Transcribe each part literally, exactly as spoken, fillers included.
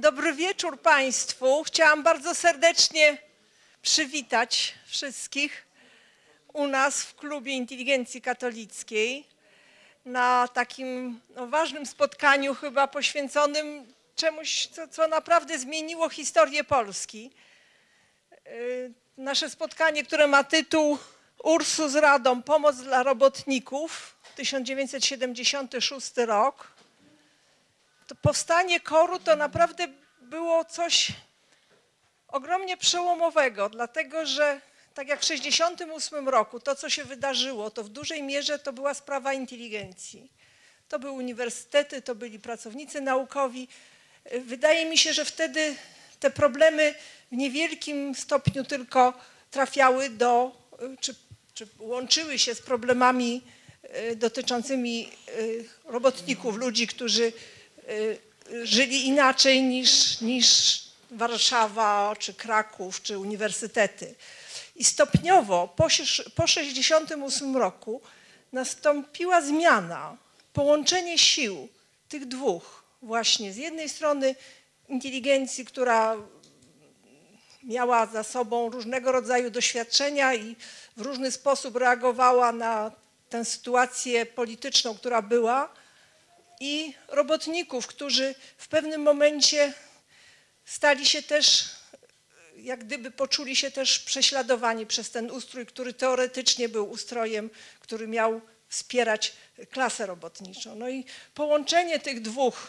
Dobry wieczór Państwu. Chciałam bardzo serdecznie przywitać wszystkich u nas w Klubie Inteligencji Katolickiej na takim no, ważnym spotkaniu chyba poświęconym czemuś, co, co naprawdę zmieniło historię Polski. Nasze spotkanie, które ma tytuł Ursus Radom, pomoc dla robotników, tysiąc dziewięćset siedemdziesiąty szósty rok. To powstanie koru to naprawdę było coś ogromnie przełomowego, dlatego że tak jak w sześćdziesiątym ósmym roku to, co się wydarzyło, to w dużej mierze to była sprawa inteligencji. To były uniwersytety, to byli pracownicy naukowi. Wydaje mi się, że wtedy te problemy w niewielkim stopniu tylko trafiały do, czy, czy łączyły się z problemami dotyczącymi robotników, ludzi, którzy żyli inaczej niż, niż Warszawa, czy Kraków, czy uniwersytety. I stopniowo po, po sześćdziesiątym ósmym roku nastąpiła zmiana, połączenie sił tych dwóch właśnie. Z jednej strony inteligencji, która miała za sobą różnego rodzaju doświadczenia i w różny sposób reagowała na tę sytuację polityczną, która była, i robotników, którzy w pewnym momencie stali się też, jak gdyby poczuli się też prześladowani przez ten ustrój, który teoretycznie był ustrojem, który miał wspierać klasę robotniczą. No i połączenie tych dwóch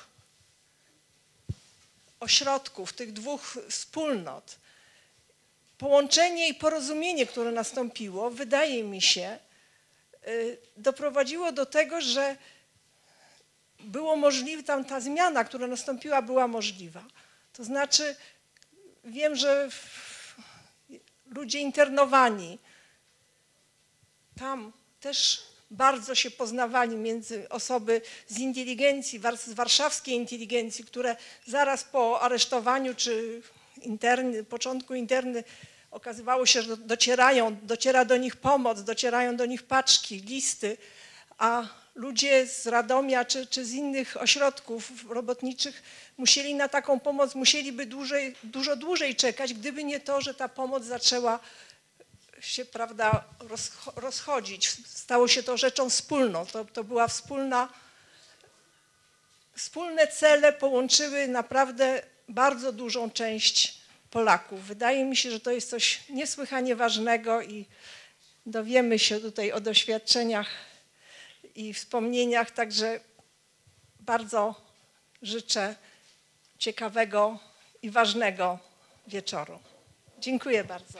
ośrodków, tych dwóch wspólnot, połączenie i porozumienie, które nastąpiło, wydaje mi się, doprowadziło do tego, że było możliwe, tam ta zmiana, która nastąpiła, była możliwa. To znaczy, wiem, że ludzie internowani tam też bardzo się poznawali między osoby z inteligencji, z warszawskiej inteligencji, które zaraz po aresztowaniu czy interny, początku interny okazywało się, że docierają, dociera do nich pomoc, docierają do nich paczki, listy, a ludzie z Radomia czy, czy z innych ośrodków robotniczych musieli na taką pomoc, musieliby dłużej, dużo dłużej czekać, gdyby nie to, że ta pomoc zaczęła się, prawda, rozchodzić. Stało się to rzeczą wspólną. To, to była wspólna, wspólne cele połączyły naprawdę bardzo dużą część Polaków. Wydaje mi się, że to jest coś niesłychanie ważnego i dowiemy się tutaj o doświadczeniach i wspomnieniach, także bardzo życzę ciekawego i ważnego wieczoru. Dziękuję bardzo.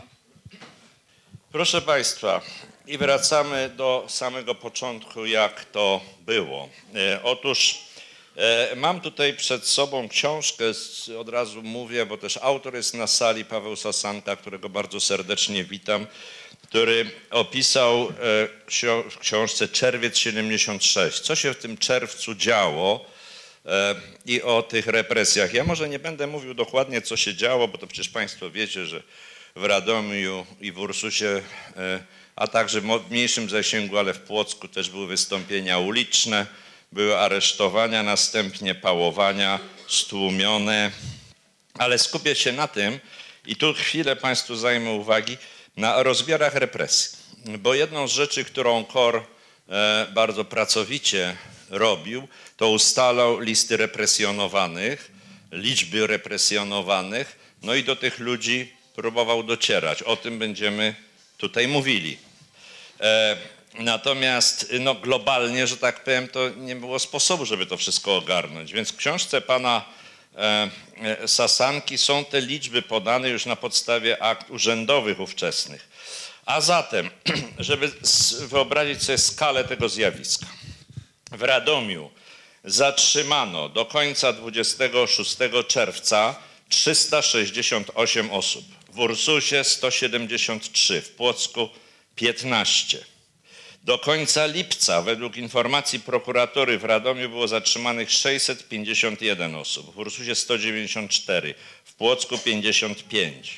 Proszę Państwa, i wracamy do samego początku, jak to było. E, otóż e, mam tutaj przed sobą książkę, z, od razu mówię, bo też autor jest na sali, Paweł Sasanka, którego bardzo serdecznie witam, który opisał w książce Czerwiec siedemdziesiąt sześć. Co się w tym czerwcu działo i o tych represjach. Ja może nie będę mówił dokładnie, co się działo, bo to przecież Państwo wiecie, że w Radomiu i w Ursusie, a także w mniejszym zasięgu, ale w Płocku też były wystąpienia uliczne, były aresztowania, następnie pałowania stłumione. Ale skupię się na tym i tu chwilę Państwu zajmę uwagi, na rozmiarach represji, bo jedną z rzeczy, którą KOR bardzo pracowicie robił, to ustalał listy represjonowanych, liczby represjonowanych, no i do tych ludzi próbował docierać. O tym będziemy tutaj mówili. Natomiast no, globalnie, że tak powiem, to nie było sposobu, żeby to wszystko ogarnąć, więc w książce pana Sasanki są te liczby podane już na podstawie akt urzędowych ówczesnych. A zatem, żeby wyobrazić sobie skalę tego zjawiska. W Radomiu zatrzymano do końca dwudziestego szóstego czerwca trzysta sześćdziesiąt osiem osób, w Ursusie sto siedemdziesiąt trzy, w Płocku piętnaście. Do końca lipca, według informacji prokuratury, w Radomiu było zatrzymanych sześćset pięćdziesiąt jeden osób, w Ursusie sto dziewięćdziesiąt cztery, w Płocku pięćdziesiąt pięć.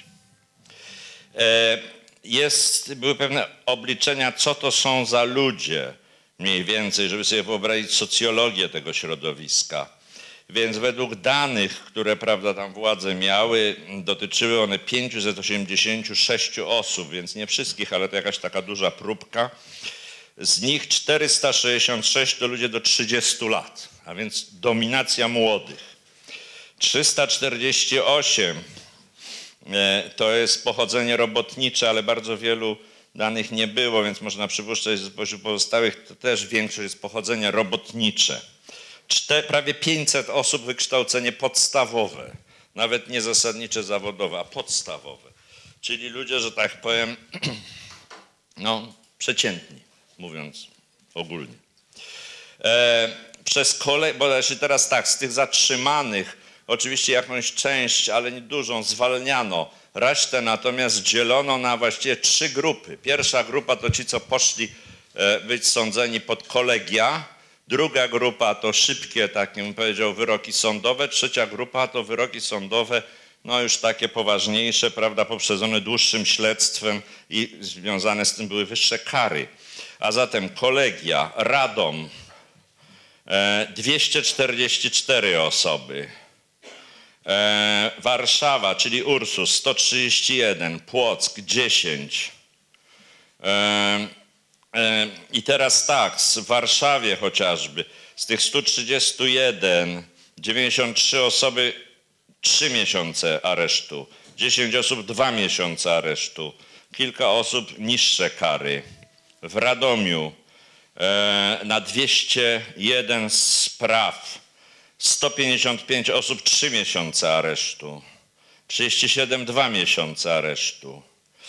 Jest, były pewne obliczenia, co to są za ludzie, mniej więcej, żeby sobie wyobrazić socjologię tego środowiska. Więc według danych, które prawda, tam władze miały, dotyczyły one pięciuset osiemdziesięciu sześciu osób, więc nie wszystkich, ale to jakaś taka duża próbka. Z nich czterysta sześćdziesiąt sześć to ludzie do trzydziestu lat, a więc dominacja młodych. trzysta czterdzieści osiem to jest pochodzenie robotnicze, ale bardzo wielu danych nie było, więc można przypuszczać, że spośród pozostałych to też większość jest pochodzenie robotnicze. Cztery, prawie pięćset osób wykształcenie podstawowe, nawet nie zasadnicze zawodowe, a podstawowe. Czyli ludzie, że tak powiem, no przeciętni, mówiąc ogólnie. E, przez kolej, bo teraz tak, z tych zatrzymanych oczywiście jakąś część, ale nie dużą, zwalniano. Resztę natomiast dzielono na właściwie trzy grupy. Pierwsza grupa to ci, co poszli e, być sądzeni pod kolegia. Druga grupa to szybkie, tak bym powiedział, wyroki sądowe. Trzecia grupa to wyroki sądowe, no już takie poważniejsze, prawda, poprzedzone dłuższym śledztwem i związane z tym były wyższe kary. A zatem kolegia, Radom, e, dwieście czterdzieści cztery osoby. E, Warszawa, czyli Ursus, sto trzydzieści jeden, Płock, dziesięć. E, e, I teraz tak, w Warszawie chociażby, z tych stu trzydziestu jeden, dziewięćdziesiąt trzy osoby, trzy miesiące aresztu, dziesięć osób, dwa miesiące aresztu, kilka osób, niższe kary. W Radomiu e, na dwieście jeden spraw, sto pięćdziesiąt pięć osób, trzy miesiące aresztu. trzydzieści siedem, dwa miesiące aresztu.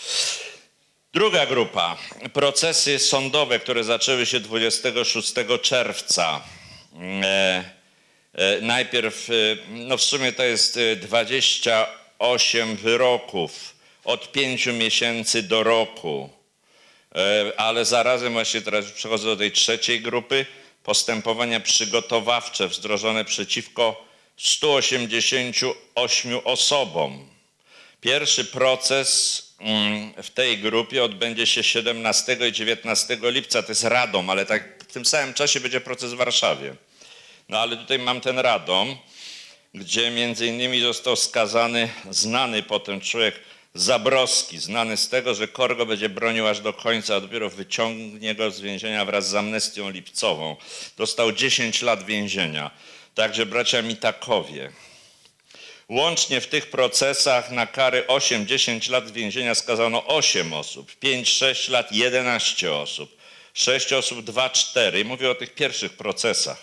Druga grupa. Procesy sądowe, które zaczęły się dwudziestego szóstego czerwca. E, e, najpierw, e, no w sumie to jest dwadzieścia osiem wyroków od pięciu miesięcy do roku. E, ale zarazem właśnie teraz przechodzę do tej trzeciej grupy. Postępowania przygotowawcze wdrożone przeciwko stu osiemdziesięciu ośmiu osobom. Pierwszy proces w tej grupie odbędzie się siedemnastego i dziewiętnastego lipca, to jest Radom, ale tak w tym samym czasie będzie proces w Warszawie. No ale tutaj mam ten Radom, gdzie między innymi został skazany znany potem człowiek Zabrowski, znany z tego, że K O R go będzie bronił aż do końca, a dopiero wyciągnie go z więzienia wraz z amnestią lipcową. Dostał dziesięć lat więzienia. Także bracia Mitakowie. Łącznie w tych procesach na kary osiem dziesięć lat więzienia skazano osiem osób, pięć sześć lat jedenaście osób, sześć osób dwa cztery. Mówię o tych pierwszych procesach.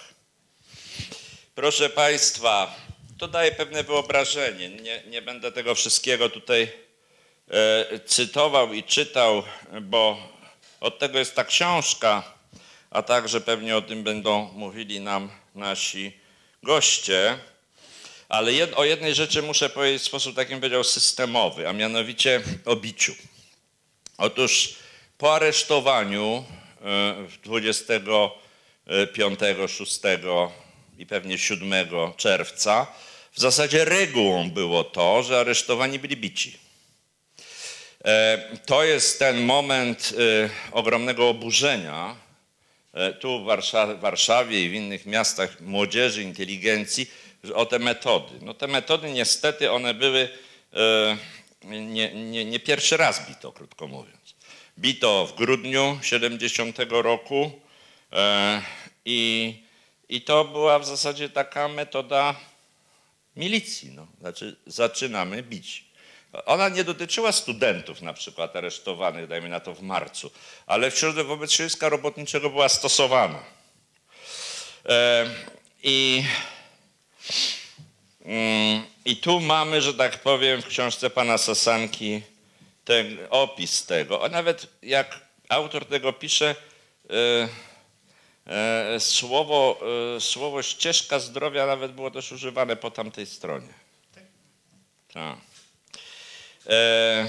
Proszę Państwa, to daje pewne wyobrażenie. Nie, nie będę tego wszystkiego tutaj e, cytował i czytał, bo od tego jest ta książka, a także pewnie o tym będą mówili nam nasi goście. Ale jed, o jednej rzeczy muszę powiedzieć w sposób takim, powiedział, systemowy, a mianowicie o biciu. Otóż po aresztowaniu dwudziestego piątego, szóstego i pewnie siódmego czerwca w zasadzie regułą było to, że aresztowani byli bici. To jest ten moment ogromnego oburzenia tu w Warszawie, Warszawie i w innych miastach młodzieży, inteligencji, o te metody. No te metody niestety one były, e, nie, nie, nie pierwszy raz bito, krótko mówiąc. Bito w grudniu siedemdziesiątego roku e, i, i to była w zasadzie taka metoda milicji. No. Znaczy zaczynamy bić. Ona nie dotyczyła studentów na przykład aresztowanych, dajmy na to w marcu, ale w środę wobec środowiska robotniczego była stosowana. E, I I tu mamy, że tak powiem, w książce pana Sasanki ten opis tego. A nawet jak autor tego pisze, e, e, słowo, e, słowo ścieżka zdrowia nawet było też używane po tamtej stronie. Tak. E,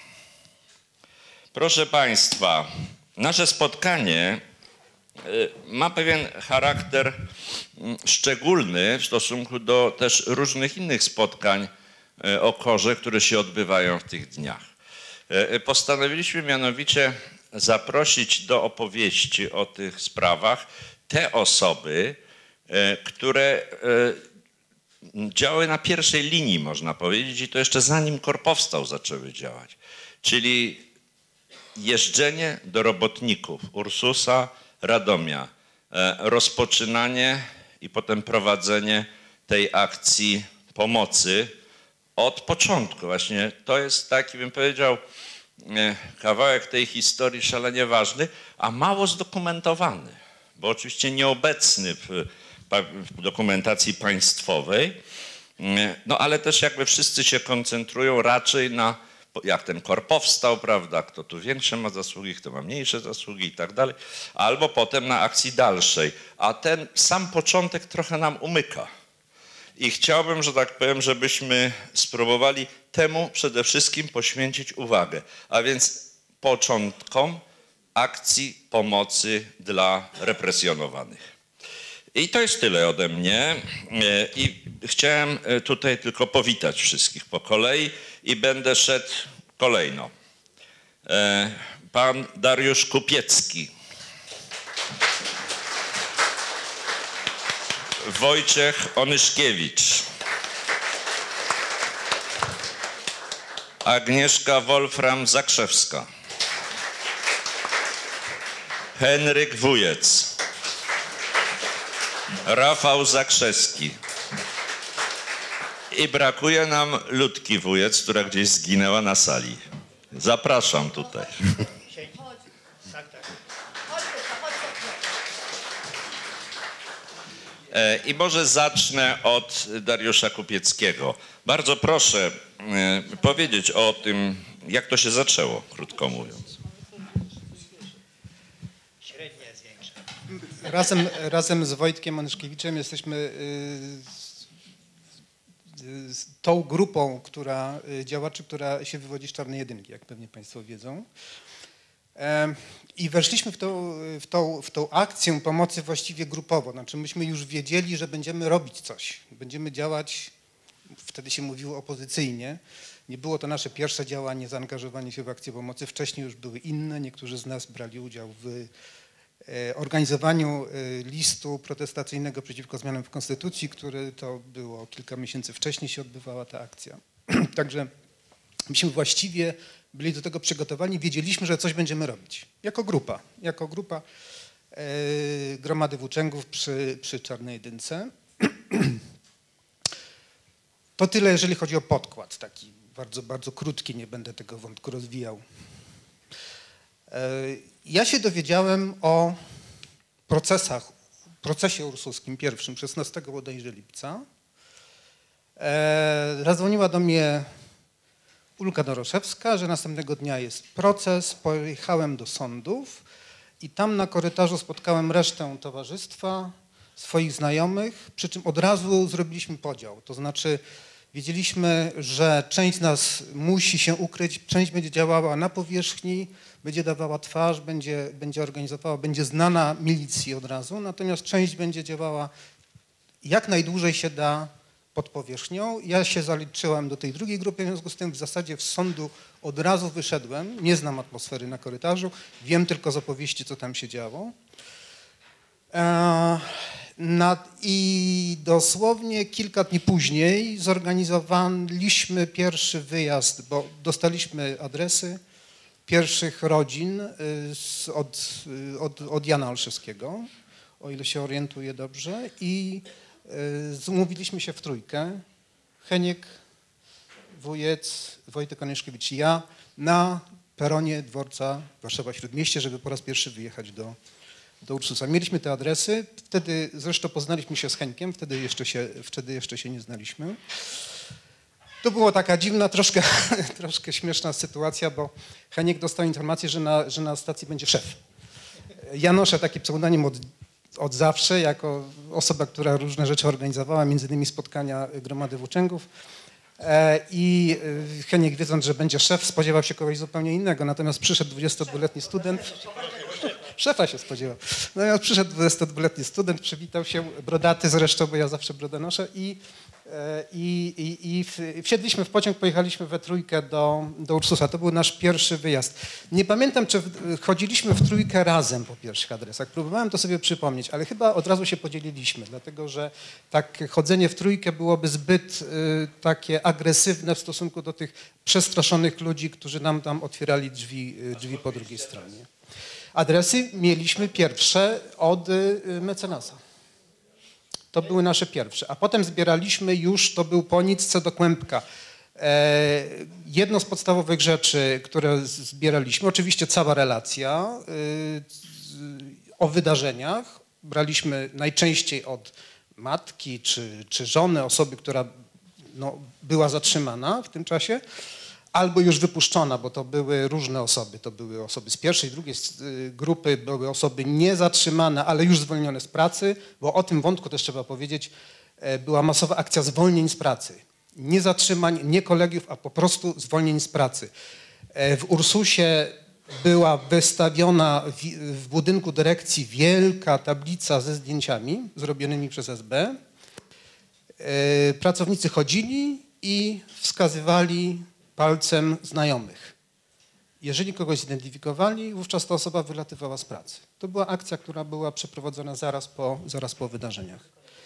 proszę Państwa, nasze spotkanie ma pewien charakter szczególny w stosunku do też różnych innych spotkań o K O R-ze, które się odbywają w tych dniach. Postanowiliśmy mianowicie zaprosić do opowieści o tych sprawach te osoby, które działały na pierwszej linii, można powiedzieć, i to jeszcze zanim KOR powstał zaczęły działać. Czyli jeżdżenie do robotników Ursusa, Radomia, rozpoczynanie i potem prowadzenie tej akcji pomocy od początku. Właśnie to jest taki, bym powiedział, kawałek tej historii szalenie ważny, a mało zdokumentowany, bo oczywiście nieobecny w, w dokumentacji państwowej, no ale też jakby wszyscy się koncentrują raczej na, jak ten KOR powstał, prawda, kto tu większe ma zasługi, kto ma mniejsze zasługi i tak dalej, albo potem na akcji dalszej, a ten sam początek trochę nam umyka. I chciałbym, że tak powiem, żebyśmy spróbowali temu przede wszystkim poświęcić uwagę, a więc początkom akcji pomocy dla represjonowanych. I to jest tyle ode mnie i chciałem tutaj tylko powitać wszystkich po kolei i będę szedł kolejno. Pan Dariusz Kupiecki. Wojciech Onyszkiewicz. Agnieszka Wolfram-Zakrzewska. Henryk Wujec. Rafał Zakrzewski. I brakuje nam Ludki Wujec, która gdzieś zginęła na sali. Zapraszam tutaj. I może zacznę od Dariusza Kupieckiego. Bardzo proszę powiedzieć o tym, jak to się zaczęło, krótko mówiąc. Średnia jest większa. Razem, razem z Wojtkiem Onyszkiewiczem jesteśmy z tą grupą, która, działaczy, która się wywodzi z Czarnej Jedynki, jak pewnie Państwo wiedzą. I weszliśmy w tą, w, tą, w tą akcję pomocy właściwie grupowo. Znaczy myśmy już wiedzieli, że będziemy robić coś. Będziemy działać, wtedy się mówiło opozycyjnie. Nie było to nasze pierwsze działanie, zaangażowanie się w akcję pomocy. Wcześniej już były inne. Niektórzy z nas brali udział w organizowaniu listu protestacyjnego przeciwko zmianom w Konstytucji, który to było kilka miesięcy wcześniej się odbywała ta akcja. Także myśmy właściwie byli do tego przygotowani, wiedzieliśmy, że coś będziemy robić. Jako grupa, jako grupa e, Gromady Włóczęgów przy, przy Czarnej Jedynce. To tyle, jeżeli chodzi o podkład, taki bardzo, bardzo krótki, nie będę tego wątku rozwijał. E, ja się dowiedziałem o procesach, procesie ursuskim pierwszym, szesnastego bodajże lipca. E, zadzwoniła do mnie Ulga Doroszewska, że następnego dnia jest proces, pojechałem do sądów i tam na korytarzu spotkałem resztę towarzystwa, swoich znajomych, przy czym od razu zrobiliśmy podział. To znaczy wiedzieliśmy, że część z nas musi się ukryć, część będzie działała na powierzchni, będzie dawała twarz, będzie, będzie organizowała, będzie znana milicji od razu, natomiast część będzie działała jak najdłużej się da pod powierzchnią. Ja się zaliczyłem do tej drugiej grupy, w związku z tym w zasadzie z sądu od razu wyszedłem. Nie znam atmosfery na korytarzu, wiem tylko z opowieści, co tam się działo. E, nad, I dosłownie kilka dni później zorganizowaliśmy pierwszy wyjazd, bo dostaliśmy adresy pierwszych rodzin z, od, od, od Jana Olszewskiego, o ile się orientuję dobrze, i zumówiliśmy się w trójkę, Heniek, Wujec, Wojtek Onyszkiewicz i ja, na peronie dworca Warszawa-Śródmieście, żeby po raz pierwszy wyjechać do, do Ursusa. Mieliśmy te adresy, wtedy zresztą poznaliśmy się z Henkiem, wtedy jeszcze się, wtedy jeszcze się nie znaliśmy. To była taka dziwna, troszkę, troszkę śmieszna sytuacja, bo Heniek dostał informację, że na, że na stacji będzie szef. Ja noszę taki pseudonim od od zawsze, jako osoba, która różne rzeczy organizowała, między innymi spotkania Gromady Włóczęgów. I Heniek, wiedząc, że będzie szef, spodziewał się kogoś zupełnie innego, natomiast przyszedł dwudziestodwuletni student. Szefa się spodziewał. Natomiast przyszedł dwudziestodwuletni student, przywitał się, brodaty zresztą, bo ja zawsze brodę noszę, i I, i, i wsiedliśmy w pociąg, pojechaliśmy we trójkę do, do Ursusa. To był nasz pierwszy wyjazd. Nie pamiętam, czy chodziliśmy w trójkę razem po pierwszych adresach. Próbowałem to sobie przypomnieć, ale chyba od razu się podzieliliśmy, dlatego że tak chodzenie w trójkę byłoby zbyt y, takie agresywne w stosunku do tych przestraszonych ludzi, którzy nam tam otwierali drzwi, y, drzwi po drugiej stronie. Adresy mieliśmy pierwsze od y, mecenasa. To były nasze pierwsze, a potem zbieraliśmy już, to był po nitce do kłębka. E, jedno z podstawowych rzeczy, które zbieraliśmy, oczywiście cała relacja y, o wydarzeniach. Braliśmy najczęściej od matki czy, czy żony, osoby, która no, była zatrzymana w tym czasie, albo już wypuszczona, bo to były różne osoby. To były osoby z pierwszej, drugiej grupy, były osoby niezatrzymane, ale już zwolnione z pracy, bo o tym wątku też trzeba powiedzieć, była masowa akcja zwolnień z pracy. Nie zatrzymań, nie kolegiów, a po prostu zwolnień z pracy. W Ursusie była wystawiona w, w budynku dyrekcji wielka tablica ze zdjęciami zrobionymi przez S B. Pracownicy chodzili i wskazywali palcem znajomych. Jeżeli kogoś zidentyfikowali, wówczas ta osoba wylatywała z pracy. To była akcja, która była przeprowadzona zaraz po, zaraz po wydarzeniach.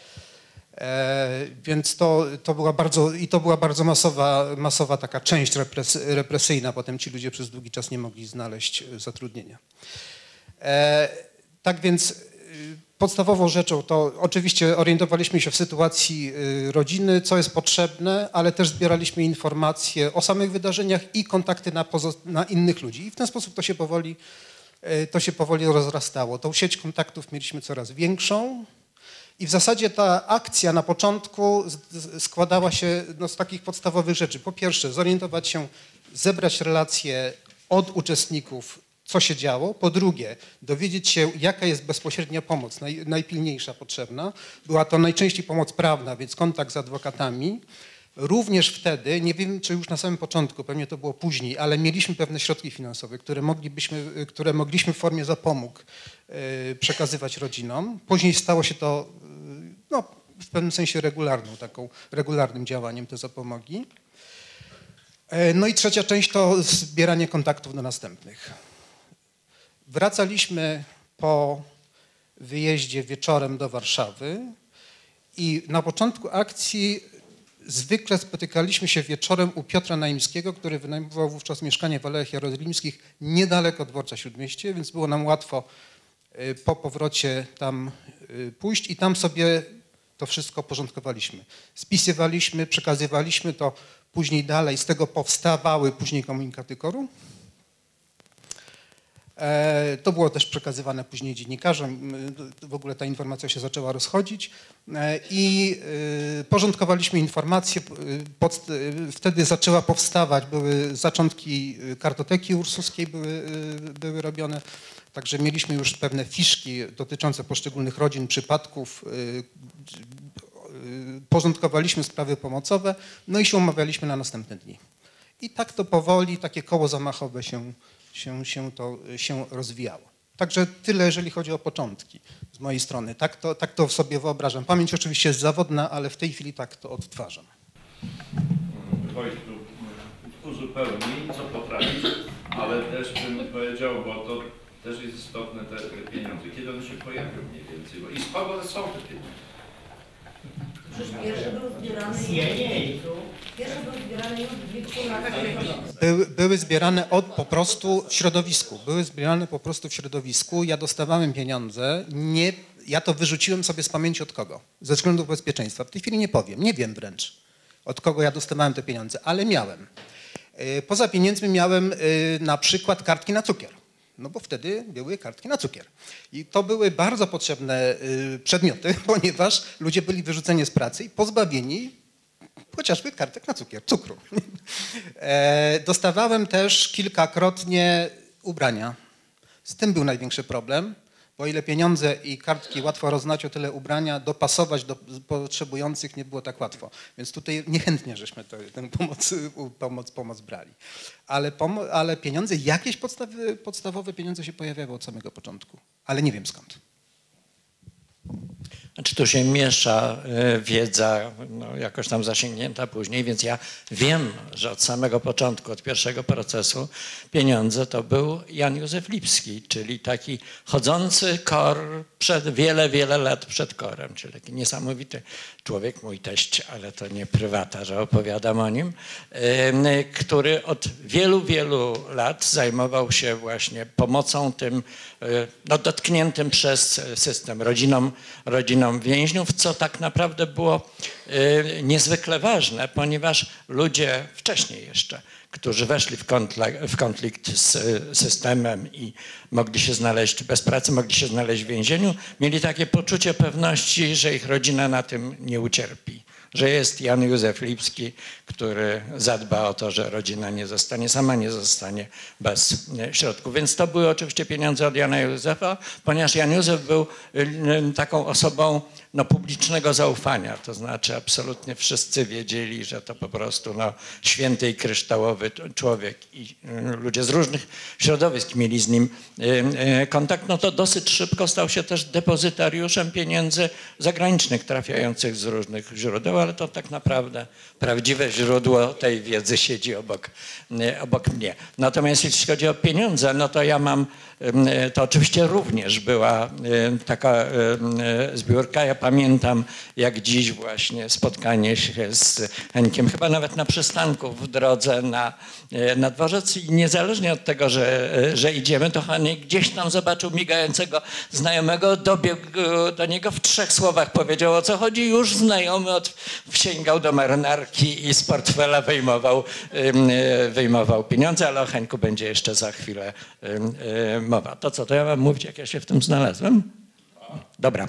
E, więc to, to była bardzo, i to była bardzo masowa, masowa taka część repres, represyjna. Potem ci ludzie przez długi czas nie mogli znaleźć zatrudnienia. E, tak więc podstawową rzeczą to oczywiście orientowaliśmy się w sytuacji rodziny, co jest potrzebne, ale też zbieraliśmy informacje o samych wydarzeniach i kontakty na, na innych ludzi. I w ten sposób to się powoli, to się powoli rozrastało. Tą sieć kontaktów mieliśmy coraz większą i w zasadzie ta akcja na początku składała się no, z takich podstawowych rzeczy. Po pierwsze, zorientować się, zebrać relacje od uczestników, co się działo. Po drugie, dowiedzieć się, jaka jest bezpośrednia pomoc, naj, najpilniejsza potrzebna. Była to najczęściej pomoc prawna, więc kontakt z adwokatami. Również wtedy, nie wiem czy już na samym początku, pewnie to było później, ale mieliśmy pewne środki finansowe, które, moglibyśmy, które mogliśmy w formie zapomóg yy, przekazywać rodzinom. Później stało się to yy, no, w pewnym sensie regularną, taką regularnym działaniem te zapomogi. Yy, no i trzecia część to zbieranie kontaktów do następnych. Wracaliśmy po wyjeździe wieczorem do Warszawy i na początku akcji zwykle spotykaliśmy się wieczorem u Piotra Naimskiego, który wynajmował wówczas mieszkanie w Alejach Jerozolimskich niedaleko dworca Śródmieście, więc było nam łatwo po powrocie tam pójść i tam sobie to wszystko porządkowaliśmy. Spisywaliśmy, przekazywaliśmy to później dalej, z tego powstawały później komunikaty KOR-u. To było też przekazywane później dziennikarzom, w ogóle ta informacja się zaczęła rozchodzić i porządkowaliśmy informacje, wtedy zaczęła powstawać, były zaczątki kartoteki ursuskiej były, były robione, także mieliśmy już pewne fiszki dotyczące poszczególnych rodzin, przypadków, porządkowaliśmy sprawy pomocowe, no i się umawialiśmy na następne dni. I tak to powoli, takie koło zamachowe się Się, się to się rozwijało. Także tyle, jeżeli chodzi o początki z mojej strony. Tak to, tak to sobie wyobrażam. Pamięć oczywiście jest zawodna, ale w tej chwili tak to odtwarzam. Wojtku, uzupełnij, co potrafisz, ale też bym powiedział, bo to też jest istotne, te, te pieniądze. Kiedy one się pojawią mniej więcej? Bo i skąd one są te pieniądze? Przecież pierwsze były zbierane Pierwsze były zbierane już w wieku lat. Były, były zbierane od, po prostu w środowisku. Były zbierane po prostu w środowisku. Ja dostawałem pieniądze. Nie, ja to wyrzuciłem sobie z pamięci od kogo? Ze względów bezpieczeństwa. W tej chwili nie powiem. Nie wiem wręcz, od kogo ja dostawałem te pieniądze, ale miałem. Poza pieniędzmi miałem na przykład kartki na cukier. No bo wtedy były kartki na cukier. I to były bardzo potrzebne przedmioty, ponieważ ludzie byli wyrzuceni z pracy i pozbawieni chociażby kartek na cukier, cukru. Dostawałem też kilkakrotnie ubrania. Z tym był największy problem, bo o ile pieniądze i kartki łatwo roznać, o tyle ubrania dopasować do potrzebujących nie było tak łatwo. Więc tutaj niechętnie żeśmy tę pomoc, pomoc, pomoc brali. Ale, pomo- ale pieniądze, jakieś podstawy, podstawowe pieniądze się pojawiały od samego początku, ale nie wiem skąd. Znaczy tu się miesza y, wiedza, no, jakoś tam zasięgnięta później, więc ja wiem, że od samego początku, od pierwszego procesu pieniądze to był Jan Józef Lipski, czyli taki chodzący kor przed wiele, wiele lat przed korem, czyli taki niesamowity człowiek, mój teść, ale to nie prywata, że opowiadam o nim, y, który od wielu, wielu lat zajmował się właśnie pomocą tym y, no, dotkniętym przez system rodzinom, rodzinom więźniów, co tak naprawdę było y, niezwykle ważne, ponieważ ludzie wcześniej jeszcze, którzy weszli w konflikt, w konflikt z systemem i mogli się znaleźć bez pracy, mogli się znaleźć w więzieniu, mieli takie poczucie pewności, że ich rodzina na tym nie ucierpi. Że jest Jan Józef Lipski, który zadba o to, że rodzina nie zostanie, sama nie zostanie bez środków. Więc to były oczywiście pieniądze od Jana Józefa, ponieważ Jan Józef był taką osobą no, publicznego zaufania. To znaczy absolutnie wszyscy wiedzieli, że to po prostu no, święty i kryształowy człowiek i ludzie z różnych środowisk mieli z nim kontakt. No to dosyć szybko stał się też depozytariuszem pieniędzy zagranicznych trafiających z różnych źródeł, ale to tak naprawdę prawdziwe źródło tej wiedzy siedzi obok, obok mnie. Natomiast jeśli chodzi o pieniądze, no to ja mam, to oczywiście również była taka zbiórka. Ja pamiętam jak dziś właśnie spotkanie się z Henkiem, chyba nawet na przystanku w drodze na, na dworzec i niezależnie od tego, że, że idziemy, to Henik gdzieś tam zobaczył migającego znajomego, dobiegł do niego, w trzech słowach powiedział, o co chodzi, już znajomy od, sięgał do marynarki i z portfela wyjmował, wyjmował pieniądze, ale o Henku będzie jeszcze za chwilę mowa. To co, to ja mam mówić, jak ja się w tym znalazłem? Dobra.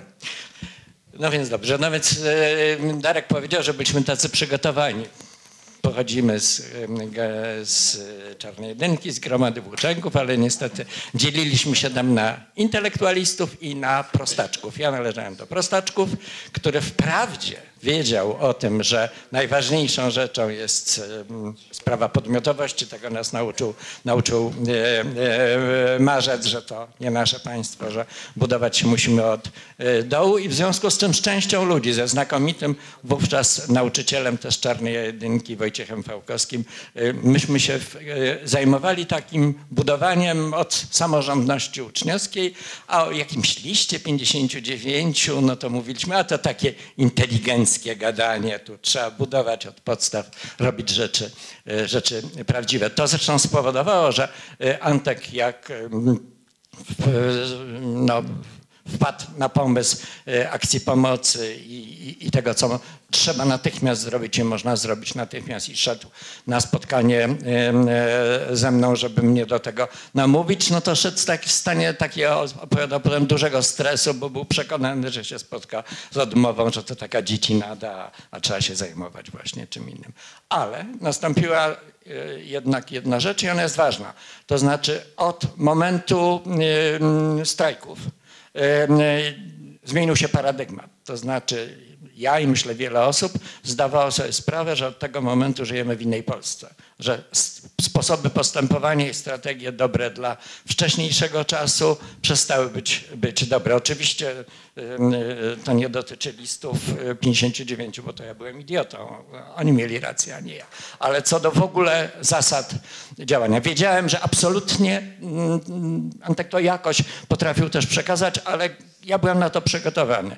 No więc dobrze, no więc Darek powiedział, że byliśmy tacy przygotowani. Pochodzimy z, z Czarnej Jedynki, z gromady włóczęgów, ale niestety dzieliliśmy się tam na intelektualistów i na prostaczków. Ja należałem do prostaczków, który wprawdzie wiedział o tym, że najważniejszą rzeczą jest sprawa podmiotowości, tego nas nauczył, nauczył e, e, Marzec, że to nie nasze państwo, że budować się musimy od e, dołu i w związku z tym z częścią ludzi, ze znakomitym wówczas nauczycielem też Czarnej Jedynki, Wojciechem Fałkowskim, e, myśmy się w, e, zajmowali takim budowaniem od samorządności uczniowskiej, a o jakimś liście pięćdziesięciu dziewięciu, no to mówiliśmy, a to takie inteligencje gadanie, tu trzeba budować od podstaw, robić rzeczy, rzeczy prawdziwe. To zresztą spowodowało, że Antek jak no, wpadł na pomysł akcji pomocy i, i, i tego, co trzeba natychmiast zrobić i można zrobić natychmiast i szedł na spotkanie ze mną, żeby mnie do tego namówić, no to szedł tak w stanie takiego, opowiadał potem, dużego stresu, bo był przekonany, że się spotka z odmową, że to taka dziecinada, a trzeba się zajmować właśnie czym innym. Ale nastąpiła jednak jedna rzecz i ona jest ważna. To znaczy od momentu strajków zmienił się paradygmat. To znaczy ja i myślę wiele osób zdawało sobie sprawę, że od tego momentu żyjemy w innej Polsce. Że sposoby postępowania i strategie dobre dla wcześniejszego czasu przestały być, być dobre. Oczywiście to nie dotyczy listów pięćdziesięciu dziewięciu, bo to ja byłem idiotą. Oni mieli rację, a nie ja. Ale co do w ogóle zasad działania. Wiedziałem, że absolutnie Antek to jakoś potrafił też przekazać, ale ja byłem na to przygotowany.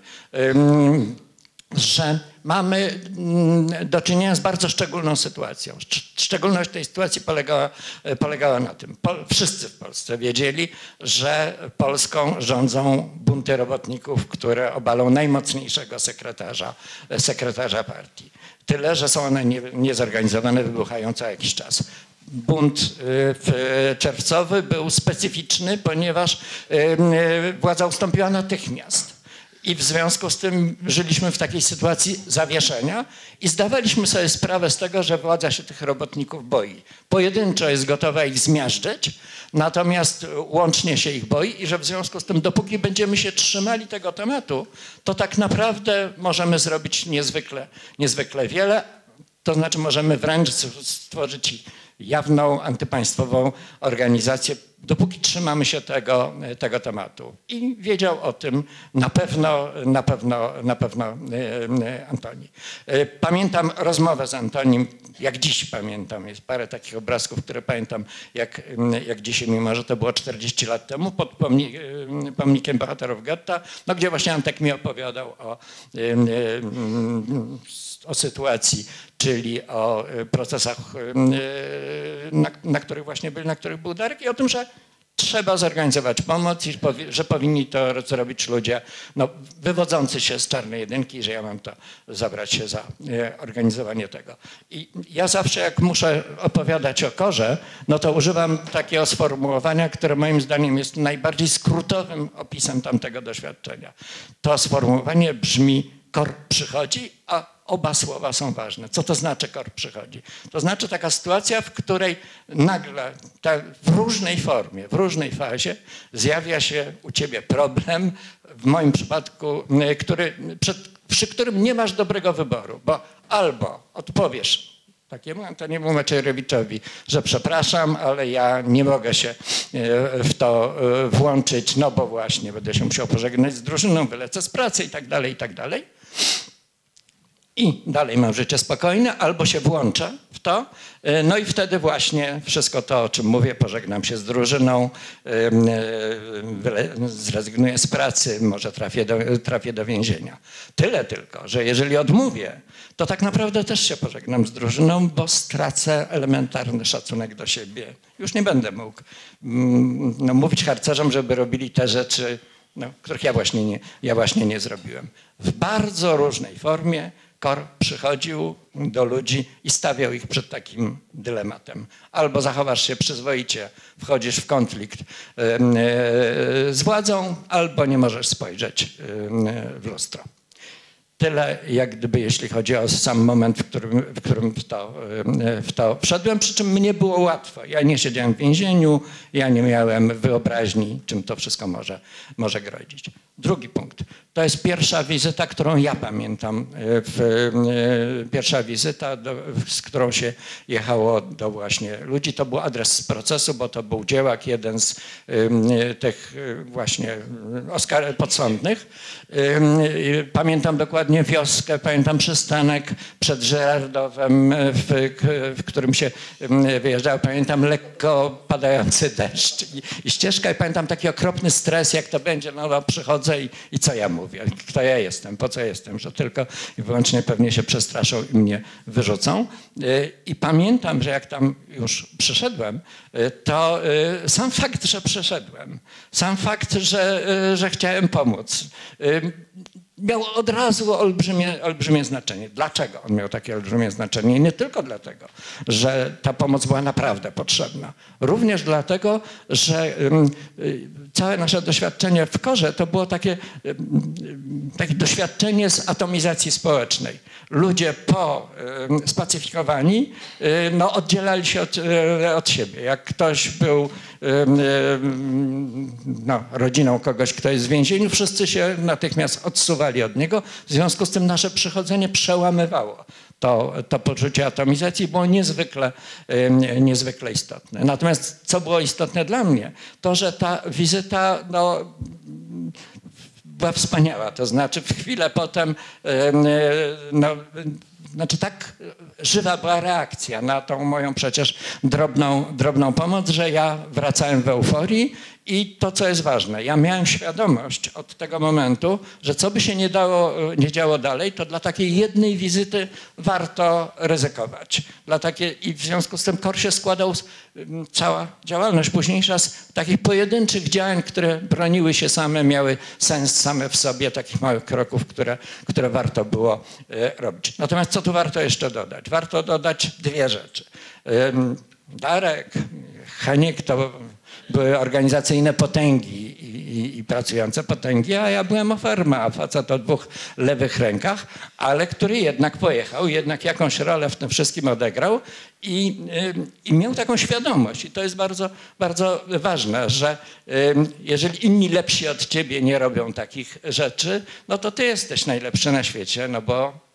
Że mamy do czynienia z bardzo szczególną sytuacją. Szczególność tej sytuacji polegała, polegała na tym. Wszyscy w Polsce wiedzieli, że Polską rządzą bunty robotników, które obalą najmocniejszego sekretarza, sekretarza partii. Tyle, że są one niezorganizowane, wybuchają co jakiś czas. Bunt czerwcowy był specyficzny, ponieważ władza ustąpiła natychmiast. I w związku z tym żyliśmy w takiej sytuacji zawieszenia i zdawaliśmy sobie sprawę z tego, że władza się tych robotników boi. Pojedynczo jest gotowa ich zmiażdżyć, natomiast łącznie się ich boi i że w związku z tym, dopóki będziemy się trzymali tego tematu, to tak naprawdę możemy zrobić niezwykle, niezwykle wiele. To znaczy możemy wręcz stworzyć jawną, antypaństwową organizację dopóki trzymamy się tego, tego tematu. I wiedział o tym na pewno, na pewno, na pewno Antoni. Pamiętam rozmowę z Antonim, jak dziś pamiętam. Jest parę takich obrazków, które pamiętam jak, jak dzisiaj, mimo że to było czterdzieści lat temu, pod pomnik, pomnikiem bohaterów getta, no, gdzie właśnie Antek mi opowiadał o, o sytuacji, czyli o procesach, na, na których właśnie byli, na których był Darek, i o tym, że trzeba zorganizować pomoc i że powinni to zrobić ludzie no, wywodzący się z Czarnej Jedynki, że ja mam to zabrać się za organizowanie tego. I ja zawsze, jak muszę opowiadać o Korze, no to używam takiego sformułowania, które moim zdaniem jest najbardziej skrótowym opisem tamtego doświadczenia. To sformułowanie brzmi: Kor przychodzi, a oba słowa są ważne. Co to znaczy kor przychodzi? To znaczy taka sytuacja, w której nagle ta, w różnej formie, w różnej fazie zjawia się u ciebie problem, w moim przypadku, który, przed, przy którym nie masz dobrego wyboru, bo albo odpowiesz takiemu Antoniemu Macierewiczowi, że przepraszam, ale ja nie mogę się w to włączyć, no bo właśnie będę się musiał pożegnać z drużyną, wylecę z pracy i tak dalej, i tak dalej. I dalej mam życie spokojne, albo się włączę w to, no i wtedy właśnie wszystko to, o czym mówię, pożegnam się z drużyną, zrezygnuję z pracy, może trafię do, trafię do więzienia. Tyle tylko, że jeżeli odmówię, to tak naprawdę też się pożegnam z drużyną, bo stracę elementarny szacunek do siebie. Już nie będę mógł no, mówić harcerzom, żeby robili te rzeczy, no, których ja właśnie, nie, ja właśnie nie zrobiłem. W bardzo różnej formie Kor przychodził do ludzi i stawiał ich przed takim dylematem. Albo zachowasz się przyzwoicie, wchodzisz w konflikt z władzą, albo nie możesz spojrzeć w lustro. Tyle jak gdyby, jeśli chodzi o sam moment, w którym, w którym w, to, w to wszedłem, przy czym mnie było łatwo. Ja nie siedziałem w więzieniu, ja nie miałem wyobraźni, czym to wszystko może, może grozić. Drugi punkt. To jest pierwsza wizyta, którą ja pamiętam. W, pierwsza wizyta, do, z którą się jechało do właśnie ludzi. To był adres z procesu, bo to był Dziełak, jeden z tych właśnie Oskar podsądnych. Pamiętam dokładnie wioskę, pamiętam przystanek przed Żerardowem, w, w którym się wyjeżdżało. Pamiętam lekko padający deszcz i, i ścieżka, i pamiętam taki okropny stres, jak to będzie, no, no przychodzę i, i co ja mówię, kto ja jestem, po co jestem, że tylko i wyłącznie pewnie się przestraszą i mnie wyrzucą. I pamiętam, że jak tam już przyszedłem, to sam fakt, że przyszedłem, sam fakt, że, że chciałem pomóc, miał od razu olbrzymie, olbrzymie znaczenie. Dlaczego on miał takie olbrzymie znaczenie? I nie tylko dlatego, że ta pomoc była naprawdę potrzebna. Również dlatego, że całe nasze doświadczenie w Korze to było takie, takie doświadczenie z atomizacji społecznej. Ludzie po spacyfikowani no, oddzielali się od, od siebie. Jak ktoś był no, rodziną kogoś, kto jest w więzieniu, wszyscy się natychmiast odsuwali od niego. W związku z tym nasze przychodzenie przełamywało to, to poczucie atomizacji, było niezwykle, niezwykle istotne. Natomiast co było istotne dla mnie, to że ta wizyta no, była wspaniała. To znaczy w chwilę potem no, znaczy tak żywa była reakcja na tą moją przecież drobną, drobną pomoc, że ja wracałem w euforii i to, co jest ważne, ja miałem świadomość od tego momentu, że co by się nie, dało, nie działo dalej, to dla takiej jednej wizyty warto ryzykować. Dla takiej, i w związku z tym Kor się składał, z, cała działalność późniejsza z takich pojedynczych działań, które broniły się same, miały sens same w sobie, takich małych kroków, które, które warto było robić. Natomiast co tu warto jeszcze dodać? Warto dodać dwie rzeczy. Darek, Heniek to były organizacyjne potęgi i, i, i pracujące potęgi, a ja byłem oferma, a facet o dwóch lewych rękach, ale który jednak pojechał, jednak jakąś rolę w tym wszystkim odegrał i, i miał taką świadomość. I to jest bardzo, bardzo ważne, że jeżeli inni lepsi od ciebie nie robią takich rzeczy, no to ty jesteś najlepszy na świecie, no bo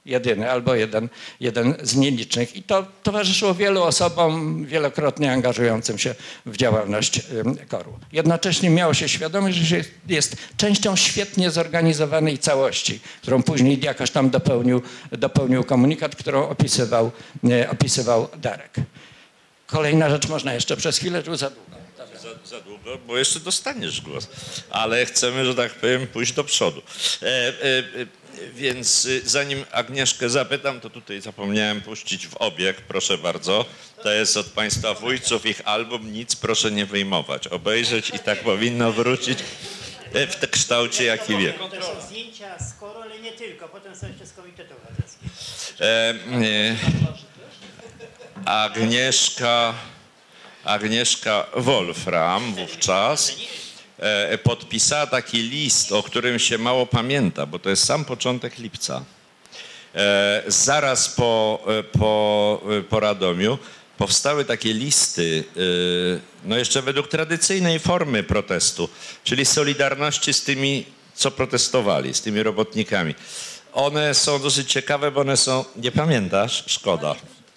jedyny albo jeden, jeden z nielicznych. I to towarzyszyło wielu osobom wielokrotnie angażującym się w działalność koru. Jednocześnie miało się świadomość, że jest, jest częścią świetnie zorganizowanej całości, którą później jakoś tam dopełnił, dopełnił komunikat, którą opisywał, opisywał Darek. Kolejna rzecz, można jeszcze przez chwilę, czy za długo? Za, za długo, bo jeszcze dostaniesz głos, ale chcemy, że tak powiem, pójść do przodu. E, e, e, więc e, zanim Agnieszkę zapytam, to tutaj zapomniałem puścić w obieg, proszę bardzo. To jest od Państwa wujców ich album, nic proszę nie wyjmować. Obejrzeć i tak powinno wrócić w tym kształcie, jaki wie. To są zdjęcia z koru, ale nie tylko, potem są jeszcze z Komitetu Obywatelskiego. E, e, Agnieszka... Agnieszka Wolfram wówczas e, podpisała taki list, o którym się mało pamięta, bo to jest sam początek lipca. E, zaraz po, po, po Radomiu powstały takie listy, e, no jeszcze według tradycyjnej formy protestu, czyli solidarności z tymi, co protestowali, z tymi robotnikami. One są dosyć ciekawe, bo one są, nie pamiętasz? Szkoda.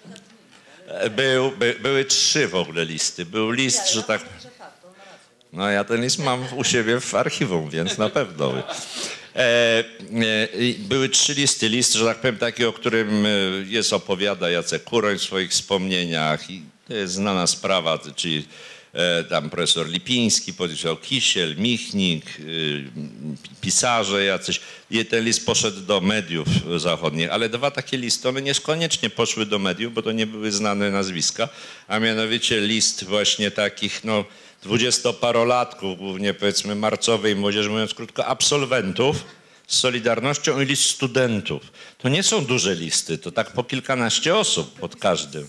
Był, by, były trzy w ogóle listy. Był list, że tak... No ja ten list mam u siebie w archiwum, więc na pewno. E, e, były trzy listy. List, że tak powiem, taki, o którym jest opowiada Jacek Kuroń w swoich wspomnieniach. I to jest znana sprawa, czyli e, tam profesor Lipiński, podpisał Kisiel, Michnik, e, pisarze jacyś. I ten list poszedł do mediów zachodnich, ale dwa takie listy, one niekoniecznie poszły do mediów, bo to nie były znane nazwiska, a mianowicie list właśnie takich no dwudziestoparolatków, głównie powiedzmy marcowej młodzieży, mówiąc krótko, absolwentów z Solidarnością i list studentów. To nie są duże listy, to tak po kilkanaście osób pod każdym.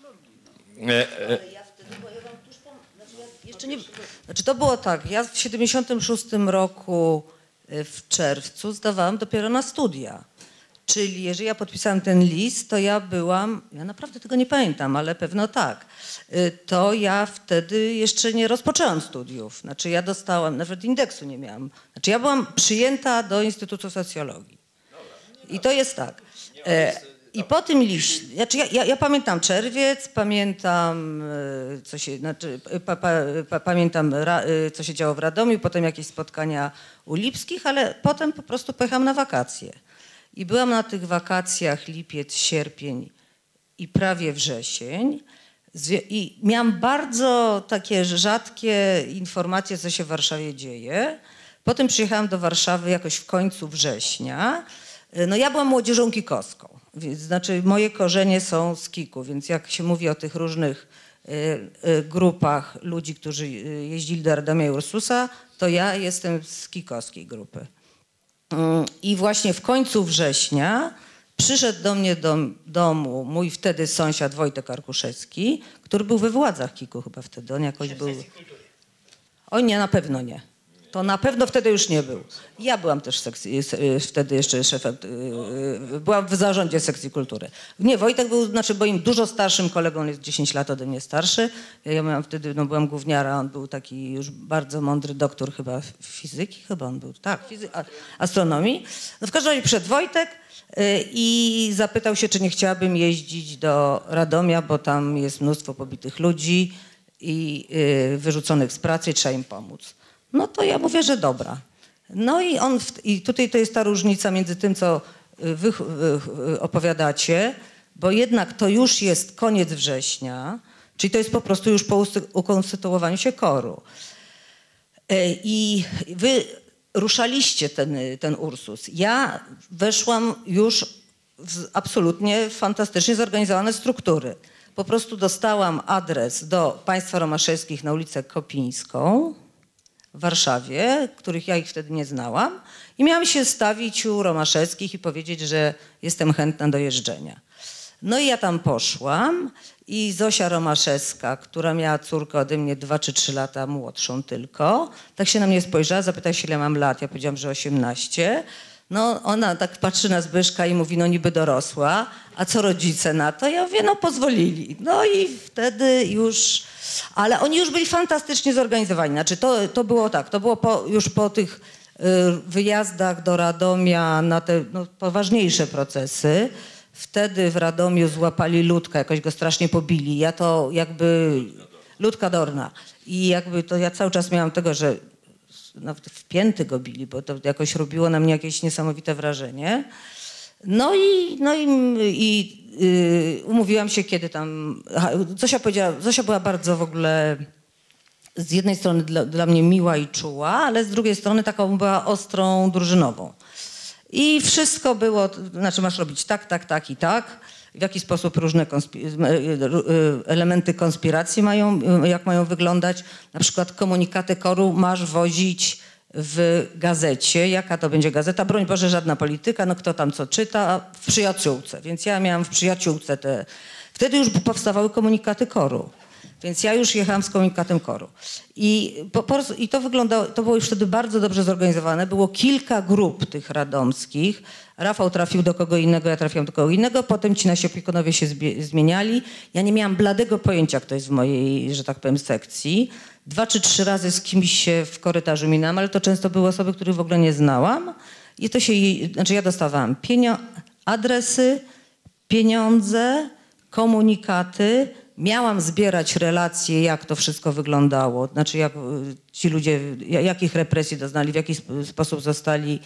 E, e, Jeszcze nie, znaczy to było tak, ja w siedemdziesiątym szóstym roku w czerwcu zdawałam dopiero na studia. Czyli jeżeli ja podpisałam ten list, to ja byłam, ja naprawdę tego nie pamiętam, ale pewno tak, to ja wtedy jeszcze nie rozpoczęłam studiów. Znaczy ja dostałam, nawet indeksu nie miałam. Znaczy ja byłam przyjęta do Instytutu Socjologii. I to jest tak. I po tym liście, znaczy ja, ja, ja pamiętam czerwiec, pamiętam co się, znaczy, pa, pa, pa, pamiętam ra, co się działo w Radomiu, potem jakieś spotkania u Lipskich, ale potem po prostu pojechałam na wakacje. I byłam na tych wakacjach lipiec, sierpień i prawie wrzesień i miałam bardzo takie rzadkie informacje, co się w Warszawie dzieje. Potem przyjechałam do Warszawy jakoś w końcu września. No ja byłam młodzieżą kikowską. Więc, znaczy moje korzenie są z kiku, więc jak się mówi o tych różnych y, y, grupach ludzi, którzy jeździli do Radomia i Ursusa, to ja jestem z kikowskiej grupy. Y, I właśnie w końcu września przyszedł do mnie do domu mój wtedy sąsiad Wojtek Arkuszewski, który był we władzach kiku chyba wtedy. On jakoś był... Oj nie, na pewno nie. To na pewno wtedy już nie był. Ja byłam też sekcji, wtedy jeszcze szefem, byłam w zarządzie sekcji kultury. Nie, Wojtek był, znaczy moim dużo starszym kolegą, on jest dziesięć lat ode mnie starszy. Ja miałam wtedy, no byłam gówniara, on był taki już bardzo mądry doktor chyba fizyki, chyba on był, tak, fizy- astronomii. No w każdym razie przyszedł Wojtek i zapytał się, czy nie chciałabym jeździć do Radomia, bo tam jest mnóstwo pobitych ludzi i wyrzuconych z pracy i trzeba im pomóc. No to ja mówię, że dobra. No i on, w, i tutaj to jest ta różnica między tym, co wy opowiadacie, bo jednak to już jest koniec września, czyli to jest po prostu już po ukonstytuowaniu się koru. I wy ruszaliście ten, ten Ursus. Ja weszłam już w absolutnie fantastycznie zorganizowane struktury. Po prostu dostałam adres do państwa romaszewskich na ulicę Kopińską w Warszawie, których ja ich wtedy nie znałam i miałam się stawić u Romaszewskich i powiedzieć, że jestem chętna do jeżdżenia. No i ja tam poszłam i Zosia Romaszewska, która miała córkę ode mnie dwa czy trzy lata młodszą tylko, tak się na mnie spojrzała, zapytała się, ile mam lat. Ja powiedziałam, że osiemnaście. No ona tak patrzy na Zbyszka i mówi, no niby dorosła, a co rodzice na to? Ja mówię, no pozwolili. No i wtedy już... Ale oni już byli fantastycznie zorganizowani. Znaczy to, to było tak, to było po, już po tych wyjazdach do Radomia na te no, poważniejsze procesy. Wtedy w Radomiu złapali Ludka, jakoś go strasznie pobili. Ja to jakby... Ludka Dorna. I jakby to ja cały czas miałam tego, że nawet w pięty go bili, bo to jakoś robiło na mnie jakieś niesamowite wrażenie. No i, no i, i yy, umówiłam się, kiedy tam... Aha, Zosia powiedziała, Zosia była bardzo w ogóle z jednej strony dla, dla mnie miła i czuła, ale z drugiej strony taką była ostrą drużynową. I wszystko było, znaczy masz robić tak, tak, tak i tak. W jaki sposób różne konspi- elementy konspiracji mają, jak mają wyglądać. Na przykład komunikaty koru masz wozić w gazecie. Jaka to będzie gazeta? Broń Boże, żadna polityka, no kto tam co czyta? W Przyjaciółce. Więc ja miałam w Przyjaciółce te... Wtedy już powstawały komunikaty koru. Więc ja już jechałam z komunikatem koru. I, po, po, i to wyglądało, to było już wtedy bardzo dobrze zorganizowane. Było kilka grup tych radomskich. Rafał trafił do kogo innego, ja trafiłam do kogo innego. Potem ci nasi opiekunowie się zbie, zmieniali. Ja nie miałam bladego pojęcia, kto jest w mojej, że tak powiem, sekcji. Dwa czy trzy razy z kimś się w korytarzu minęłam, ale to często były osoby, których w ogóle nie znałam. I to się, znaczy ja dostawałam pienio- adresy, pieniądze, komunikaty. Miałam zbierać relacje, jak to wszystko wyglądało, znaczy jak ci ludzie, jakich represji doznali, w jaki sposób zostali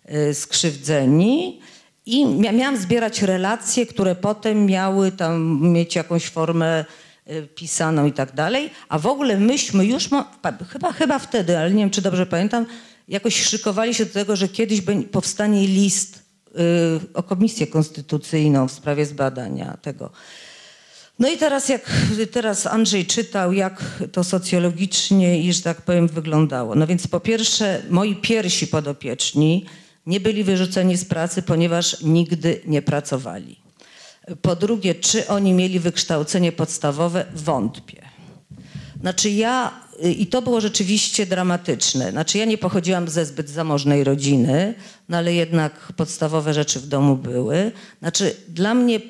skrzywdzeni i miałam zbierać relacje, które potem miały tam mieć jakąś formę pisaną i tak dalej, a w ogóle myśmy już, chyba, chyba wtedy, ale nie wiem, czy dobrze pamiętam, jakoś szykowali się do tego, że kiedyś powstanie list o komisję konstytucyjną w sprawie zbadania tego. No i teraz jak teraz Andrzej czytał, jak to socjologicznie i, że tak powiem, wyglądało. No więc po pierwsze, moi pierwsi podopieczni nie byli wyrzuceni z pracy, ponieważ nigdy nie pracowali. Po drugie, czy oni mieli wykształcenie podstawowe? Wątpię. Znaczy ja, i to było rzeczywiście dramatyczne, znaczy ja nie pochodziłam ze zbyt zamożnej rodziny, no ale jednak podstawowe rzeczy w domu były. Znaczy dla mnie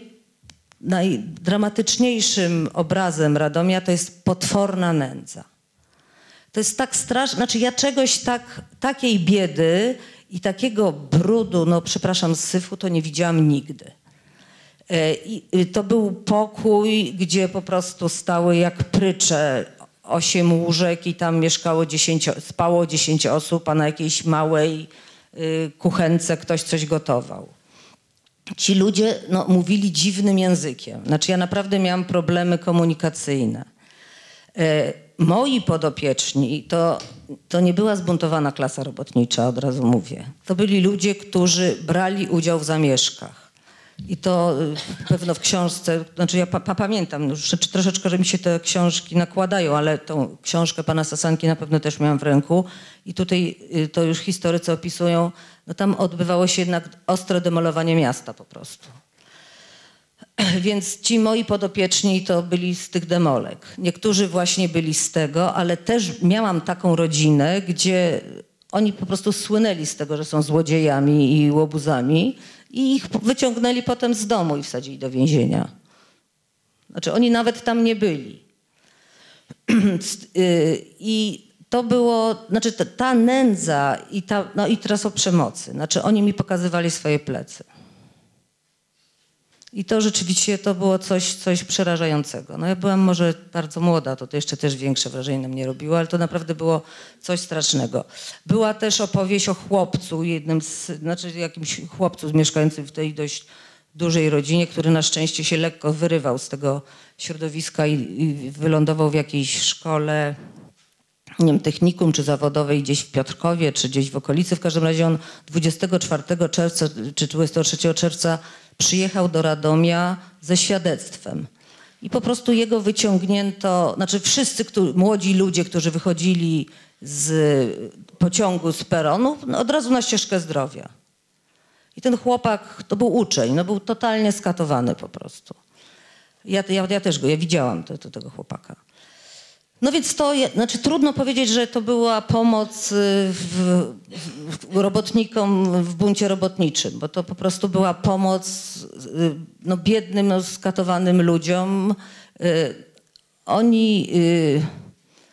najdramatyczniejszym obrazem Radomia to jest potworna nędza. To jest tak straszne, znaczy ja czegoś tak, takiej biedy i takiego brudu, no przepraszam, syfu to nie widziałam nigdy. I to był pokój, gdzie po prostu stały jak prycze osiem łóżek i tam mieszkało dziesięć, spało dziesięć osób, a na jakiejś małej kuchence ktoś coś gotował. Ci ludzie no, mówili dziwnym językiem. Znaczy ja naprawdę miałam problemy komunikacyjne. E, moi podopieczni to, to nie była zbuntowana klasa robotnicza, od razu mówię. To byli ludzie, którzy brali udział w zamieszkach. I to y, pewno w książce, znaczy ja pa, pa, pamiętam już troszeczkę, że mi się te książki nakładają, ale tą książkę pana Sasanki na pewno też miałam w ręku. I tutaj y, to już historycy opisują, no tam odbywało się jednak ostre demolowanie miasta po prostu. Więc ci moi podopieczni to byli z tych demolek. Niektórzy właśnie byli z tego, ale też miałam taką rodzinę, gdzie oni po prostu słynęli z tego, że są złodziejami i łobuzami i ich wyciągnęli potem z domu i wsadzili do więzienia. Znaczy oni nawet tam nie byli. I to było, znaczy ta, ta nędza i ta, no i teraz o przemocy. Znaczy oni mi pokazywali swoje plecy. I to rzeczywiście to było coś, coś przerażającego. No ja byłam może bardzo młoda, to, to jeszcze też większe wrażenie na mnie robiło, ale to naprawdę było coś strasznego. Była też opowieść o chłopcu, jednym z, znaczy jakimś chłopcu mieszkającym w tej dość dużej rodzinie, który na szczęście się lekko wyrywał z tego środowiska i, i wylądował w jakiejś szkole, nie wiem, technikum czy zawodowej gdzieś w Piotrkowie, czy gdzieś w okolicy. W każdym razie on dwudziestego czwartego czerwca czy dwudziestego trzeciego czerwca przyjechał do Radomia ze świadectwem. I po prostu jego wyciągnięto, znaczy wszyscy którzy, młodzi ludzie, którzy wychodzili z pociągu, z peronu, no od razu na ścieżkę zdrowia. I ten chłopak, to był uczeń, no był totalnie skatowany po prostu. Ja, ja, ja też go, ja widziałam to, to, tego chłopaka. No więc to, znaczy trudno powiedzieć, że to była pomoc w, w robotnikom w buncie robotniczym, bo to po prostu była pomoc no, biednym, no, skatowanym ludziom. Oni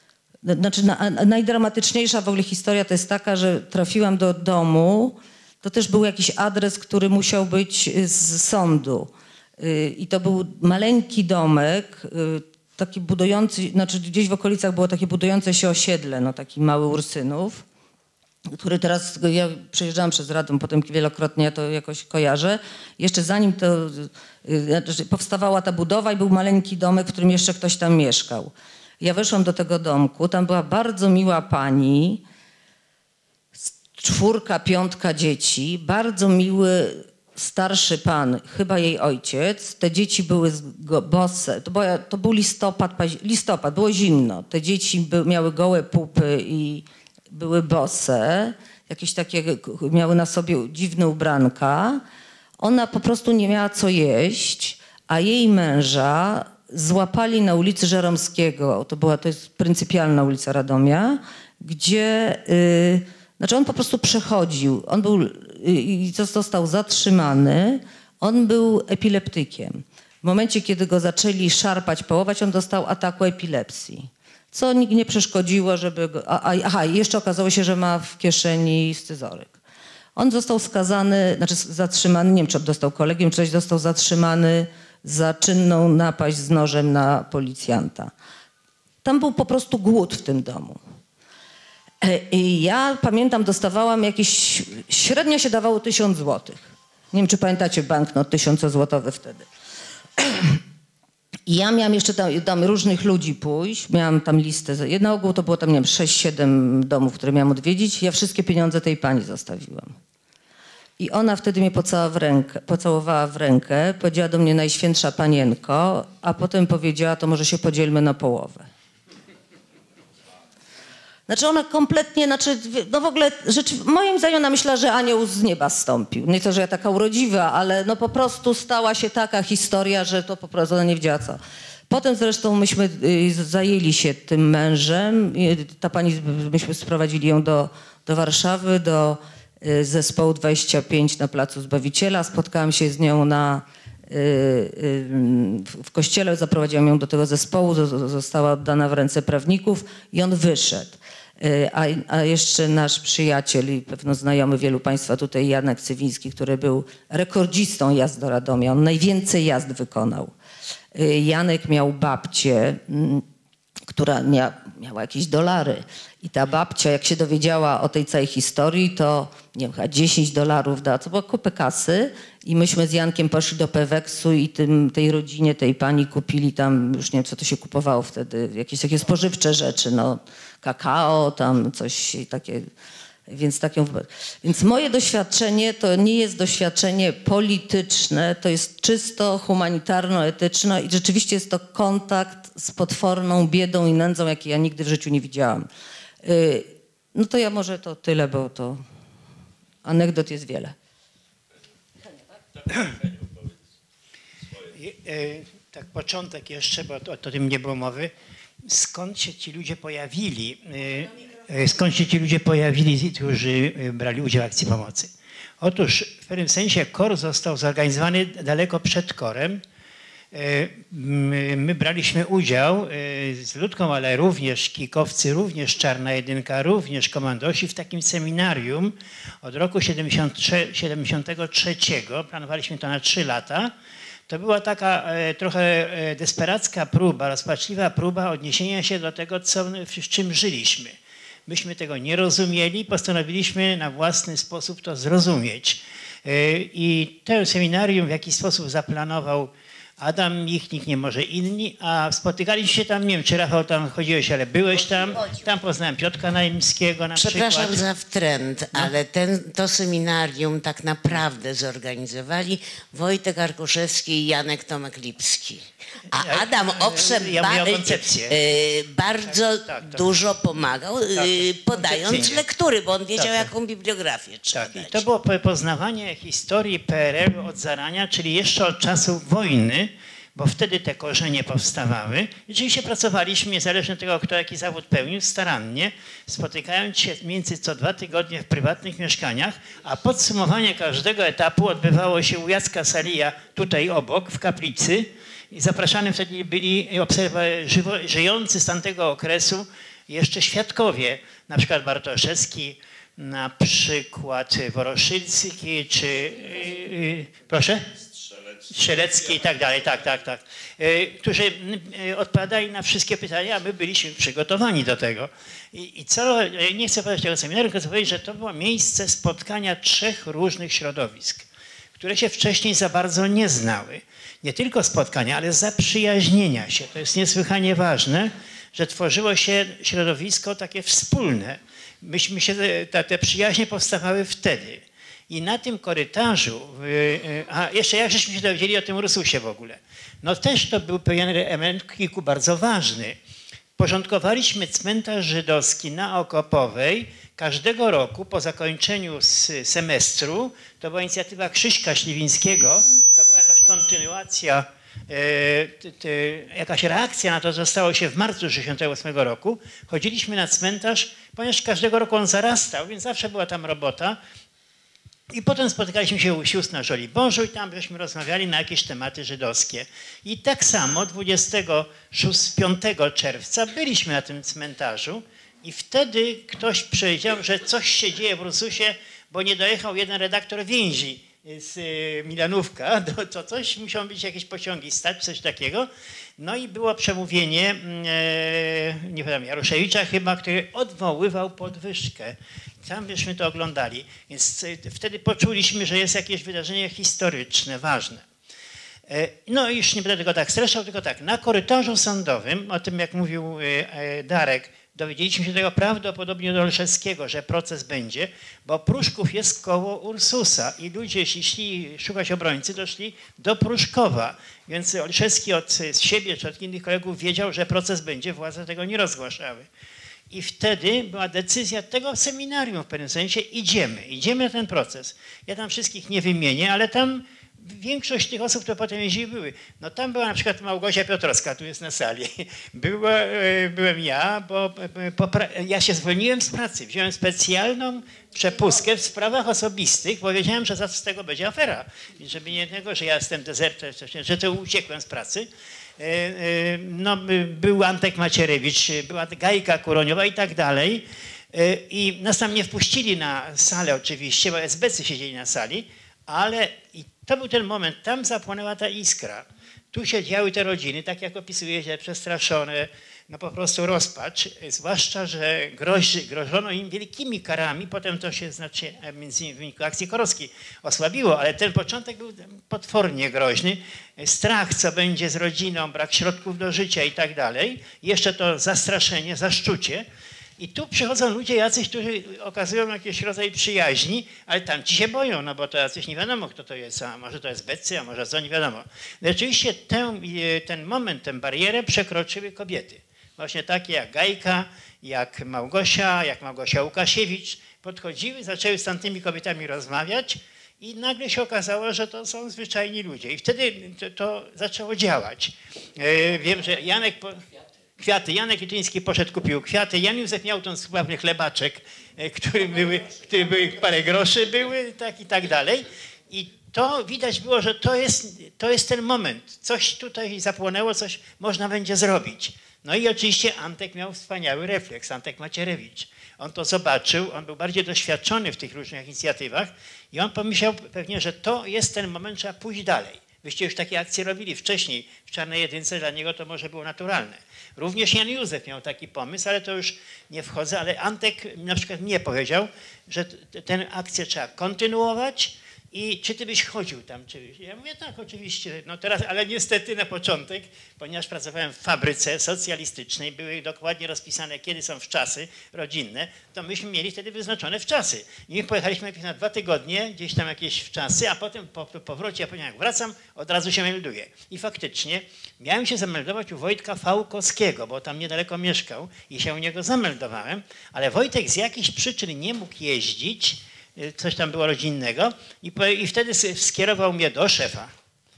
Znaczy na, najdramatyczniejsza w ogóle historia to jest taka, że trafiłam do domu, to też był jakiś adres, który musiał być z sądu. I to był maleńki domek, taki budujący, znaczy gdzieś w okolicach było takie budujące się osiedle, no taki mały Ursynów, który teraz, ja przejeżdżałam przez Radom, potem wielokrotnie to jakoś kojarzę. Jeszcze zanim to znaczy powstawała ta budowa i był maleńki domek, w którym jeszcze ktoś tam mieszkał. Ja weszłam do tego domku, tam była bardzo miła pani, czwórka, piątka dzieci, bardzo miły starszy pan, chyba jej ojciec. Te dzieci były bose, to, była, to był listopad, listopad, było zimno. Te dzieci by, miały gołe pupy i były bose, jakieś takie, miały na sobie dziwne ubranka. Ona po prostu nie miała co jeść, a jej męża złapali na ulicy Żeromskiego, to była, to jest pryncypialna ulica Radomia, gdzie, yy, znaczy on po prostu przechodził, on był i yy, został zatrzymany, on był epileptykiem. W momencie, kiedy go zaczęli szarpać, połować, on dostał ataku epilepsji, co nikt nie przeszkodziło, żeby go, a, a, aha, i jeszcze okazało się, że ma w kieszeni scyzoryk. On został skazany, znaczy zatrzymany, nie wiem, czy dostał kolegium, czy coś, został zatrzymany za czynną napaść z nożem na policjanta. Tam był po prostu głód w tym domu. I ja pamiętam, dostawałam jakieś, średnio się dawało tysiąc złotych. Nie wiem, czy pamiętacie banknot tysiącozłotowy wtedy. I ja miałam jeszcze tam, tam różnych ludzi pójść, miałam tam listę, na ogół to było tam, nie wiem, sześć siedem domów, które miałam odwiedzić. Ja wszystkie pieniądze tej pani zostawiłam. I ona wtedy mnie pocałowała w rękę, pocałowała w rękę, powiedziała do mnie Najświętsza Panienko, a potem powiedziała, to może się podzielmy na połowę. Znaczy ona kompletnie, znaczy, no w ogóle, rzeczy, moim zdaniem ona myślała, że anioł z nieba zstąpił. Nie to, że ja taka urodziwa, ale no po prostu stała się taka historia, że to po prostu ona nie wiedziała co. Potem zresztą myśmy y, zajęli się tym mężem. I ta pani, myśmy sprowadzili ją do, do Warszawy, do y, zespołu dwadzieścia pięć na Placu Zbawiciela. Spotkałam się z nią na, y, y, w kościele, zaprowadziłam ją do tego zespołu, została oddana w ręce prawników i on wyszedł. A, a jeszcze nasz przyjaciel i pewno znajomy wielu państwa tutaj, Janek Cywiński, który był rekordzistą jazd do Radomia. On najwięcej jazd wykonał. Janek miał babcię, która mia, miała jakieś dolary. I ta babcia, jak się dowiedziała o tej całej historii, to nie wiem, chyba dziesięć dolarów dała. To była kupę kasy. I myśmy z Jankiem poszli do Peweksu i tym, tej rodzinie, tej pani kupili tam, już nie wiem, co to się kupowało wtedy, jakieś takie spożywcze rzeczy, no kakao, tam coś takie. Więc, taką, więc moje doświadczenie to nie jest doświadczenie polityczne, to jest czysto humanitarno-etyczne i rzeczywiście jest to kontakt z potworną biedą i nędzą, jakiej ja nigdy w życiu nie widziałam. Yy, no to ja może to tyle, bo to anegdot jest wiele. Tak, początek jeszcze, bo o, o tym nie było mowy. Skąd się ci ludzie pojawili? Skąd się ci ludzie pojawili, którzy brali udział w akcji pomocy? Otóż w pewnym sensie KOR został zorganizowany daleko przed KOR-em. My braliśmy udział z Ludką, ale również kikowcy, również Czarna Jedynka, również komandosi w takim seminarium od roku siedemdziesiątego trzeciego. Planowaliśmy to na trzy lata. To była taka e, trochę e, desperacka próba, rozpaczliwa próba odniesienia się do tego, co, w czym żyliśmy. Myśmy tego nie rozumieli, postanowiliśmy na własny sposób to zrozumieć. E, I to seminarium w jakiś sposób zaplanował Adam Michnik, nie może inni, a spotykaliśmy się tam, nie wiem, czy Rafał tam chodziłeś, ale byłeś tam. Tam poznałem Piotrka Naimskiego na Przepraszam przykład. za wtręt, No. ale ten, to seminarium tak naprawdę zorganizowali Wojtek Arkuszewski i Janek Tomek-Lipski. A Ja- Adam owszem ja ba- mówię o koncepcję. e, bardzo Tak, tak. dużo pomagał, e, podając koncepcyjnie. lektury, bo on wiedział, Tak, tak. jaką bibliografię trzeba Tak, i dać. to było po- poznawanie historii P R L-u od zarania, czyli jeszcze od czasów wojny, bo wtedy te korzenie powstawały. I oczywiście pracowaliśmy, niezależnie od tego, kto jaki zawód pełnił, starannie, spotykając się między co dwa tygodnie w prywatnych mieszkaniach, a podsumowanie każdego etapu odbywało się u Jacka Salija, tutaj obok, w kaplicy. I zapraszani wtedy byli obserwa- żywo, żyjący z tamtego okresu jeszcze świadkowie, na przykład Bartoszewski, na przykład Woroszycki, czy yy, yy, proszę? Strzelecki i tak dalej, tak, tak, tak, yy, którzy yy, odpowiadali na wszystkie pytania, a my byliśmy przygotowani do tego. I, i co, nie chcę powiedzieć tego seminarium, tylko chcę powiedzieć, że to było miejsce spotkania trzech różnych środowisk, które się wcześniej za bardzo nie znały. Nie tylko spotkania, ale zaprzyjaźnienia się. To jest niesłychanie ważne, że tworzyło się środowisko takie wspólne. Myśmy się, te, te przyjaźnie powstawały wtedy. I na tym korytarzu, a jeszcze jak żeśmy się dowiedzieli o tym Ursusie w ogóle, no też to był pewien element kilku bardzo ważny. Porządkowaliśmy cmentarz żydowski na Okopowej każdego roku po zakończeniu semestru. To była inicjatywa Krzyśka Śliwińskiego, to była jakaś kontynuacja, e, te, jakaś reakcja na to, co stało się w marcu tysiąc dziewięćset sześćdziesiątego ósmego roku. Chodziliśmy na cmentarz, ponieważ każdego roku on zarastał, więc zawsze była tam robota. I potem spotykaliśmy się u sióstr na Żoliborzu i tam żeśmy rozmawiali na jakieś tematy żydowskie. I tak samo dwudziestego piątego czerwca byliśmy na tym cmentarzu i wtedy ktoś powiedział, że coś się dzieje w Ursusie, bo nie dojechał jeden redaktor więzi z Milanówka, to coś, musiały być jakieś pociągi stać, coś takiego. No i było przemówienie, e, nie pamiętam, Jaruszewicza chyba, który odwoływał podwyżkę. Tam byśmy to oglądali, więc wtedy poczuliśmy, że jest jakieś wydarzenie historyczne, ważne. No i już nie będę tego tak streszczał, tylko tak, na korytarzu sądowym, o tym jak mówił Darek, dowiedzieliśmy się tego prawdopodobnie do Olszewskiego, że proces będzie, bo Pruszków jest koło Ursusa i ludzie, jeśli szli szukać obrońcy, doszli do Pruszkowa. Więc Olszewski od siebie czy od innych kolegów wiedział, że proces będzie, władze tego nie rozgłaszały. I wtedy była decyzja tego seminarium w pewnym sensie, idziemy, idziemy na ten proces. Ja tam wszystkich nie wymienię, ale tam większość tych osób, które potem jeździły, były. No tam była na przykład Małgosia Piotrowska, tu jest na sali. Była, byłem ja, bo ja się zwolniłem z pracy. Wziąłem specjalną przepustkę w sprawach osobistych, bo wiedziałem, że z tego będzie afera. I żeby nie tego, że ja jestem dezerter, że to uciekłem z pracy. No, był Antek Macierewicz, była Gajka Kuroniowa i tak dalej. I nas tam nie wpuścili na salę oczywiście, bo es be ce siedzieli na sali, ale i to był ten moment, tam zapłonęła ta iskra. Tu siedziały te rodziny, tak jak opisuje się, przestraszone, no po prostu rozpacz, zwłaszcza, że grozi, grożono im wielkimi karami, potem to się znaczy, między innymi w wyniku akcji Korowskiej osłabiło, ale ten początek był potwornie groźny. Strach, co będzie z rodziną, brak środków do życia i tak dalej. Jeszcze to zastraszenie, zaszczucie. I tu przychodzą ludzie jacyś, którzy okazują jakiś rodzaj przyjaźni, ale tam ci się boją, no bo to jacyś nie wiadomo, kto to jest, a może to jest Becy, a może co, nie wiadomo. Rzeczywiście ten, ten moment, tę barierę przekroczyły kobiety. Właśnie takie jak Gajka, jak Małgosia, jak Małgosia Łukasiewicz podchodziły, zaczęły z tamtymi kobietami rozmawiać i nagle się okazało, że to są zwyczajni ludzie. I wtedy to, to zaczęło działać. E, wiem, że Janek... Po... Kwiaty. Janek Lityński poszedł, kupił kwiaty. Jan Józef miał ten sławny chlebaczek, który były, który były parę groszy, były tak i tak dalej. I to widać było, że to jest, to jest ten moment. Coś tutaj zapłonęło, coś można będzie zrobić. No i oczywiście Antek miał wspaniały refleks, Antek Macierewicz. On to zobaczył, on był bardziej doświadczony w tych różnych inicjatywach i on pomyślał pewnie, że to jest ten moment, trzeba pójść dalej. Wyście już takie akcje robili wcześniej w Czarnej Jedynce, dla niego to może było naturalne. Również Jan Józef miał taki pomysł, ale to już nie wchodzę, ale Antek na przykład mnie powiedział, że tę akcję trzeba kontynuować i czy ty byś chodził tam? Czy... Ja mówię tak, oczywiście, no teraz, ale niestety na początek, ponieważ pracowałem w fabryce socjalistycznej, były dokładnie rozpisane, kiedy są wczasy rodzinne, to myśmy mieli wtedy wyznaczone wczasy. I my pojechaliśmy najpierw na dwa tygodnie, gdzieś tam jakieś wczasy, a potem po powrocie, ja powiedziałem, jak wracam, od razu się melduję. I faktycznie miałem się zameldować u Wojtka Fałkowskiego, bo tam niedaleko mieszkał i się u niego zameldowałem, ale Wojtek z jakichś przyczyn nie mógł jeździć, coś tam było rodzinnego i, po, i wtedy skierował mnie do szefa,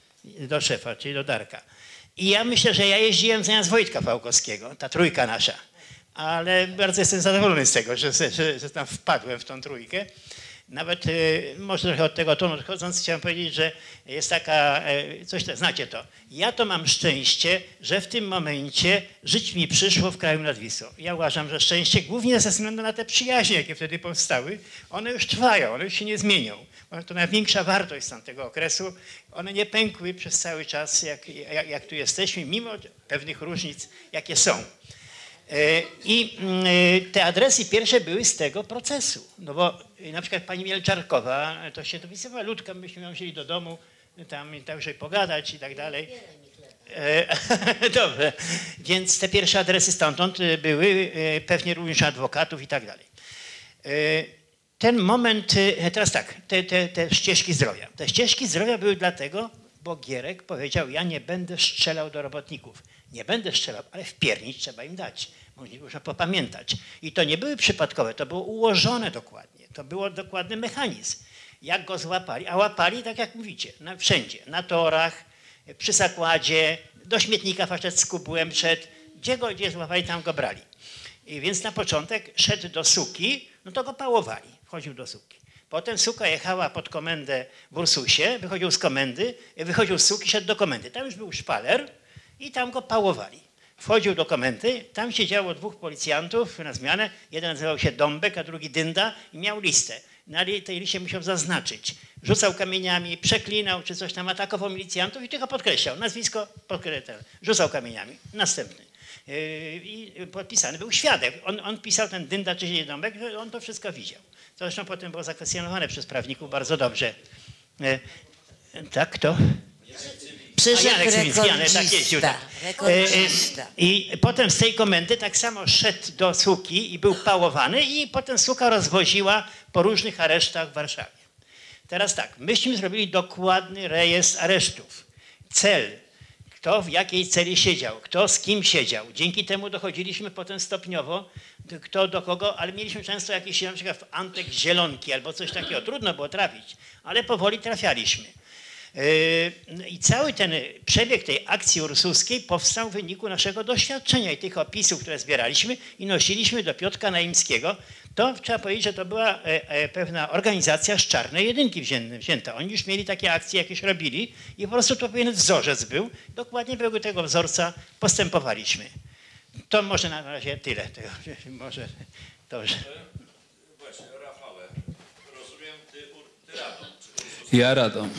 do szefa, czyli do Darka. I ja myślę, że ja jeździłem zamiast Wojtka Fałkowskiego, ta trójka nasza, ale bardzo jestem zadowolony z tego, że, że, że tam wpadłem w tą trójkę. Nawet y, może trochę od tego tonu odchodząc, chciałem powiedzieć, że jest taka, y, coś, znacie to, ja to mam szczęście, że w tym momencie żyć mi przyszło w kraju nad Wisłą. Ja uważam, że szczęście głównie ze względu na te przyjaźnie, jakie wtedy powstały, one już trwają, one już się nie zmienią. To największa wartość z tamtego okresu. One nie pękły przez cały czas, jak, jak, jak tu jesteśmy, mimo pewnych różnic, jakie są. I te adresy pierwsze były z tego procesu. No bo na przykład pani Mielczarkowa, to się dopisywała, Ludka, myśmy ją wzięli do domu, tam także pogadać i tak dalej. Dobrze, więc te pierwsze adresy stamtąd były, pewnie również adwokatów i tak dalej. Ten moment, teraz tak, te, te, te ścieżki zdrowia. Te ścieżki zdrowia były dlatego, bo Gierek powiedział, ja nie będę strzelał do robotników. Nie będę strzelał, ale wpiernić trzeba im dać. Można popamiętać. I to nie były przypadkowe, to było ułożone dokładnie. To był dokładny mechanizm. Jak go złapali, a łapali, tak jak mówicie, na, wszędzie. Na torach, przy zakładzie, do śmietnika facet z kubłem szedł. Gdzie go gdzie złapali, tam go brali. I więc na początek szedł do Suki, no to go pałowali. Wchodził do Suki. Potem Suka jechała pod komendę w Ursusie, wychodził z komendy, wychodził z Suki, szedł do komendy. Tam już był szpaler i tam go pałowali. Wchodził do komendy, tam siedziało dwóch policjantów na zmianę. Jeden nazywał się Dąbek, a drugi Dynda i miał listę. Na tej liście musiał zaznaczyć. Rzucał kamieniami, przeklinał czy coś tam, atakował milicjantów i tylko podkreślał. Nazwisko, podkreślał. Rzucał kamieniami. Następny. I podpisany był świadek. On, on pisał, ten Dynda czy Dąbek, że on to wszystko widział. To zresztą potem było zakwestionowane przez prawników bardzo dobrze. Tak, kto? Przyszedł rekordzista. Tak jeździł, tak. rekordzista. I potem z tej komendy tak samo szedł do Suki i był pałowany i potem Suka rozwoziła po różnych aresztach w Warszawie. Teraz tak, myśmy zrobili dokładny rejestr aresztów. Cel, kto w jakiej celi siedział, kto z kim siedział. Dzięki temu dochodziliśmy potem stopniowo, kto do kogo, ale mieliśmy często jakieś, na przykład w Antek Zielonki albo coś takiego. Trudno było trafić, ale powoli trafialiśmy. I cały ten przebieg tej akcji ursuskiej powstał w wyniku naszego doświadczenia i tych opisów, które zbieraliśmy i nosiliśmy do Piotra Naimskiego. To trzeba powiedzieć, że to była pewna organizacja z Czarnej Jedynki wzięta. Oni już mieli takie akcje, jakieś robili i po prostu to pewien wzorzec był. Dokładnie według tego wzorca postępowaliśmy. To może na razie tyle. Tego, może dobrze. Właśnie, Rafale, rozumiem, ty, ty Radom. Ja Radom.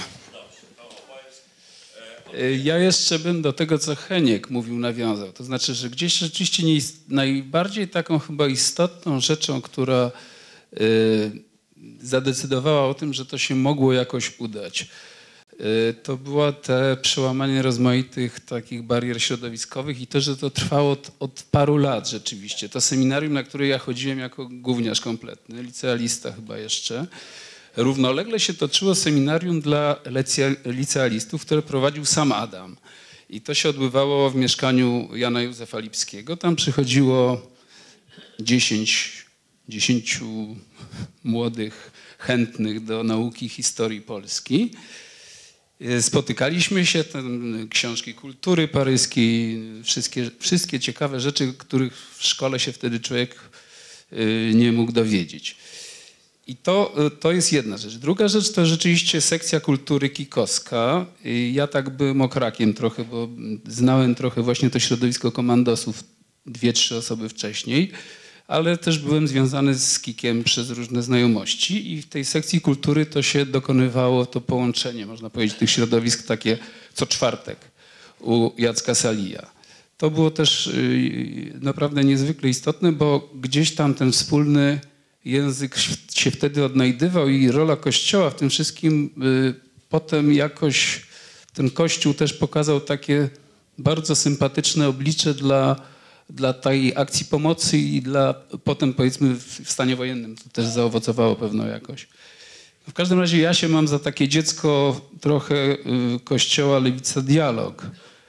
Ja jeszcze bym do tego, co Heniek mówił, nawiązał. To znaczy, że gdzieś rzeczywiście nie ist... najbardziej taką chyba istotną rzeczą, która y, zadecydowała o tym, że to się mogło jakoś udać, y, to było te przełamanie rozmaitych takich barier środowiskowych i to, że to trwało od, od paru lat rzeczywiście. To seminarium, na które ja chodziłem jako gówniarz kompletny, licealista chyba jeszcze, równolegle się toczyło seminarium dla licealistów, które prowadził sam Adam. I to się odbywało w mieszkaniu Jana Józefa Lipskiego. Tam przychodziło dziesięć, dziesięciu młodych, chętnych do nauki historii Polski. Spotykaliśmy się, tam książki kultury paryskiej, wszystkie, wszystkie ciekawe rzeczy, których w szkole się wtedy człowiek nie mógł dowiedzieć. I to, to jest jedna rzecz. Druga rzecz to rzeczywiście sekcja kultury kikowska. Ja tak byłem okrakiem trochę, bo znałem trochę właśnie to środowisko komandosów dwie, trzy osoby wcześniej, ale też byłem związany z Kikiem przez różne znajomości i w tej sekcji kultury to się dokonywało to połączenie, można powiedzieć, tych środowisk takie co czwartek u Jacka Salija. To było też naprawdę niezwykle istotne, bo gdzieś tam ten wspólny język się wtedy odnajdywał i rola Kościoła w tym wszystkim y, potem jakoś ten Kościół też pokazał takie bardzo sympatyczne oblicze dla, dla tej akcji pomocy i dla potem powiedzmy w stanie wojennym to też zaowocowało pewną jakoś. W każdym razie ja się mam za takie dziecko trochę y, Kościoła Lewica Dialog.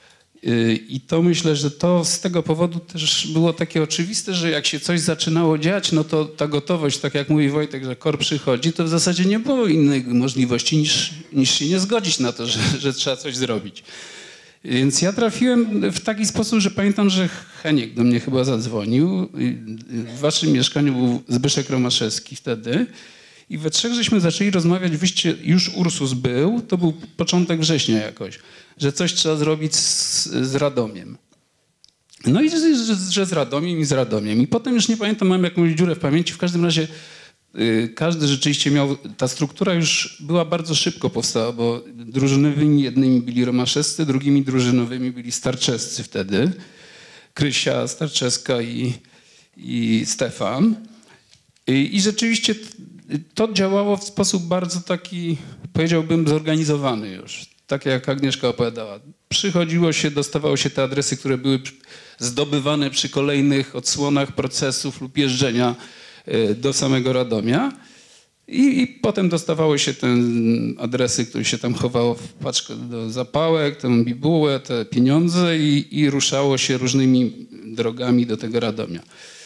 I to myślę, że to z tego powodu też było takie oczywiste, że jak się coś zaczynało dziać, no to ta gotowość, tak jak mówi Wojtek, że KOR przychodzi, to w zasadzie nie było innej możliwości niż, niż się nie zgodzić na to, że, że trzeba coś zrobić. Więc ja trafiłem w taki sposób, że pamiętam, że Heniek do mnie chyba zadzwonił. W waszym mieszkaniu był Zbyszek Romaszewski wtedy I we trzech żeśmy zaczęli rozmawiać, wyście, już Ursus był, to był początek września jakoś, że coś trzeba zrobić z, z Radomiem. No i że, że, że z Radomiem i z Radomiem. I potem już nie pamiętam, mam jakąś dziurę w pamięci, w każdym razie y, każdy rzeczywiście miał, ta struktura już była bardzo szybko powstała, bo drużynowymi jednymi byli romaszewscy, drugimi drużynowymi byli starczescy wtedy. Krysia, Starczewska i, i Stefan. I, I rzeczywiście to działało w sposób bardzo taki, powiedziałbym, zorganizowany już. Tak jak Agnieszka opowiadała. Przychodziło się, dostawało się te adresy, które były zdobywane przy kolejnych odsłonach procesów lub jeżdżenia do samego Radomia. I, i potem dostawało się te adresy, które się tam chowało w paczkę do zapałek, tę bibułę, te pieniądze i, i ruszało się różnymi drogami do tego Radomia.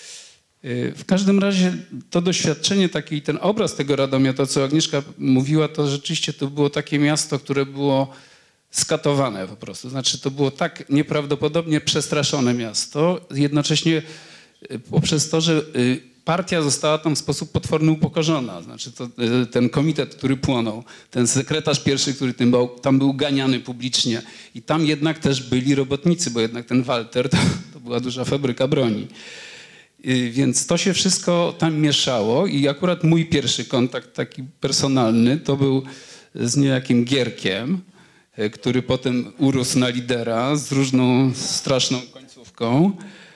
W każdym razie to doświadczenie, taki ten obraz tego Radomia, to co Agnieszka mówiła, to rzeczywiście to było takie miasto, które było skatowane po prostu. Znaczy to było tak nieprawdopodobnie przestraszone miasto, jednocześnie poprzez to, że partia została tam w sposób potworny upokorzona. Znaczy to, ten komitet, który płonął, ten sekretarz pierwszy, który tym był, tam był ganiany publicznie i tam jednak też byli robotnicy, bo jednak ten Walter to, to była duża fabryka broni. Więc to się wszystko tam mieszało i akurat mój pierwszy kontakt taki personalny to był z niejakim Gierkiem, który potem urósł na lidera z różną straszną końcówką.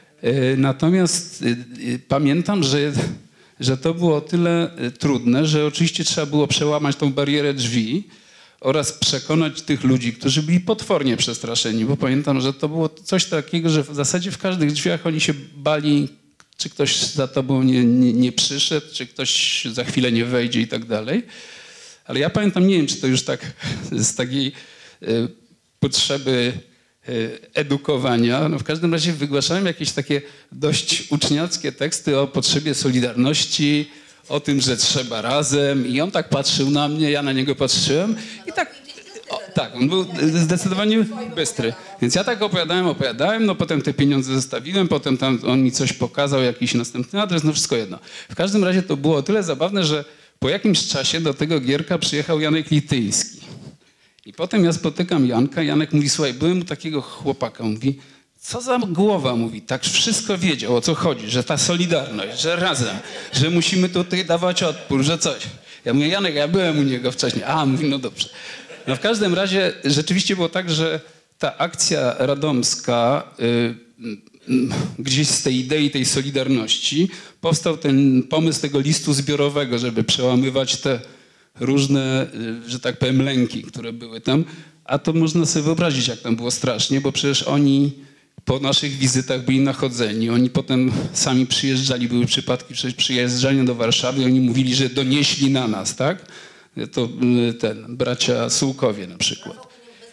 Natomiast pamiętam, że, że to było o tyle trudne, że oczywiście trzeba było przełamać tą barierę drzwi oraz przekonać tych ludzi, którzy byli potwornie przestraszeni, bo pamiętam, że to było coś takiego, że w zasadzie w każdych drzwiach oni się bali, czy ktoś za tobą nie, nie, nie przyszedł, czy ktoś za chwilę nie wejdzie i tak dalej. Ale ja pamiętam, nie wiem, czy to już tak z takiej y, potrzeby y, edukowania, no w każdym razie wygłaszałem jakieś takie dość uczniackie teksty o potrzebie solidarności, o tym, że trzeba razem i on tak patrzył na mnie, ja na niego patrzyłem i tak... O, tak, on był zdecydowanie bystry. Więc ja tak opowiadałem, opowiadałem, no potem te pieniądze zostawiłem, potem tam on mi coś pokazał, jakiś następny adres, no wszystko jedno. W każdym razie to było o tyle zabawne, że po jakimś czasie do tego Gierka przyjechał Janek Lityński. I potem ja spotykam Janka, Janek mówi, słuchaj, byłem u takiego chłopaka, mówi, co za głowa, mówi, tak wszystko wiedział, o co chodzi, że ta solidarność, że razem, że musimy tutaj dawać odpór, że coś. Ja mówię, Janek, ja byłem u niego wcześniej. A, mówi, no dobrze. No w każdym razie rzeczywiście było tak, że ta akcja radomska, y, y, gdzieś z tej idei, tej solidarności powstał ten pomysł tego listu zbiorowego, żeby przełamywać te różne, y, że tak powiem, lęki, które były tam. A to można sobie wyobrazić, jak tam było strasznie, bo przecież oni po naszych wizytach byli nachodzeni. Oni potem sami przyjeżdżali, były przypadki przecież przyjeżdżania do Warszawy i oni mówili, że donieśli na nas, tak? To ten, bracia Sułkowie na przykład.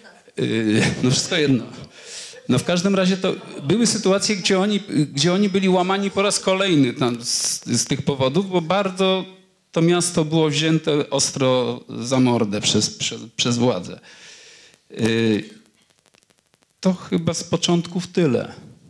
No wszystko jedno. No w każdym razie to były sytuacje, gdzie oni, gdzie oni byli łamani po raz kolejny tam z, z tych powodów, bo bardzo to miasto było wzięte ostro za mordę przez, przez, przez władzę. To chyba z początków tyle.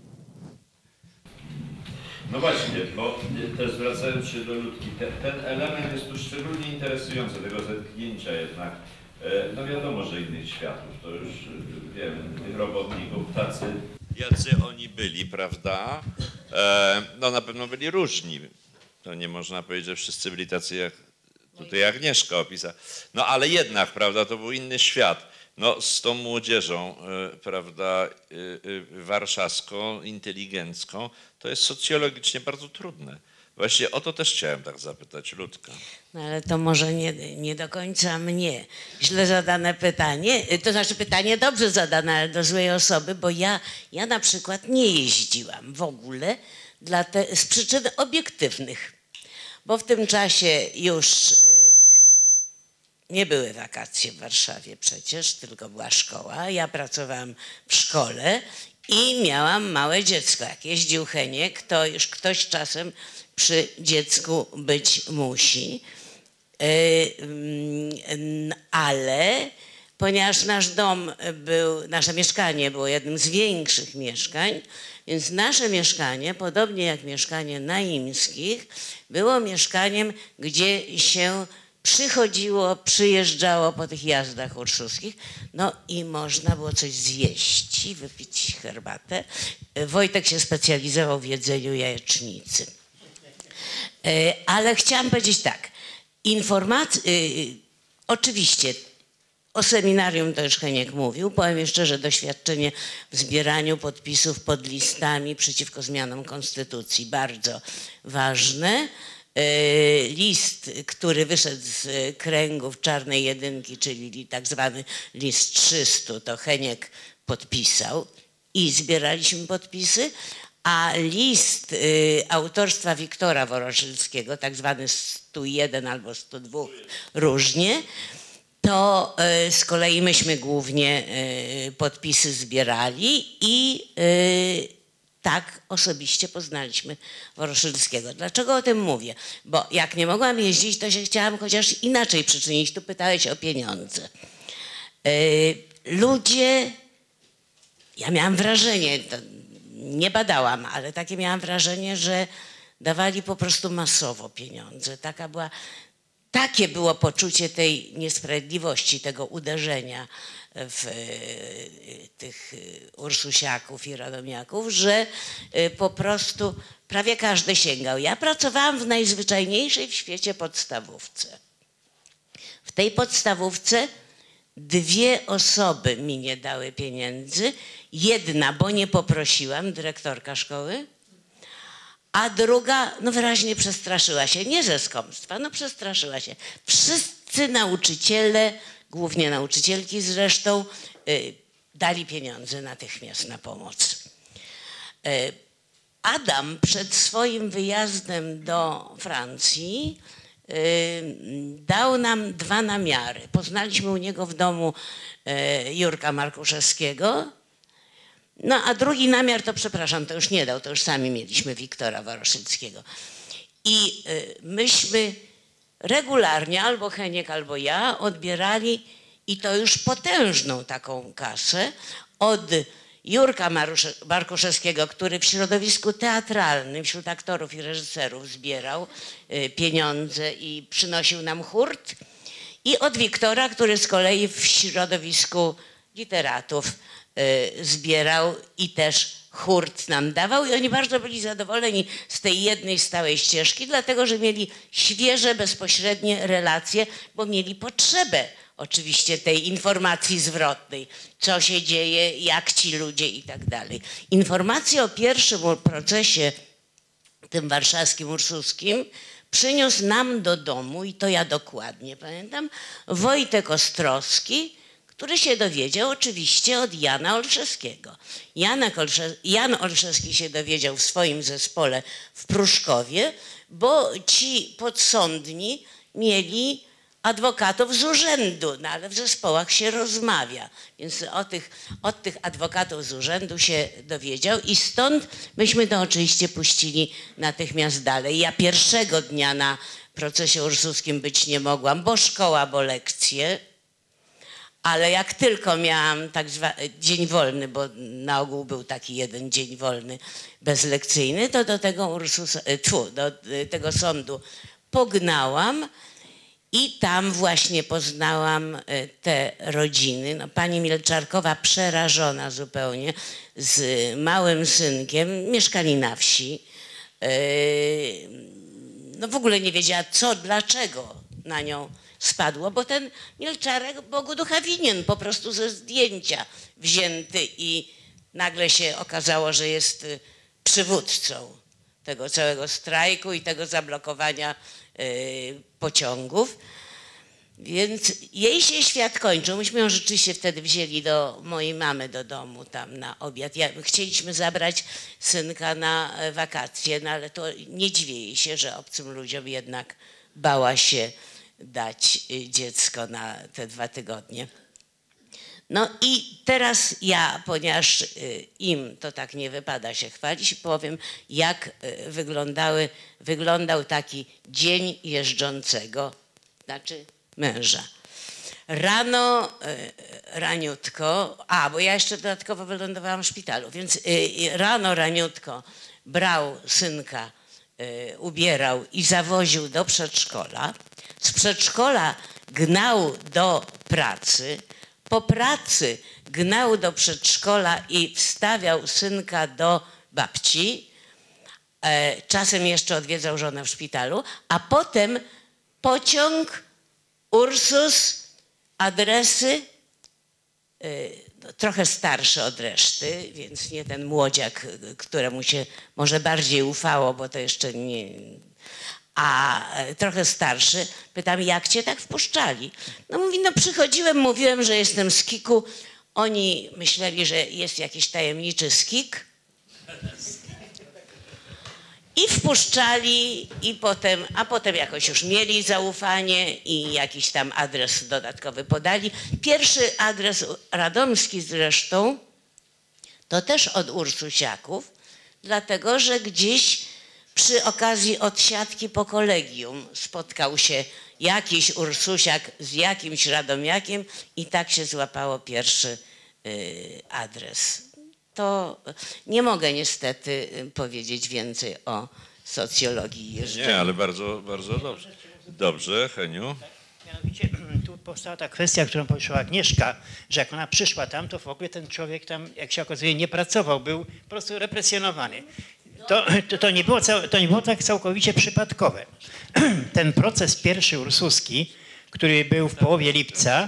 No właśnie, bo też zwracając się do Ludki, ten, ten element jest tu szczególnie interesujący, tego zetknięcia jednak. No wiadomo, że innych światów, to już wiem, tych robotników, tacy, jacy oni byli, prawda? No na pewno byli różni. To nie można powiedzieć, że wszyscy byli tacy, jak tutaj Agnieszka opisała. No ale jednak, prawda, to był inny świat. No z tą młodzieżą, prawda, warszawską, inteligencką, to jest socjologicznie bardzo trudne. Właśnie o to też chciałem tak zapytać Ludka. No ale to może nie, nie do końca mnie. Źle zadane pytanie, to znaczy pytanie dobrze zadane, ale do złej osoby, bo ja, ja na przykład nie jeździłam w ogóle dla te, z przyczyn obiektywnych, bo w tym czasie już nie były wakacje w Warszawie przecież, tylko była szkoła. Ja pracowałam w szkole i miałam małe dziecko. Jak jeździł Heniek, to już ktoś czasem przy dziecku być musi. Ale ponieważ nasz dom był, nasze mieszkanie było jednym z większych mieszkań, więc nasze mieszkanie, podobnie jak mieszkanie Naimskich, było mieszkaniem, gdzie się przychodziło, przyjeżdżało po tych jazdach urszulskich, no i można było coś zjeść i wypić herbatę. Wojtek się specjalizował w jedzeniu jajecznicy. Ale chciałam powiedzieć tak, informacje, oczywiście o seminarium to już Heniek mówił, powiem jeszcze, że doświadczenie w zbieraniu podpisów pod listami przeciwko zmianom konstytucji, bardzo ważne. List, który wyszedł z kręgów Czarnej Jedynki, czyli tak zwany list trzystu, to Heniek podpisał i zbieraliśmy podpisy, a list y, autorstwa Wiktora Woroszylskiego, tak zwany sto jeden albo sto dwa, różnie, to y, z kolei myśmy głównie y, podpisy zbierali i y, tak osobiście poznaliśmy Woroszylskiego. Dlaczego o tym mówię? Bo jak nie mogłam jeździć, to się chciałam chociaż inaczej przyczynić. Tu pytałeś o pieniądze. Y, ludzie, ja miałam wrażenie, to nie badałam, ale takie miałam wrażenie, że dawali po prostu masowo pieniądze. Taka była, takie było poczucie tej niesprawiedliwości, tego uderzenia w tych Ursusiaków i Radomiaków, że po prostu prawie każdy sięgał. Ja pracowałam w najzwyczajniejszej w świecie podstawówce. W tej podstawówce dwie osoby mi nie dały pieniędzy. Jedna, bo nie poprosiłam, dyrektorka szkoły, a druga, no wyraźnie przestraszyła się, nie ze skąpstwa, no przestraszyła się. Wszyscy nauczyciele, głównie nauczycielki zresztą, y, dali pieniądze natychmiast na pomoc. Y, Adam przed swoim wyjazdem do Francji y, dał nam dwa namiary. Poznaliśmy u niego w domu y, Jurka Markuszewskiego. No a drugi namiar to, przepraszam, to już nie dał, to już sami mieliśmy Wiktora Woroszylskiego. I y, myśmy regularnie, albo Heniek, albo ja, odbierali i to już potężną taką kasę od Jurka Markuszewskiego, który w środowisku teatralnym, wśród aktorów i reżyserów zbierał y, pieniądze i przynosił nam hurt, i od Wiktora, który z kolei w środowisku literatów y, zbierał i też hurt nam dawał, i oni bardzo byli zadowoleni z tej jednej stałej ścieżki, dlatego że mieli świeże, bezpośrednie relacje, bo mieli potrzebę oczywiście tej informacji zwrotnej, co się dzieje, jak ci ludzie i tak dalej. Informacje o pierwszym procesie, tym warszawskim, ursuskim, przyniósł nam do domu, i to ja dokładnie pamiętam, Wojtek Ostrowski, który się dowiedział oczywiście od Jana Olszewskiego. Janek Olsze, Jan Olszewski się dowiedział w swoim zespole w Pruszkowie, bo ci podsądni mieli adwokatów z urzędu, no ale w zespołach się rozmawia. Więc o tych, od tych adwokatów z urzędu się dowiedział i stąd myśmy to oczywiście puścili natychmiast dalej. Ja pierwszego dnia na procesie ursuskim być nie mogłam, bo szkoła, bo lekcje. Ale jak tylko miałam tak zwany dzień wolny, bo na ogół był taki jeden dzień wolny bezlekcyjny, to do tego Ursusa, tfu, do tego sądu pognałam i tam właśnie poznałam te rodziny. No, pani Milczarkowa, przerażona zupełnie, z małym synkiem, mieszkali na wsi. No w ogóle nie wiedziała co, dlaczego na nią spadło, bo ten Milczarek Bogu ducha winien, po prostu ze zdjęcia wzięty, i nagle się okazało, że jest przywódcą tego całego strajku i tego zablokowania y, pociągów. Więc jej się świat kończył. Myśmy ją rzeczywiście wtedy wzięli do mojej mamy do domu tam na obiad. Ja, chcieliśmy zabrać synka na wakacje, no ale to nie dziwię jej się, że obcym ludziom jednak bała się dać dziecko na te dwa tygodnie. No i teraz ja, ponieważ im to tak nie wypada się chwalić, powiem, jak wyglądały, wyglądał taki dzień jeżdżącego, znaczy męża. Rano, e, raniutko, a bo ja jeszcze dodatkowo wylądowałam w szpitalu, więc e, rano, raniutko brał synka, e, ubierał i zawoził do przedszkola. Z przedszkola gnał do pracy, po pracy gnał do przedszkola i wstawiał synka do babci. E, czasem jeszcze odwiedzał żonę w szpitalu, a potem pociąg, Ursus, adresy, y, no, trochę starszy od reszty, więc nie ten młodziak, któremu się może bardziej ufało, bo to jeszcze nie... A y, trochę starszy, pytam, jak cię tak wpuszczali? No mówi, no przychodziłem, mówiłem, że jestem z Kiku. Oni myśleli, że jest jakiś tajemniczy skik. I wpuszczali, i potem, a potem jakoś już mieli zaufanie i jakiś tam adres dodatkowy podali. Pierwszy adres radomski zresztą to też od Ursusiaków, dlatego że gdzieś przy okazji odsiadki po kolegium spotkał się jakiś Ursusiak z jakimś radomiakiem i tak się złapało pierwszy y, adres. To nie mogę niestety powiedzieć więcej o socjologii jeżdżenia. Nie, ale bardzo, bardzo dobrze. Dobrze, Heniu. Mianowicie tu powstała ta kwestia, którą poruszyła Agnieszka, że jak ona przyszła tam, to w ogóle ten człowiek tam, jak się okazuje, nie pracował, był po prostu represjonowany. To, to, to, nie, było, to nie było tak całkowicie przypadkowe. Ten proces pierwszy ursuski, który był w połowie lipca,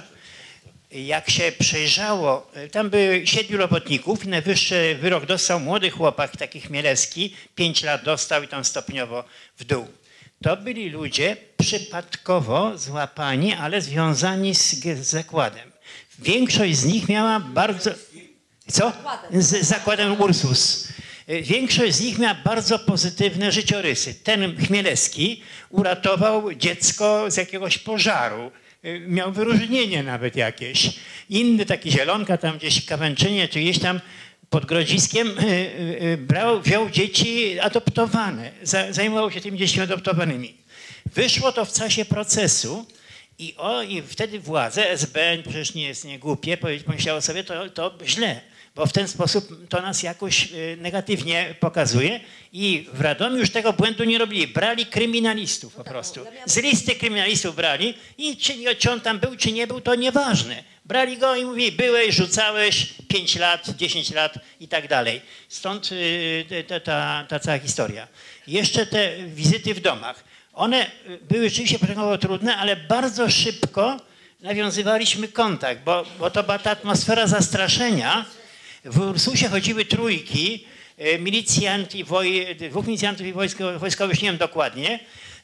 jak się przejrzało, tam było siedmiu robotników, najwyższy wyrok dostał młody chłopak, taki Chmielewski, pięć lat dostał i tam stopniowo w dół. To byli ludzie przypadkowo złapani, ale związani z, z zakładem. Większość z nich miała bardzo... Co? Z zakładem Ursus. Większość z nich miała bardzo pozytywne życiorysy. Ten Chmielewski uratował dziecko z jakiegoś pożaru. Miał wyróżnienie nawet jakieś. Inny taki zielonka tam gdzieś w Kawęczynie, czy gdzieś tam pod Grodziskiem brał, wziął dzieci adoptowane. Zajmował się tymi dziećmi adoptowanymi. Wyszło to w czasie procesu i, o, i wtedy władze, S B N przecież nie jest niegłupie, pomyślało sobie, to, to źle, bo w ten sposób to nas jakoś negatywnie pokazuje i w Radomiu już tego błędu nie robili. Brali kryminalistów po prostu. Z listy kryminalistów brali i czy, czy on tam był, czy nie był, to nieważne. Brali go i mówili, byłeś, rzucałeś, pięć lat, dziesięć lat i tak dalej. Stąd ta, ta, ta cała historia. Jeszcze te wizyty w domach. One były rzeczywiście początkowo trudne, ale bardzo szybko nawiązywaliśmy kontakt, bo, bo to była ta atmosfera zastraszenia. W Ursusie chodziły trójki, milicjant i woj, dwóch milicjantów i wojsko, wojskowych, nie wiem dokładnie,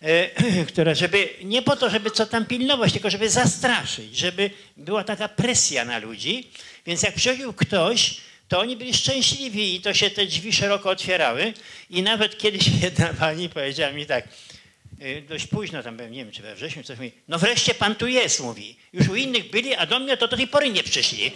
które żeby, nie po to, żeby co tam pilnować, tylko żeby zastraszyć, żeby była taka presja na ludzi. Więc jak przychodził ktoś, to oni byli szczęśliwi i to się te drzwi szeroko otwierały. I nawet kiedyś jedna pani powiedziała mi tak, dość późno tam byłem, nie wiem czy we wrześniu, coś mówi, no wreszcie pan tu jest, mówi. Już u innych byli, a do mnie to do tej pory nie przyszli.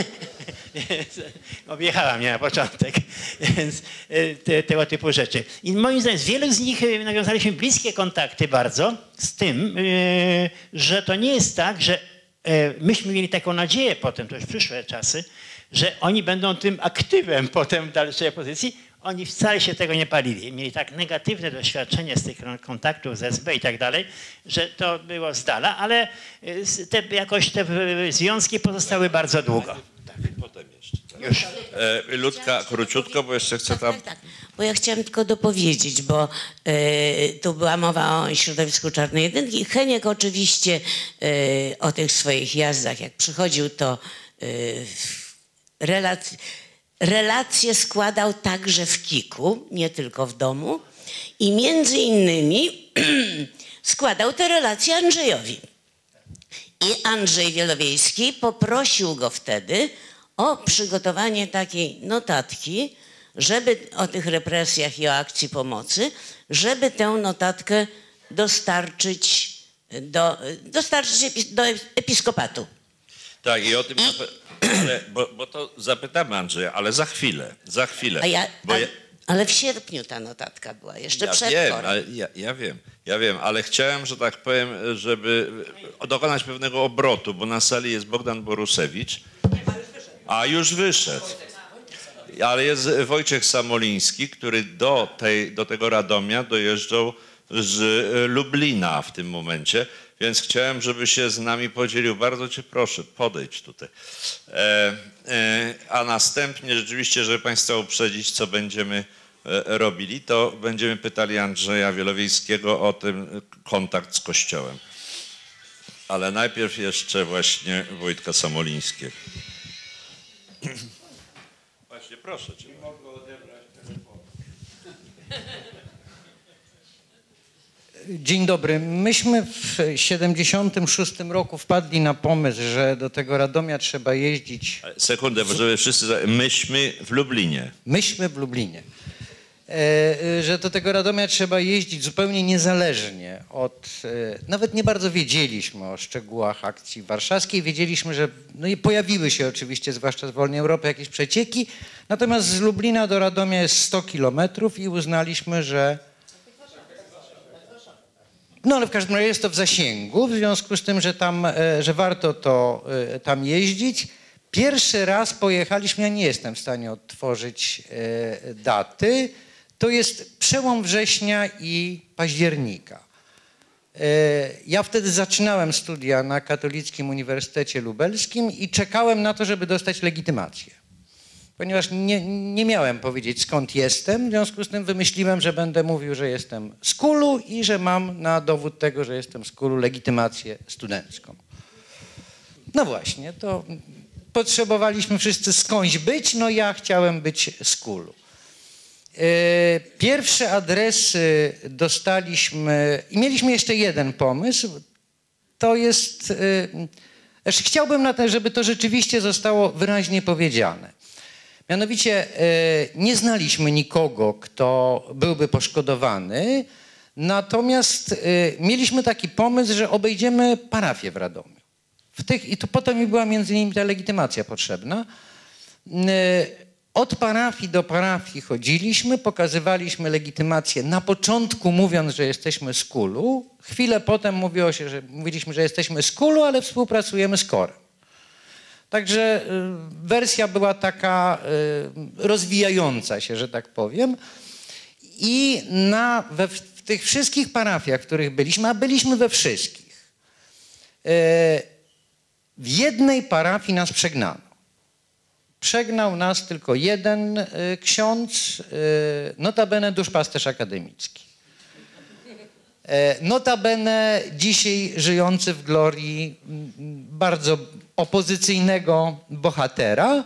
Objechała mnie na początek, więc te, tego typu rzeczy. I moim zdaniem z wielu z nich nawiązaliśmy bliskie kontakty bardzo z tym, że to nie jest tak, że myśmy mieli taką nadzieję potem, to już przyszłe czasy, że oni będą tym aktywem potem w dalszej pozycji. Oni wcale się tego nie palili. Mieli tak negatywne doświadczenie z tych kontaktów z S B i tak dalej, że to było z dala, ale te, jakoś te związki pozostały bardzo długo. Tak, potem jeszcze. Tak. Już. E, Ludka, króciutko, bo jeszcze chcę tam... Tak, tak, tak. Bo ja chciałam tylko dopowiedzieć, bo y, tu była mowa o środowisku Czarnej Jedynki. Heniek oczywiście y, o tych swoich jazdach, jak przychodził, to y, relac relacje składał także w Kiku, nie tylko w domu. I między innymi składał te relacje Andrzejowi. I Andrzej Wielowiejski poprosił go wtedy o przygotowanie takiej notatki, żeby o tych represjach i o akcji pomocy, żeby tę notatkę dostarczyć do, dostarczyć do episkopatu. Tak, i o tym, ale, bo, bo to zapytamy Andrzeja, ale za chwilę, za chwilę. A ja, bo a, ja, Ale w sierpniu ta notatka była, jeszcze Ja przed wiem, korem. ale ja, ja wiem, ja wiem, ale chciałem, że tak powiem, żeby dokonać pewnego obrotu, bo na sali jest Bogdan Borusewicz, a już wyszedł. Ale jest Wojciech Samoliński, który do, tej, do tego Radomia dojeżdżał z Lublina w tym momencie, więc chciałem, żeby się z nami podzielił. Bardzo cię proszę, podejdź tutaj. E, e, a następnie rzeczywiście, żeby Państwa uprzedzić, co będziemy e, robili, to będziemy pytali Andrzeja Wielowiejskiego o ten kontakt z Kościołem. Ale najpierw jeszcze właśnie Wojtka Samolińskiego. Właśnie, proszę cię. Nie mogę odebrać telefonu. Dzień dobry. Myśmy w siedemdziesiątym szóstym roku wpadli na pomysł, że do tego Radomia trzeba jeździć. Sekundę, bo żeby wszyscy... Myśmy w Lublinie. Myśmy w Lublinie. E, że do tego Radomia trzeba jeździć zupełnie niezależnie od... E, nawet nie bardzo wiedzieliśmy o szczegółach akcji warszawskiej. Wiedzieliśmy, że no i pojawiły się oczywiście, zwłaszcza z Wolnej Europy, jakieś przecieki. Natomiast z Lublina do Radomia jest sto kilometrów i uznaliśmy, że... No ale w każdym razie jest to w zasięgu, w związku z tym, że tam, że warto to tam jeździć. Pierwszy raz pojechaliśmy, ja nie jestem w stanie odtworzyć daty, to jest przełom września i października. Ja wtedy zaczynałem studia na Katolickim Uniwersytecie Lubelskim i czekałem na to, żeby dostać legitymację. Ponieważ nie, nie miałem powiedzieć, skąd jestem, w związku z tym wymyśliłem, że będę mówił, że jestem z Kulu i że mam na dowód tego, że jestem z Kulu, legitymację studencką. No właśnie, to potrzebowaliśmy wszyscy skądś być, no ja chciałem być z Kulu. Pierwsze adresy dostaliśmy i mieliśmy jeszcze jeden pomysł, to jest, chciałbym na to, żeby to rzeczywiście zostało wyraźnie powiedziane. Mianowicie nie znaliśmy nikogo, kto byłby poszkodowany, natomiast mieliśmy taki pomysł, że obejdziemy parafię w Radomiu. W tych, i to potem mi była między innymi ta legitymacja potrzebna. Od parafii do parafii chodziliśmy, pokazywaliśmy legitymację, na początku mówiąc, że jesteśmy z Kulu, chwilę potem mówiło się, że mówiliśmy, że jesteśmy z Kulu, ale współpracujemy z Korem. Także y, wersja była taka y, rozwijająca się, że tak powiem. I na, we, w tych wszystkich parafiach, w których byliśmy, a byliśmy we wszystkich, y, w jednej parafii nas przegnano. Przegnał nas tylko jeden y, ksiądz, y, notabene duszpasterz akademicki. Y, notabene dzisiaj żyjący w glorii y, bardzo opozycyjnego bohatera.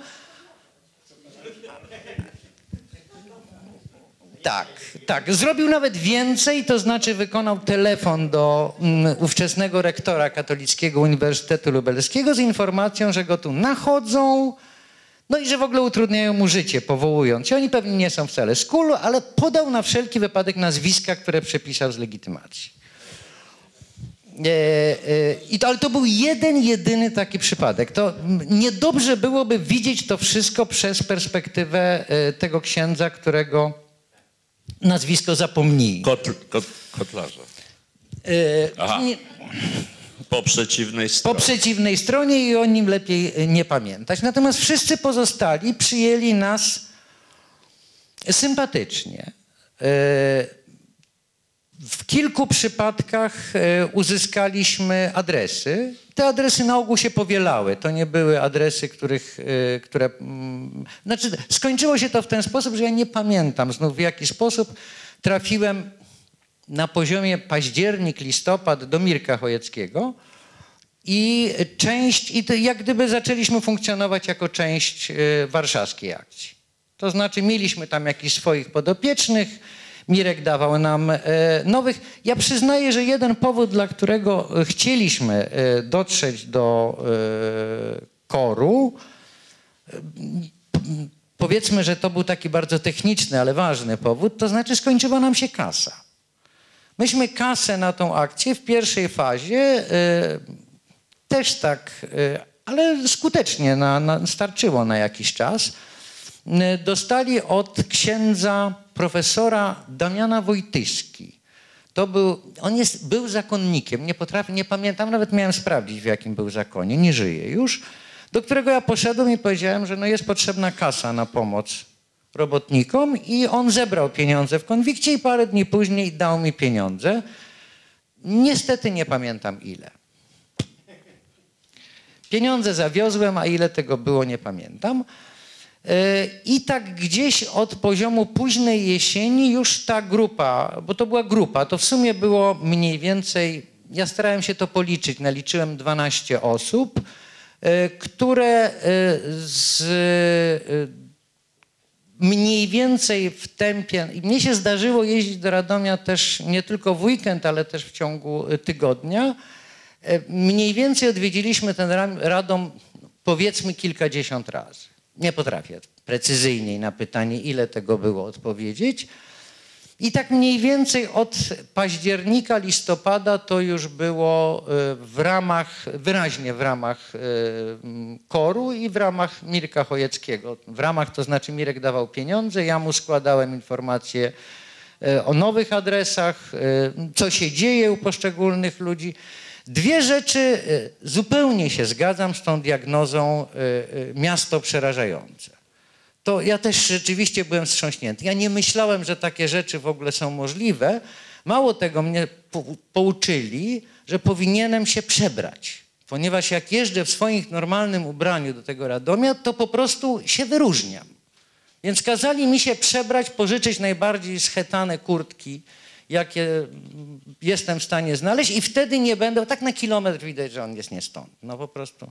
Tak, tak. Zrobił nawet więcej, to znaczy wykonał telefon do um, ówczesnego rektora Katolickiego Uniwersytetu Lubelskiego z informacją, że go tu nachodzą, no i że w ogóle utrudniają mu życie, powołując się. Oni pewnie nie są wcale z Kulu, ale podał na wszelki wypadek nazwiska, które przepisał z legitymacji. E, e, i to, ale to był jeden, jedyny taki przypadek. To niedobrze byłoby widzieć to wszystko przez perspektywę e, tego księdza, którego nazwisko zapomnij. Kotl, kot, kotlarza. E, Aha. Nie, po przeciwnej stronie. Po przeciwnej stronie i o nim lepiej nie pamiętać. Natomiast wszyscy pozostali przyjęli nas sympatycznie. E, W kilku przypadkach uzyskaliśmy adresy. Te adresy na ogół się powielały. To nie były adresy, których, które... Znaczy, skończyło się to w ten sposób, że ja nie pamiętam znów w jaki sposób trafiłem na poziomie październik, listopad do Mirka Chojeckiego i część, i to jak gdyby zaczęliśmy funkcjonować jako część warszawskiej akcji. To znaczy mieliśmy tam jakichś swoich podopiecznych, Mirek dawał nam e, nowych. Ja przyznaję, że jeden powód, dla którego chcieliśmy e, dotrzeć do e, Koru, e, powiedzmy, że to był taki bardzo techniczny, ale ważny powód, to znaczy skończyła nam się kasa. Myśmy kasę na tą akcję w pierwszej fazie e, też tak, e, ale skutecznie na, na, starczyło na jakiś czas, e, dostali od księdza profesora Damiana Wojtyski. To był, on jest, był zakonnikiem, nie potrafię, nie pamiętam, nawet miałem sprawdzić, w jakim był zakonie, nie żyje już, do którego ja poszedłem i powiedziałem, że no jest potrzebna kasa na pomoc robotnikom i on zebrał pieniądze w konwikcie i parę dni później dał mi pieniądze. Niestety nie pamiętam ile. Pieniądze zawiozłem, a ile tego było nie pamiętam. I tak gdzieś od poziomu późnej jesieni już ta grupa, bo to była grupa, to w sumie było mniej więcej, ja starałem się to policzyć, naliczyłem dwanaście osób, które z mniej więcej w tempie, i mnie się zdarzyło jeździć do Radomia też nie tylko w weekend, ale też w ciągu tygodnia, mniej więcej odwiedziliśmy ten Radom powiedzmy kilkadziesiąt razy. Nie potrafię precyzyjniej na pytanie, ile tego było, odpowiedzieć. I tak mniej więcej od października, listopada to już było w ramach, wyraźnie w ramach koru i w ramach Mirka Chojeckiego. W ramach to znaczy Mirek dawał pieniądze, ja mu składałem informacje o nowych adresach, co się dzieje u poszczególnych ludzi. Dwie rzeczy, zupełnie się zgadzam z tą diagnozą miasto przerażające. To ja też rzeczywiście byłem wstrząśnięty. Ja nie myślałem, że takie rzeczy w ogóle są możliwe. Mało tego, mnie pouczyli, że powinienem się przebrać. Ponieważ jak jeżdżę w swoim normalnym ubraniu do tego Radomia, to po prostu się wyróżniam. Więc kazali mi się przebrać, pożyczyć najbardziej schetane kurtki, jakie jestem w stanie znaleźć i wtedy nie będę, tak na kilometr widać, że on jest nie stąd. No po prostu.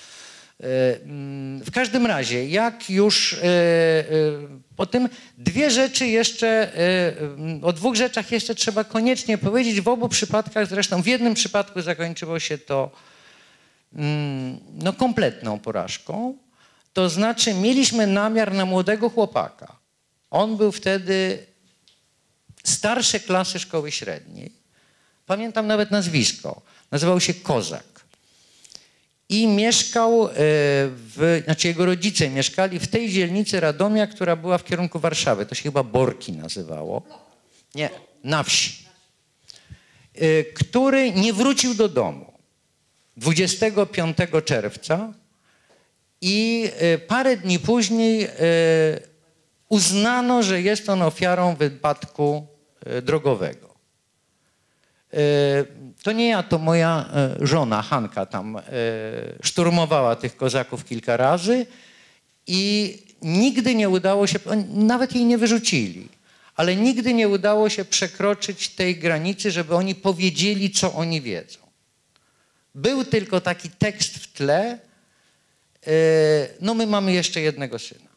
W każdym razie, jak już po tym dwie rzeczy jeszcze, o dwóch rzeczach jeszcze trzeba koniecznie powiedzieć. W obu przypadkach, zresztą w jednym przypadku zakończyło się to no, kompletną porażką. To znaczy mieliśmy namiar na młodego chłopaka. On był wtedy starsze klasy szkoły średniej. Pamiętam nawet nazwisko. Nazywał się Kozak. I mieszkał, w, znaczy jego rodzice mieszkali w tej dzielnicy Radomia, która była w kierunku Warszawy. To się chyba Borki nazywało. Nie, na wsi. Który nie wrócił do domu dwudziestego piątego czerwca i parę dni później uznano, że jest on ofiarą wypadku drogowego. To nie ja, to moja żona Hanka tam szturmowała tych kozaków kilka razy i nigdy nie udało się, nawet jej nie wyrzucili, ale nigdy nie udało się przekroczyć tej granicy, żeby oni powiedzieli, co oni wiedzą. Był tylko taki tekst w tle, no my mamy jeszcze jednego syna.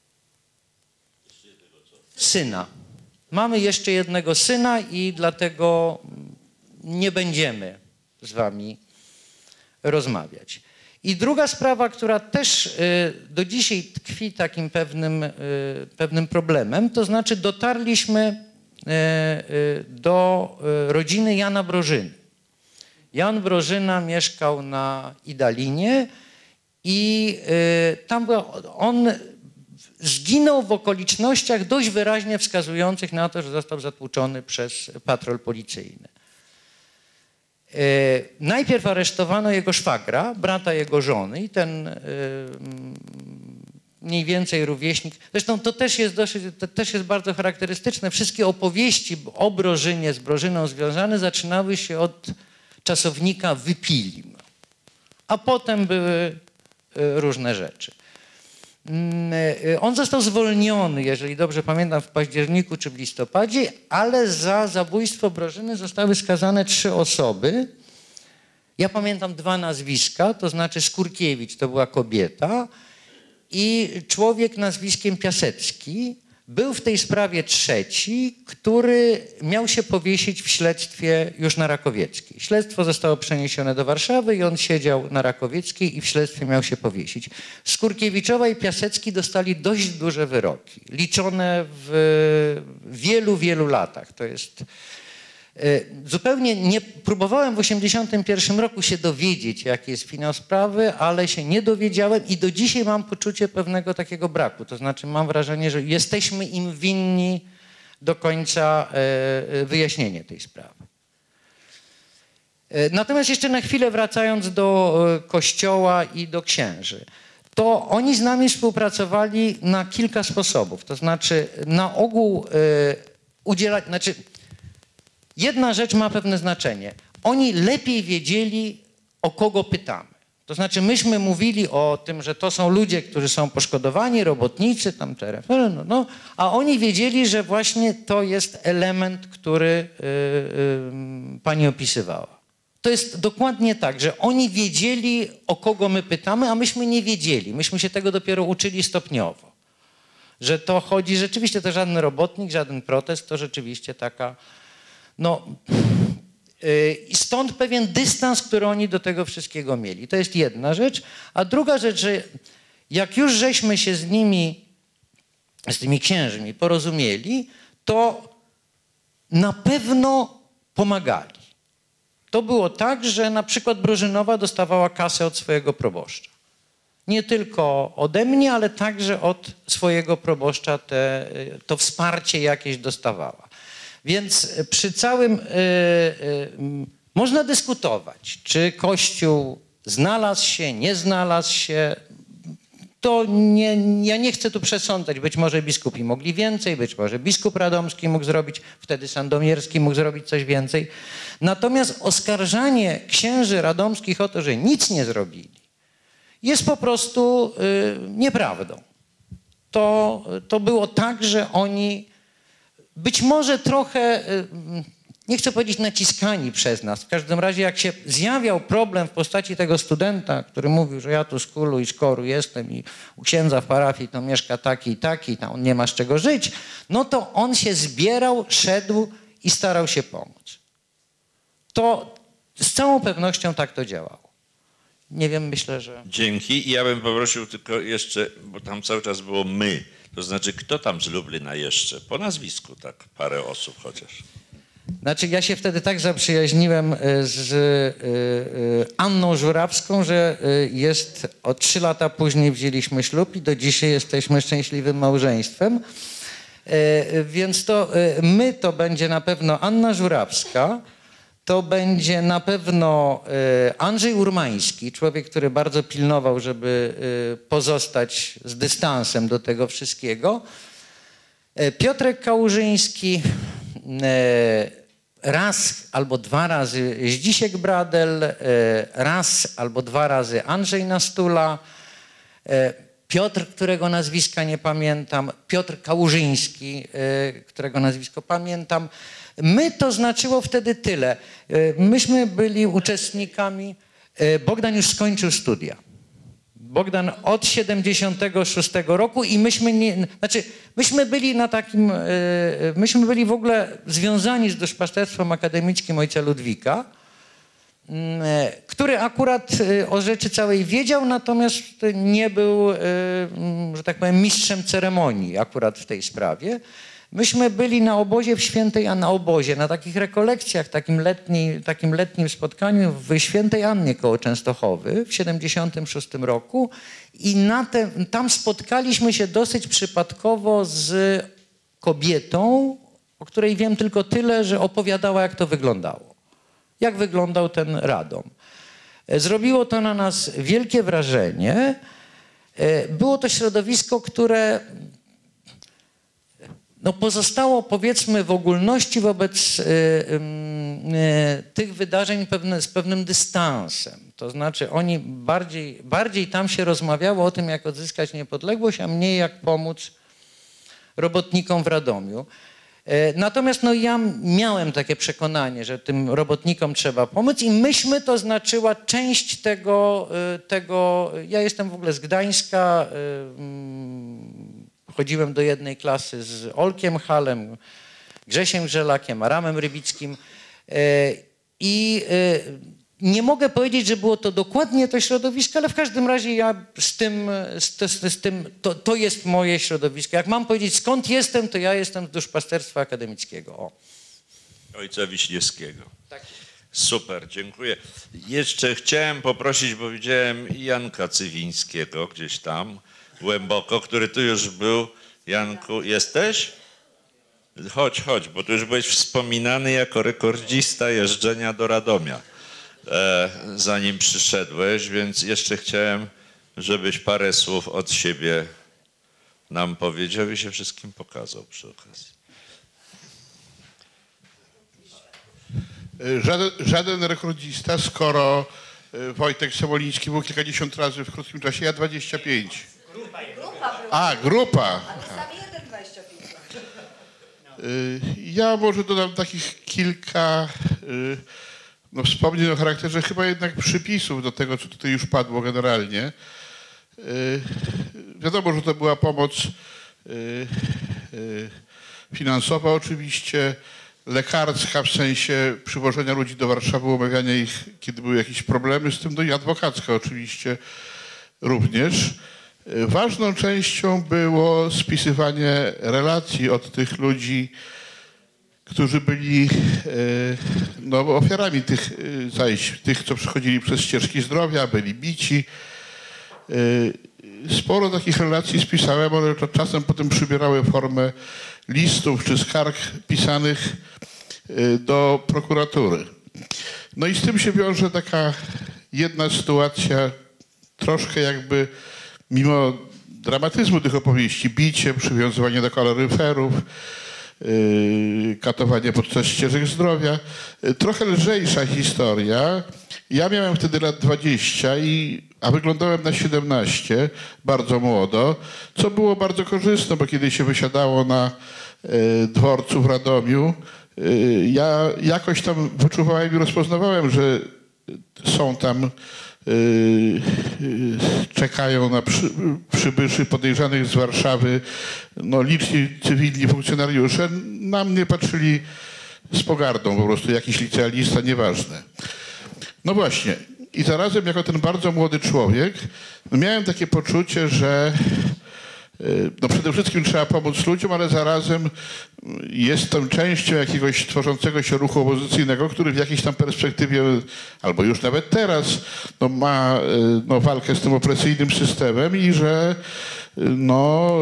Syna. Mamy jeszcze jednego syna i dlatego nie będziemy z wami rozmawiać. I druga sprawa, która też do dzisiaj tkwi takim pewnym, pewnym problemem, to znaczy dotarliśmy do rodziny Jana Brożyny. Jan Brożyna mieszkał na Idalinie i tam była, on zginął w okolicznościach dość wyraźnie wskazujących na to, że został zatłuczony przez patrol policyjny. E, najpierw aresztowano jego szwagra, brata jego żony i ten e, mniej więcej rówieśnik. Zresztą to też jest, dosyć, to też jest bardzo charakterystyczne. Wszystkie opowieści o Brożynie z Brożyną związane zaczynały się od czasownika wypilim, a potem były różne rzeczy. On został zwolniony, jeżeli dobrze pamiętam, w październiku czy w listopadzie, ale za zabójstwo Brożyny zostały skazane trzy osoby. Ja pamiętam dwa nazwiska, to znaczy Skurkiewicz, to była kobieta, i człowiek nazwiskiem Piasecki. Był w tej sprawie trzeci, który miał się powiesić w śledztwie już na Rakowieckiej. Śledztwo zostało przeniesione do Warszawy i on siedział na Rakowieckiej i w śledztwie miał się powiesić. Skurkiewiczowa i Piasecki dostali dość duże wyroki, liczone w wielu, wielu latach. To jest zupełnie nie próbowałem w osiemdziesiątym pierwszym roku się dowiedzieć, jaki jest finał sprawy, ale się nie dowiedziałem i do dzisiaj mam poczucie pewnego takiego braku. To znaczy mam wrażenie, że jesteśmy im winni do końca e, wyjaśnienie tej sprawy. E, natomiast jeszcze na chwilę wracając do e, Kościoła i do księży, to oni z nami współpracowali na kilka sposobów. To znaczy na ogół e, udzielać, znaczy jedna rzecz ma pewne znaczenie. Oni lepiej wiedzieli, o kogo pytamy. To znaczy myśmy mówili o tym, że to są ludzie, którzy są poszkodowani, robotnicy, tam te, no, no, a oni wiedzieli, że właśnie to jest element, który yy, yy, pani opisywała. To jest dokładnie tak, że oni wiedzieli, o kogo my pytamy, a myśmy nie wiedzieli. Myśmy się tego dopiero uczyli stopniowo. Że to chodzi, rzeczywiście to żaden robotnik, żaden protest, to rzeczywiście taka, no... I stąd pewien dystans, który oni do tego wszystkiego mieli. To jest jedna rzecz. A druga rzecz, że jak już żeśmy się z nimi, z tymi księżmi porozumieli, to na pewno pomagali. To było tak, że na przykład Brożynowa dostawała kasę od swojego proboszcza. Nie tylko ode mnie, ale także od swojego proboszcza te, to wsparcie jakieś dostawała. Więc przy całym y, y, można dyskutować, czy Kościół znalazł się, nie znalazł się. To nie, ja nie chcę tu przesądzać. Być może biskupi mogli więcej, być może biskup radomski mógł zrobić, wtedy sandomierski mógł zrobić coś więcej. Natomiast oskarżanie księży radomskich o to, że nic nie zrobili, jest po prostu y, nieprawdą. To, to było tak, że oni być może trochę, nie chcę powiedzieć naciskani przez nas, w każdym razie jak się zjawiał problem w postaci tego studenta, który mówił, że ja tu z Kulu i z Koru jestem i u księdza w parafii to mieszka taki i taki, tam on nie ma z czego żyć, no to on się zbierał, szedł i starał się pomóc. To z całą pewnością tak to działało. Nie wiem, myślę, że... Dzięki. I ja bym poprosił tylko jeszcze, bo tam cały czas było my. To znaczy, kto tam z Lublina jeszcze? Po nazwisku tak, parę osób chociaż. Znaczy, ja się wtedy tak zaprzyjaźniłem z Anną Żurawską, że jest, o trzy lata później wzięliśmy ślub i do dzisiaj jesteśmy szczęśliwym małżeństwem. Więc to my to będzie na pewno Anna Żurawska, to będzie na pewno Andrzej Urmański, człowiek, który bardzo pilnował, żeby pozostać z dystansem do tego wszystkiego. Piotrek Kałużyński, raz albo dwa razy Zdzisiek Bradel, raz albo dwa razy Andrzej Nastula, Piotr, którego nazwiska nie pamiętam, Piotr Kałużyński, którego nazwisko pamiętam. My to znaczyło wtedy tyle. Myśmy byli uczestnikami, Bogdan już skończył studia. Bogdan od siedemdziesiątego szóstego roku i myśmy nie, znaczy myśmy byli na takim, myśmy byli w ogóle związani z duszpasterstwem akademickim ojca Ludwika, który akurat o rzeczy całej wiedział, natomiast nie był, że tak powiem, mistrzem ceremonii akurat w tej sprawie. Myśmy byli na obozie w Świętej, a na obozie, na takich rekolekcjach, takim, letni, takim letnim spotkaniu w Świętej Annie koło Częstochowy w siedemdziesiątym szóstym roku i na te, tam spotkaliśmy się dosyć przypadkowo z kobietą, o której wiem tylko tyle, że opowiadała, jak to wyglądało. Jak wyglądał ten Radom. Zrobiło to na nas wielkie wrażenie. Było to środowisko, które no pozostało, powiedzmy, w ogólności wobec y, y, y, tych wydarzeń pewne, z pewnym dystansem. To znaczy oni bardziej, bardziej tam się rozmawiało o tym, jak odzyskać niepodległość, a mniej jak pomóc robotnikom w Radomiu. Y, natomiast no, ja miałem takie przekonanie, że tym robotnikom trzeba pomóc i myśmy, to znaczyła część tego, y, tego ja jestem w ogóle z Gdańska, y, chodziłem do jednej klasy z Olkiem Halem, Grzesiem Grzelakiem, Aramem Rybickim i nie mogę powiedzieć, że było to dokładnie to środowisko, ale w każdym razie ja z tym, z, z, z tym to, to jest moje środowisko. Jak mam powiedzieć, skąd jestem, to ja jestem z duszpasterstwa akademickiego. O. Ojca Wiśniewskiego. Tak. Super, dziękuję. Jeszcze chciałem poprosić, bo widziałem Janka Cywińskiego gdzieś tam, głęboko, który tu już był. Janku, jesteś? Chodź, chodź, bo tu już byłeś wspominany jako rekordzista jeżdżenia do Radomia, e, zanim przyszedłeś, więc jeszcze chciałem, żebyś parę słów od siebie nam powiedział i się wszystkim pokazał przy okazji. Żaden, żaden rekordzista, skoro Wojtek Samoliński był kilkadziesiąt razy w krótkim czasie, ja dwadzieścia pięć. A, grupa. Ja może dodam takich kilka no, wspomnień o charakterze chyba jednak przypisów do tego, co tutaj już padło generalnie. Wiadomo, że to była pomoc finansowa oczywiście, lekarska w sensie przywożenia ludzi do Warszawy, umawiania ich, kiedy były jakieś problemy z tym, no i adwokacka oczywiście również. Ważną częścią było spisywanie relacji od tych ludzi, którzy byli no, ofiarami tych zajść, tych, co przechodzili przez ścieżki zdrowia, byli bici. Sporo takich relacji spisałem, one czasem potem przybierały formę listów czy skarg pisanych do prokuratury. No i z tym się wiąże taka jedna sytuacja, troszkę jakby mimo dramatyzmu tych opowieści, bicie, przywiązywanie do kaloryferów, yy, katowanie podczas ścieżek zdrowia. Yy, trochę lżejsza historia. Ja miałem wtedy lat dwadzieścia, i, a wyglądałem na siedemnaście, bardzo młodo, co było bardzo korzystne, bo kiedy się wysiadało na yy, dworcu w Radomiu, yy, ja jakoś tam wyczuwałem i rozpoznawałem, że są tam czekają na przy, przybyszy podejrzanych z Warszawy, no liczni cywilni funkcjonariusze. Na mnie patrzyli z pogardą, po prostu jakiś licealista, nieważne. No właśnie, i zarazem jako ten bardzo młody człowiek no miałem takie poczucie, że no przede wszystkim trzeba pomóc ludziom, ale zarazem jestem częścią jakiegoś tworzącego się ruchu opozycyjnego, który w jakiejś tam perspektywie, albo już nawet teraz, no ma no, walkę z tym opresyjnym systemem i że no,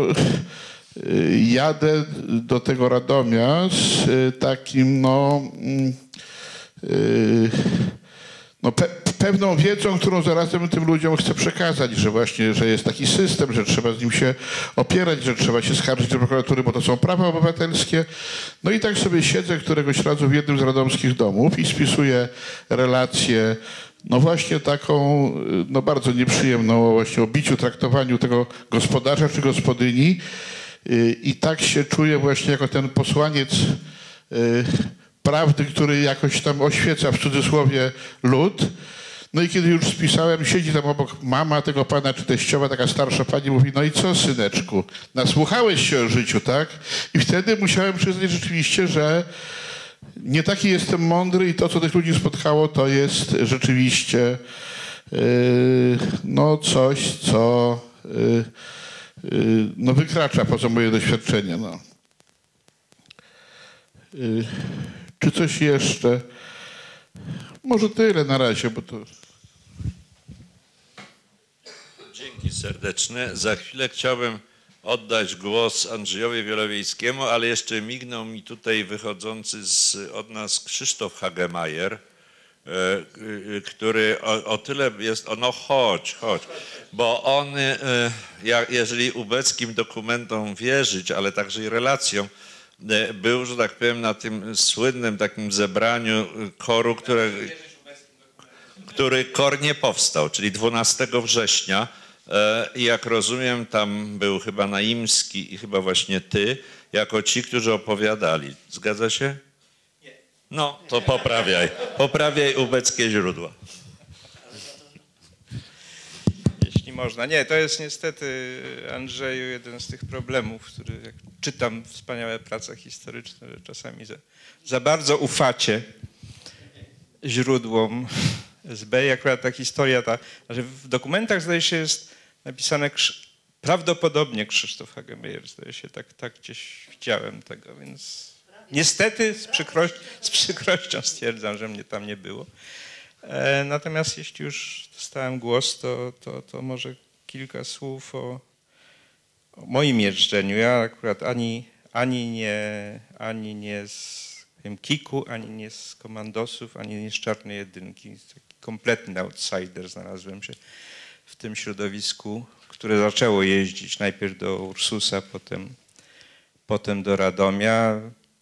jadę do tego Radomia z takim no, no pe pewną wiedzą, którą zarazem tym ludziom chcę przekazać, że właśnie, że jest taki system, że trzeba z nim się opierać, że trzeba się skarżyć do prokuratury, bo to są prawa obywatelskie. No i tak sobie siedzę któregoś razu w jednym z radomskich domów i spisuję relację, no właśnie taką, no bardzo nieprzyjemną, właśnie o biciu, traktowaniu tego gospodarza czy gospodyni. I tak się czuję właśnie jako ten posłaniec prawdy, który jakoś tam oświeca w cudzysłowie lud. No i kiedy już spisałem, siedzi tam obok mama tego pana, czy teściowa, taka starsza pani, mówi, no i co, syneczku, nasłuchałeś się o życiu, tak? I wtedy musiałem przyznać rzeczywiście, że nie taki jestem mądry i to, co tych ludzi spotkało, to jest rzeczywiście yy, no coś, co yy, yy, no wykracza poza moje doświadczenie. No. Yy, czy coś jeszcze? Może tyle na razie, bo to... Dzięki serdeczne. Za chwilę chciałbym oddać głos Andrzejowi Wielowiejskiemu, ale jeszcze mignął mi tutaj wychodzący z, od nas Krzysztof Hagemeyer, który o, o tyle jest, o, no chodź, chodź, bo on, jak, jeżeli ubeckim dokumentom wierzyć, ale także i relacjom, był, że tak powiem, na tym słynnym takim zebraniu koru, które, który kor nie powstał, czyli dwunastego września. I jak rozumiem, tam był chyba Naimski i chyba właśnie ty, jako ci, którzy opowiadali. Zgadza się? Nie. No, to poprawiaj. Poprawiaj ubeckie źródła. Jeśli można. Nie, to jest niestety, Andrzeju, jeden z tych problemów, który jak czytam wspaniałe prace historyczne, że czasami za, za bardzo ufacie źródłom S B. I akurat ta historia, ta, znaczy w dokumentach zdaje się jest napisane prawdopodobnie Krzysztof Hagemeyer, zdaje się, tak, tak gdzieś widziałem tego, więc niestety z, przykroś, z przykrością stwierdzam, że mnie tam nie było. E, natomiast jeśli już dostałem głos, to, to, to może kilka słów o, o moim jeżdżeniu. Ja akurat ani, ani nie, ani nie z wiem, Kiku, ani nie z komandosów, ani nie z Czarnej Jedynki. Taki kompletny outsider znalazłem się w tym środowisku, które zaczęło jeździć najpierw do Ursusa, potem, potem do Radomia.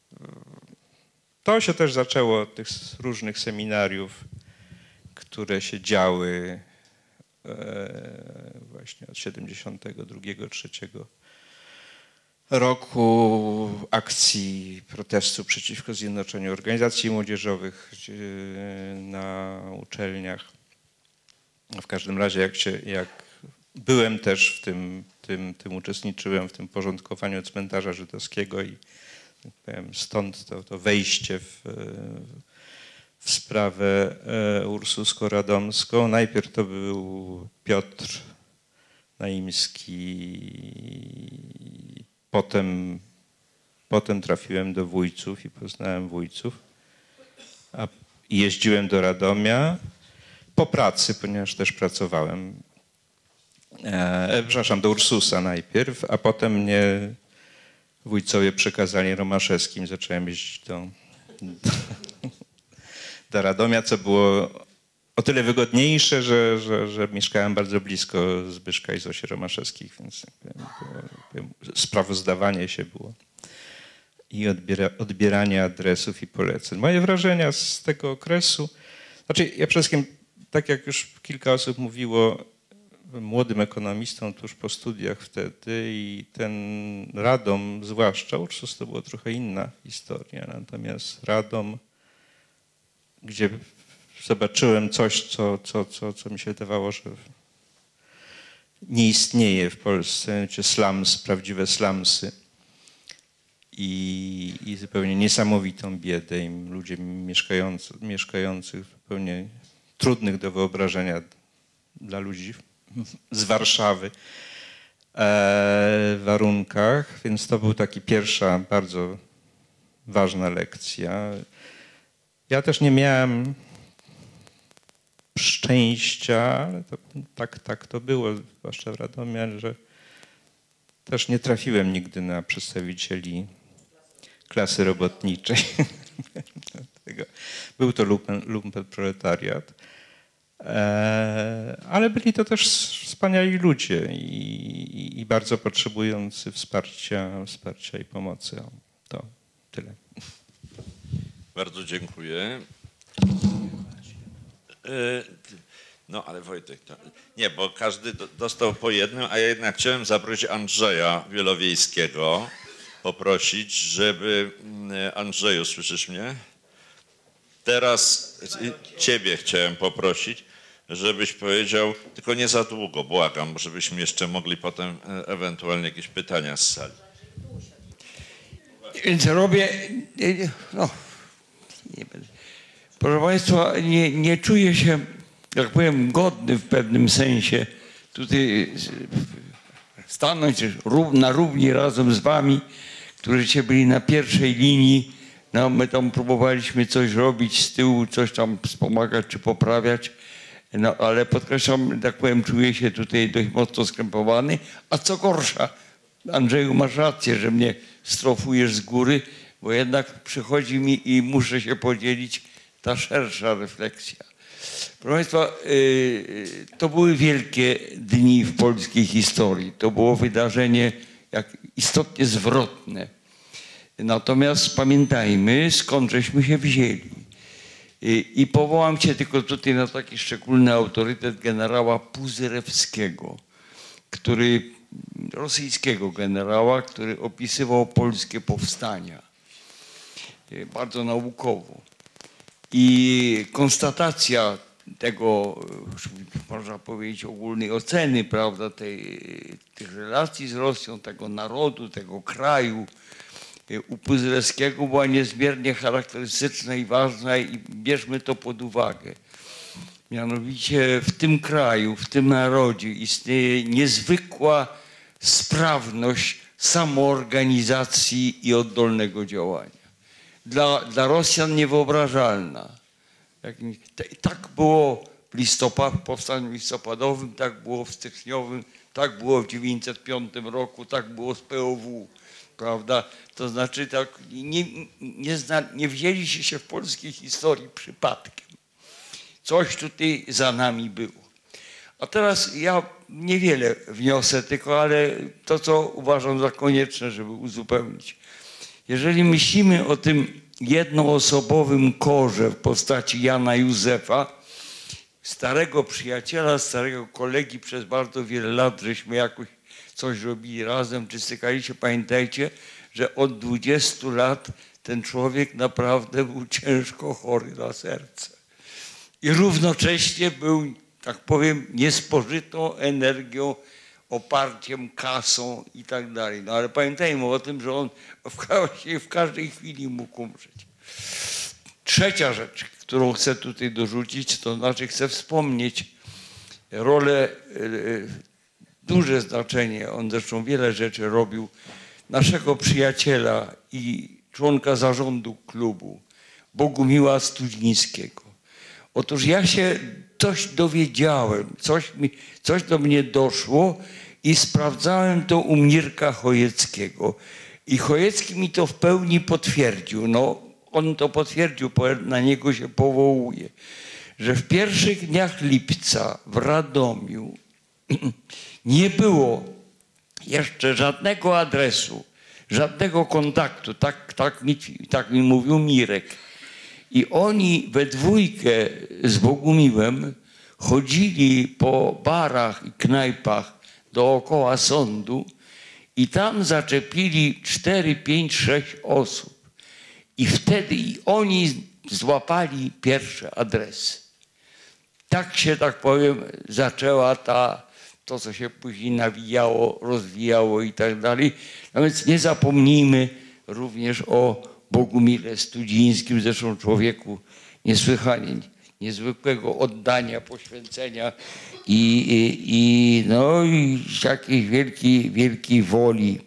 To się też zaczęło od tych różnych seminariów, które się działy właśnie od siedemdziesiątego drugiego trzeciego roku, akcji protestu przeciwko zjednoczeniu organizacji młodzieżowych na uczelniach. W każdym razie jak, się, jak byłem też w tym, tym, tym uczestniczyłem w tym porządkowaniu cmentarza żydowskiego i tak powiem, stąd to, to wejście w, w sprawę ursusko-radomską. Najpierw to był Piotr Naimski, potem, potem trafiłem do Wójców i poznałem Wójców, a jeździłem do Radomia po pracy, ponieważ też pracowałem, e, przepraszam, do Ursusa najpierw, a potem mnie wójcowie przekazali Romaszewskim, zacząłem jeździć do, do, do Radomia, co było o tyle wygodniejsze, że, że, że mieszkałem bardzo blisko Zbyszka i Zosi Romaszewskich, więc sprawozdawanie się było i odbiera, odbieranie adresów i poleceń. Moje wrażenia z tego okresu, znaczy ja przede wszystkim, tak jak już kilka osób mówiło, byłem młodym ekonomistą tuż po studiach wtedy i ten Radom, zwłaszcza Ursus, to była trochę inna historia, natomiast Radom, gdzie zobaczyłem coś, co, co, co, co mi się wydawało, że nie istnieje w Polsce, czy slums, prawdziwe slumsy i, i zupełnie niesamowitą biedę i ludzie mieszkający, mieszkających w zupełnie trudnych do wyobrażenia dla ludzi z Warszawy e, warunkach, więc to była taka pierwsza bardzo ważna lekcja. Ja też nie miałem szczęścia, ale to, tak, tak to było, zwłaszcza w Radomiu, że też nie trafiłem nigdy na przedstawicieli klasy robotniczej. Był to lumpen, lumpen proletariat, e, ale byli to też wspaniali ludzie i, i bardzo potrzebujący wsparcia, wsparcia i pomocy. O, to tyle. Bardzo dziękuję. No ale Wojtek, to, nie, bo każdy dostał po jednym, a ja jednak chciałem zaprosić Andrzeja Wielowiejskiego, poprosić, żeby, Andrzeju, słyszysz mnie? Teraz ciebie chciałem poprosić, żebyś powiedział, tylko nie za długo, błagam, żebyśmy jeszcze mogli potem ewentualnie jakieś pytania z sali. Więc robię, no, nie będę. Proszę Państwa, nie, nie czuję się, jak powiem, godny w pewnym sensie tutaj stanąć na równi razem z Wami, którzy byli na pierwszej linii. No, my tam próbowaliśmy coś robić z tyłu, coś tam wspomagać czy poprawiać, no, ale podkreślam, tak powiem, czuję się tutaj dość mocno skrępowany. A co gorsza, Andrzeju, masz rację, że mnie strofujesz z góry, bo jednak przychodzi mi i muszę się podzielić ta szersza refleksja. Proszę Państwa, to były wielkie dni w polskiej historii. To było wydarzenie jak istotnie zwrotne. Natomiast pamiętajmy, skąd żeśmy się wzięli. I powołam się tylko tutaj na taki szczególny autorytet generała Puzyrewskiego, który, rosyjskiego generała, który opisywał polskie powstania. Bardzo naukowo. I konstatacja tego, można powiedzieć, ogólnej oceny, prawda, tej, tych relacji z Rosją, tego narodu, tego kraju u Puzyrewskiego była niezmiernie charakterystyczna i ważna i bierzmy to pod uwagę. Mianowicie w tym kraju, w tym narodzie istnieje niezwykła sprawność samoorganizacji i oddolnego działania. Dla, dla Rosjan niewyobrażalna. Jak, tak było w listopad, w powstaniu listopadowym, tak było w styczniowym, tak było w tysiąc dziewięćset piątym roku, tak było z P O W. prawda? To znaczy tak, nie, nie, zna, nie wzięliście się w polskiej historii przypadkiem. Coś tutaj za nami było. A teraz ja niewiele wniosę, tylko ale to, co uważam za konieczne, żeby uzupełnić. Jeżeli myślimy o tym jednoosobowym korze w postaci Jana Józefa, starego przyjaciela, starego kolegi, przez bardzo wiele lat żeśmy jakoś coś robili razem, czy stykali się, pamiętajcie, że od dwudziestu lat ten człowiek naprawdę był ciężko chory na serce. I równocześnie był, tak powiem, niespożytą energią, oparciem, kasą i tak dalej. No ale pamiętajmy o tym, że on w, w każdej chwili mógł umrzeć. Trzecia rzecz, którą chcę tutaj dorzucić, to znaczy chcę wspomnieć rolę, duże znaczenie, on zresztą wiele rzeczy robił, naszego przyjaciela i członka zarządu klubu, Bogumiła Studzińskiego. Otóż ja się coś dowiedziałem, coś, mi, coś do mnie doszło i sprawdzałem to u Mirka Chojeckiego. I Chojecki mi to w pełni potwierdził. No, on to potwierdził, na niego się powołuje, że w pierwszych dniach lipca w Radomiu nie było jeszcze żadnego adresu, żadnego kontaktu. Tak, tak, mi, tak mi mówił Mirek. I oni we dwójkę z Bogumiłem chodzili po barach i knajpach dookoła sądu i tam zaczepili cztery, pięć, sześć osób. I wtedy i oni złapali pierwsze adresy. Tak się, tak powiem, zaczęła ta, to, co się później nawijało, rozwijało i tak dalej. No więc nie zapomnijmy również o Bogumile Studzińskim, zresztą człowieku niesłychanie niezwykłego oddania, poświęcenia i, i, i, no, i jakiejś wielkiej, wielkiej woli.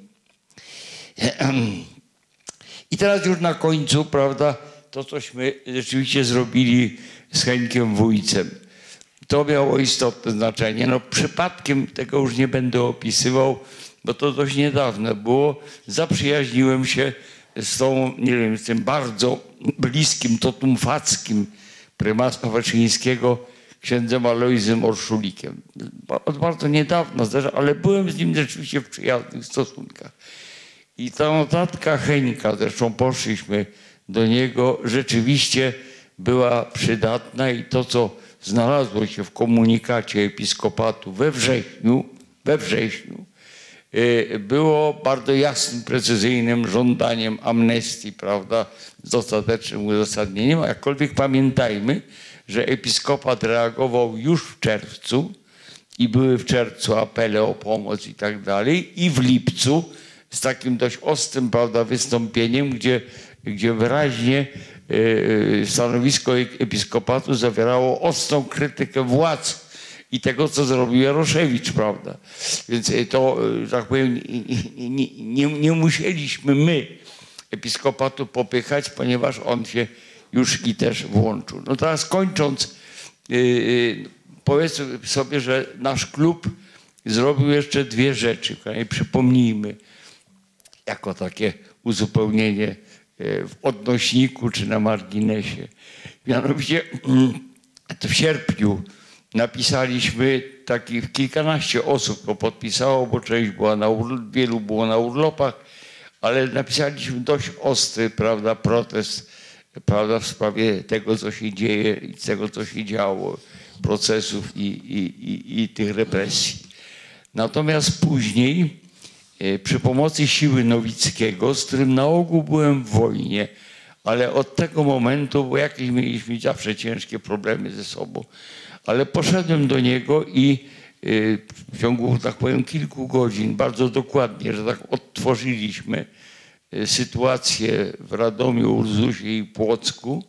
I teraz już na końcu, prawda, to cośmy rzeczywiście zrobili z Henkiem Wójcem. To miało istotne znaczenie. No, przypadkiem tego już nie będę opisywał, bo to dość niedawno było. Zaprzyjaźniłem się z tą, nie wiem, z tym bardzo bliskim, totumfackim prymasa Waczyńskiego, księdzem Alojzym Orszulikiem. Od bardzo niedawna, ale byłem z nim rzeczywiście w przyjaznych stosunkach. I ta notatka Henka, zresztą poszliśmy do niego, rzeczywiście była przydatna i to, co znalazło się w komunikacie episkopatu we wrześniu, we wrześniu, było bardzo jasnym, precyzyjnym żądaniem amnestii, prawda, z dostatecznym uzasadnieniem, a jakkolwiek pamiętajmy, że episkopat reagował już w czerwcu i były w czerwcu apele o pomoc i tak dalej, i w lipcu z takim dość ostrym, prawda, wystąpieniem, gdzie, gdzie wyraźnie stanowisko episkopatu zawierało ostrą krytykę władz i tego, co zrobił Jaroszewicz, prawda. Więc to, tak powiem, nie, nie, nie musieliśmy my episkopatu popychać, ponieważ on się już i też włączył. No teraz kończąc, yy, powiedzmy sobie, że nasz klub zrobił jeszcze dwie rzeczy, które przypomnijmy jako takie uzupełnienie w odnośniku czy na marginesie. Mianowicie w sierpniu napisaliśmy, takich kilkanaście osób to podpisało, bo część była na urlop, wielu było na urlopach, ale napisaliśmy dość ostry, prawda, protest, prawda, w sprawie tego, co się dzieje i tego, co się działo, procesów i, i, i, i tych represji. Natomiast później przy pomocy siły Nowickiego, z którym na ogół byłem w wojnie, ale od tego momentu, bo jakieś mieliśmy zawsze ciężkie problemy ze sobą, ale poszedłem do niego i w ciągu, tak powiem, kilku godzin bardzo dokładnie, że tak odtworzyliśmy sytuację w Radomiu, Urzusie i Płocku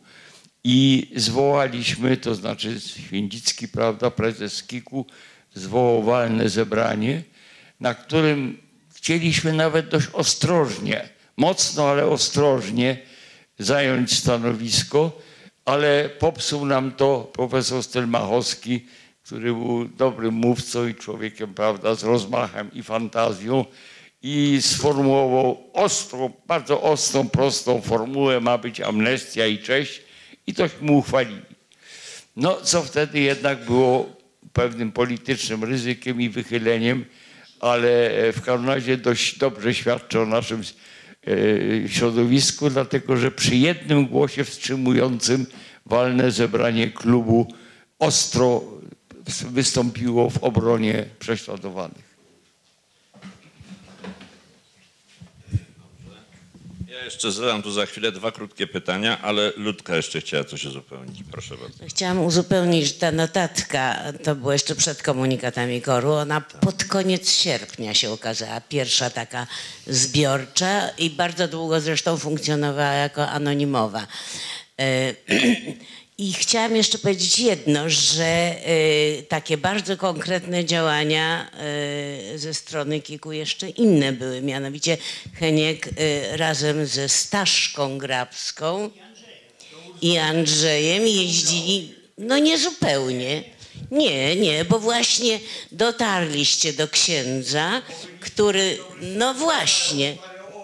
i zwołaliśmy, to znaczy Święcicki, prawda, prezes KiK-u zwołał walne zebranie, na którym chcieliśmy nawet dość ostrożnie, mocno, ale ostrożnie zająć stanowisko, ale popsuł nam to profesor Stelmachowski, który był dobrym mówcą i człowiekiem, prawda, z rozmachem i fantazją i sformułował ostrą, bardzo ostrą, prostą formułę, ma być amnestia i cześć, i tośmy mu uchwalili. No, co wtedy jednak było pewnym politycznym ryzykiem i wychyleniem, ale w każdym razie dość dobrze świadczy o naszym środowisku, dlatego że przy jednym głosie wstrzymującym walne zebranie klubu ostro wystąpiło w obronie prześladowanych. Ja jeszcze zadam tu za chwilę dwa krótkie pytania, ale Ludka jeszcze chciała coś uzupełnić. Proszę bardzo. Chciałam uzupełnić, że ta notatka, to było jeszcze przed komunikatami koru, ona pod koniec sierpnia się ukazała, pierwsza taka zbiorcza i bardzo długo zresztą funkcjonowała jako anonimowa. I chciałam jeszcze powiedzieć jedno, że y, takie bardzo konkretne działania y, ze strony KiK-u jeszcze inne były. Mianowicie Heniek y, razem ze Staszką Grabską i Andrzejem jeździli, no nie zupełnie, nie, nie, bo właśnie dotarliście do księdza, który, no właśnie,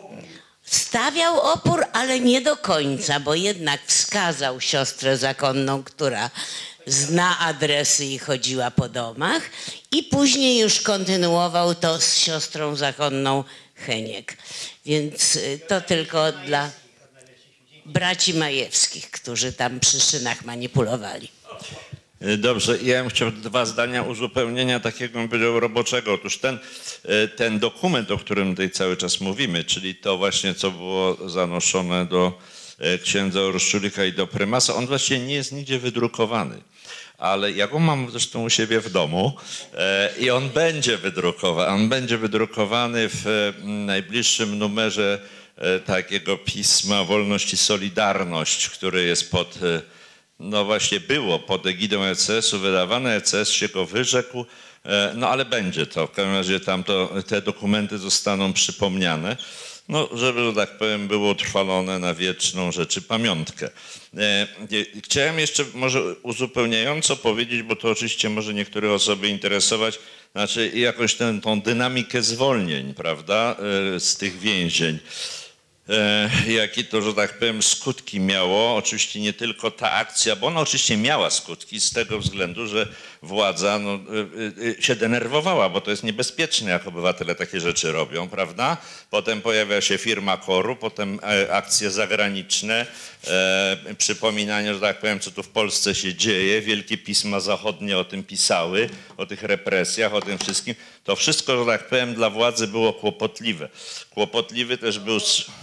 stawiał opór, ale nie do końca, bo jednak wskazał siostrę zakonną, która zna adresy i chodziła po domach, i później już kontynuował to z siostrą zakonną Heniek. Więc to tylko dla braci Majewskich, którzy tam przy szynach manipulowali. Dobrze, ja bym chciał dwa zdania uzupełnienia takiego, bym powiedział, roboczego. Otóż ten, ten dokument, o którym tutaj cały czas mówimy, czyli to właśnie, co było zanoszone do księdza Urszulika i do prymasa, on właściwie nie jest nigdzie wydrukowany. Ale ja go mam zresztą u siebie w domu e, i on będzie wydrukowany. On będzie wydrukowany w najbliższym numerze e, takiego pisma Wolność i Solidarność, który jest pod... E, no właśnie było pod egidą E C S-u wydawane, E C S się go wyrzekł, no ale będzie to, w każdym razie tam to, te dokumenty zostaną przypomniane, no żeby, że tak powiem, było utrwalone na wieczną rzeczy pamiątkę. Chciałem jeszcze może uzupełniająco powiedzieć, bo to oczywiście może niektóre osoby interesować, znaczy jakąś tę, tą dynamikę zwolnień, prawda, z tych więzień. E, jakie to, że tak powiem, skutki miało. Oczywiście nie tylko ta akcja, bo ona oczywiście miała skutki z tego względu, że władza no, y, y, się denerwowała, bo to jest niebezpieczne, jak obywatele takie rzeczy robią, prawda? Potem pojawia się firma koru, potem e, akcje zagraniczne, e, przypominanie, że tak powiem, co tu w Polsce się dzieje. Wielkie pisma zachodnie o tym pisały, o tych represjach, o tym wszystkim. To wszystko, że tak powiem, dla władzy było kłopotliwe. Kłopotliwy też był...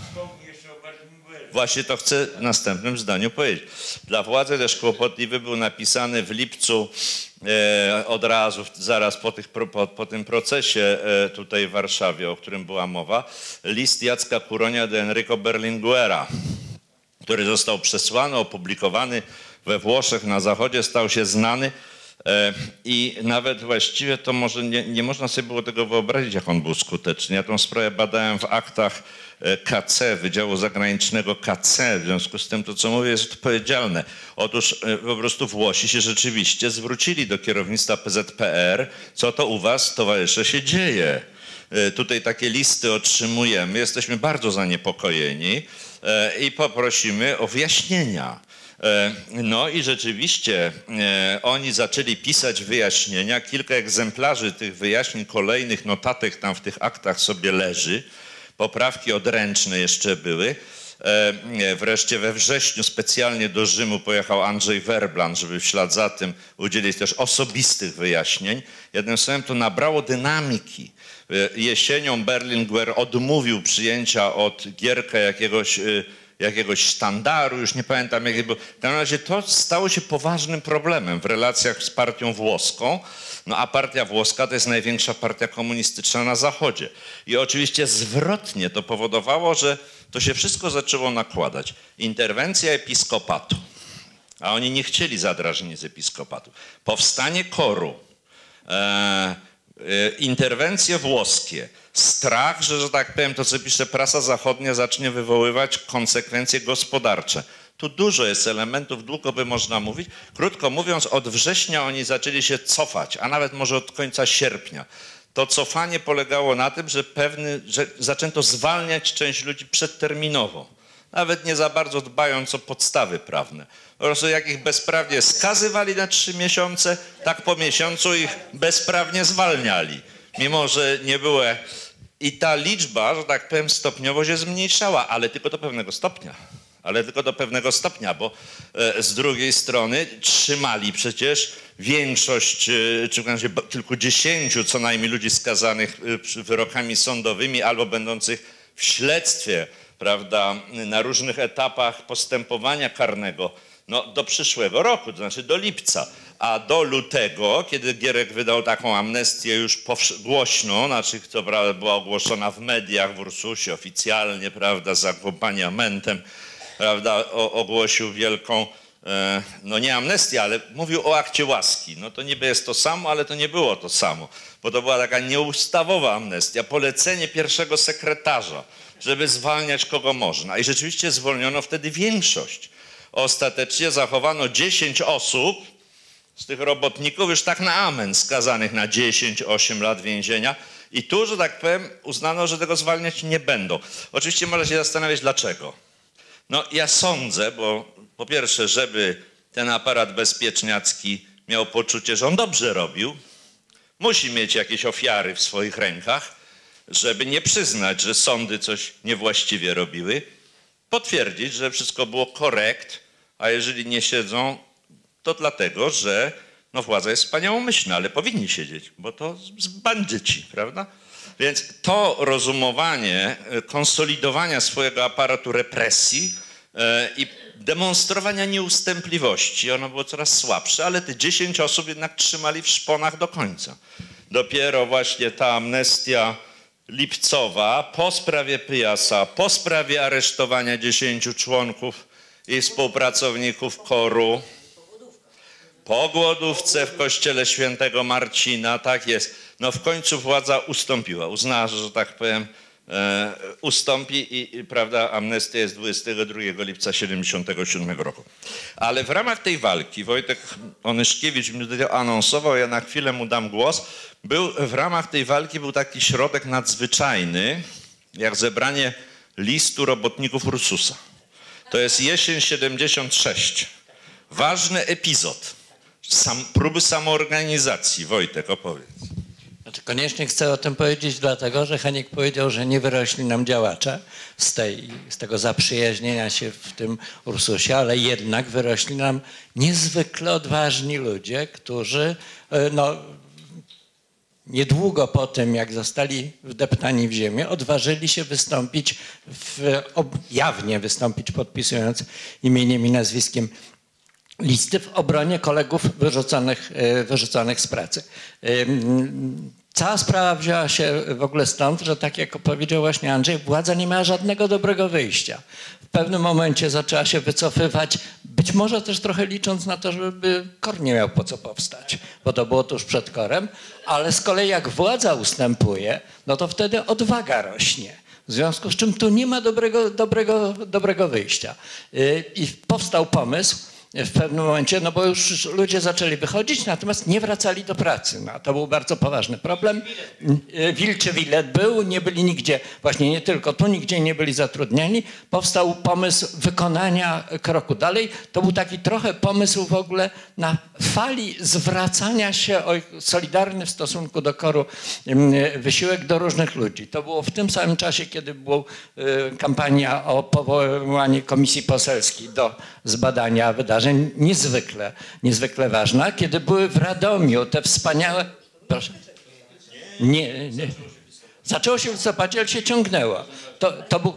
Właśnie to chcę w następnym zdaniu powiedzieć. Dla władzy też kłopotliwy był napisany w lipcu e, od razu, zaraz po, tych, po, po tym procesie e, tutaj w Warszawie, o którym była mowa, list Jacka Kuronia do Enrico Berlinguera, który został przesłany, opublikowany we Włoszech, na Zachodzie, stał się znany. I nawet właściwie to może nie, nie można sobie było tego wyobrazić, jak on był skuteczny. Ja tą sprawę badałem w aktach K C, Wydziału Zagranicznego K C, w związku z tym to, co mówię, jest odpowiedzialne. Otóż po prostu Włosi się rzeczywiście zwrócili do kierownictwa P Z P R, co to u was, towarzysze, się dzieje. Tutaj takie listy otrzymujemy, jesteśmy bardzo zaniepokojeni i poprosimy o wyjaśnienia. No i rzeczywiście e, oni zaczęli pisać wyjaśnienia. Kilka egzemplarzy tych wyjaśnień, kolejnych notatek tam w tych aktach sobie leży. Poprawki odręczne jeszcze były. E, wreszcie we wrześniu specjalnie do Rzymu pojechał Andrzej Werbland, żeby w ślad za tym udzielić też osobistych wyjaśnień. Jednym słowem to nabrało dynamiki. Jesienią Berlinguer odmówił przyjęcia od Gierka jakiegoś jakiegoś sztandaru, już nie pamiętam jakie było. W każdym razie to stało się poważnym problemem w relacjach z partią włoską, no a partia włoska to jest największa partia komunistyczna na Zachodzie. I oczywiście zwrotnie to powodowało, że to się wszystko zaczęło nakładać. Interwencja episkopatu, a oni nie chcieli zadrażnić z episkopatu. Powstanie koru, e, e, interwencje włoskie, strach, że, że tak powiem, to co pisze prasa zachodnia zacznie wywoływać konsekwencje gospodarcze. Tu dużo jest elementów, długo by można mówić. Krótko mówiąc, od września oni zaczęli się cofać, a nawet może od końca sierpnia. To cofanie polegało na tym, że, pewny, że zaczęto zwalniać część ludzi przedterminowo, nawet nie za bardzo dbając o podstawy prawne. Po prostu jak ich bezprawnie skazywali na trzy miesiące, tak po miesiącu ich bezprawnie zwalniali, mimo że nie było... I ta liczba, że tak powiem, stopniowo się zmniejszała, ale tylko do pewnego stopnia. Ale tylko do pewnego stopnia, bo e, z drugiej strony trzymali przecież większość, e, czy w razie kilkudziesięciu co najmniej ludzi skazanych e, wyrokami sądowymi albo będących w śledztwie, prawda, na różnych etapach postępowania karnego, no do przyszłego roku, to znaczy do lipca. A do lutego, kiedy Gierek wydał taką amnestię już głośną, znaczy która była ogłoszona w mediach w Ursusie oficjalnie, prawda, z akompaniamentem, prawda, o, ogłosił wielką, e, no nie amnestię, ale mówił o akcie łaski. No to niby jest to samo, ale to nie było to samo, bo to była taka nieustawowa amnestia, polecenie pierwszego sekretarza, żeby zwalniać kogo można. I rzeczywiście zwolniono wtedy większość. Ostatecznie zachowano dziesięć osób z tych robotników już tak na amen skazanych na dziesięć, osiem lat więzienia. I tu, że tak powiem, uznano, że tego zwalniać nie będą. Oczywiście można się zastanawiać, dlaczego. No ja sądzę, bo po pierwsze, żeby ten aparat bezpieczniacki miał poczucie, że on dobrze robił, musi mieć jakieś ofiary w swoich rękach, żeby nie przyznać, że sądy coś niewłaściwie robiły, potwierdzić, że wszystko było korekt, a jeżeli nie siedzą, to dlatego, że no władza jest wspaniałomyślna, ale powinni siedzieć, bo to bandyci, prawda? Więc to rozumowanie konsolidowania swojego aparatu represji e, i demonstrowania nieustępliwości, ono było coraz słabsze, ale te dziesięć osób jednak trzymali w szponach do końca. Dopiero właśnie ta amnestia lipcowa po sprawie Pyjasa, po sprawie aresztowania dziesięciu członków i współpracowników KOR-u, po głodówce w kościele świętego Marcina, tak jest. No w końcu władza ustąpiła, uznała, że, że tak powiem, e, ustąpi i, i prawda, amnestia jest dwudziestego drugiego lipca siedemdziesiątego siódmego roku. Ale w ramach tej walki, Wojtek Onyszkiewicz mi tutaj anonsował, ja na chwilę mu dam głos, był, w ramach tej walki był taki środek nadzwyczajny, jak zebranie listu robotników Ursusa. To jest jesień siedemdziesiąt sześć. Ważny epizod. Sam, próby samoorganizacji. Wojtek, opowiedz. Znaczy, koniecznie chcę o tym powiedzieć, dlatego że Heniek powiedział, że nie wyrośli nam działacze z, tej, z tego zaprzyjaźnienia się w tym Ursusie, ale jednak wyrośli nam niezwykle odważni ludzie, którzy no, niedługo po tym, jak zostali wdeptani w ziemię, odważyli się wystąpić, w, jawnie wystąpić, podpisując imieniem i nazwiskiem listy w obronie kolegów wyrzuconych, wyrzuconych z pracy. Cała sprawa wzięła się w ogóle stąd, że tak jak powiedział właśnie Andrzej, władza nie miała żadnego dobrego wyjścia. W pewnym momencie zaczęła się wycofywać, być może też trochę licząc na to, żeby KOR nie miał po co powstać, bo to było tuż przed KOR-em, ale z kolei jak władza ustępuje, no to wtedy odwaga rośnie. W związku z czym tu nie ma dobrego, dobrego, dobrego wyjścia. I powstał pomysł, w pewnym momencie, no bo już ludzie zaczęli wychodzić, natomiast nie wracali do pracy. No, to był bardzo poważny problem. Wilczy bilet był, nie byli nigdzie, właśnie nie tylko tu, nigdzie nie byli zatrudnieni. Powstał pomysł wykonania kroku dalej. To był taki trochę pomysł w ogóle na fali zwracania się o solidarny w stosunku do KOR-u wysiłek do różnych ludzi. To było w tym samym czasie, kiedy była kampania o powołanie komisji poselskiej do zbadania wydarzeń. Niezwykle, niezwykle ważna, kiedy były w Radomiu te wspaniałe... Proszę. Nie, nie. Zaczęło się w listopadzie, ale się ciągnęło. To, to, był,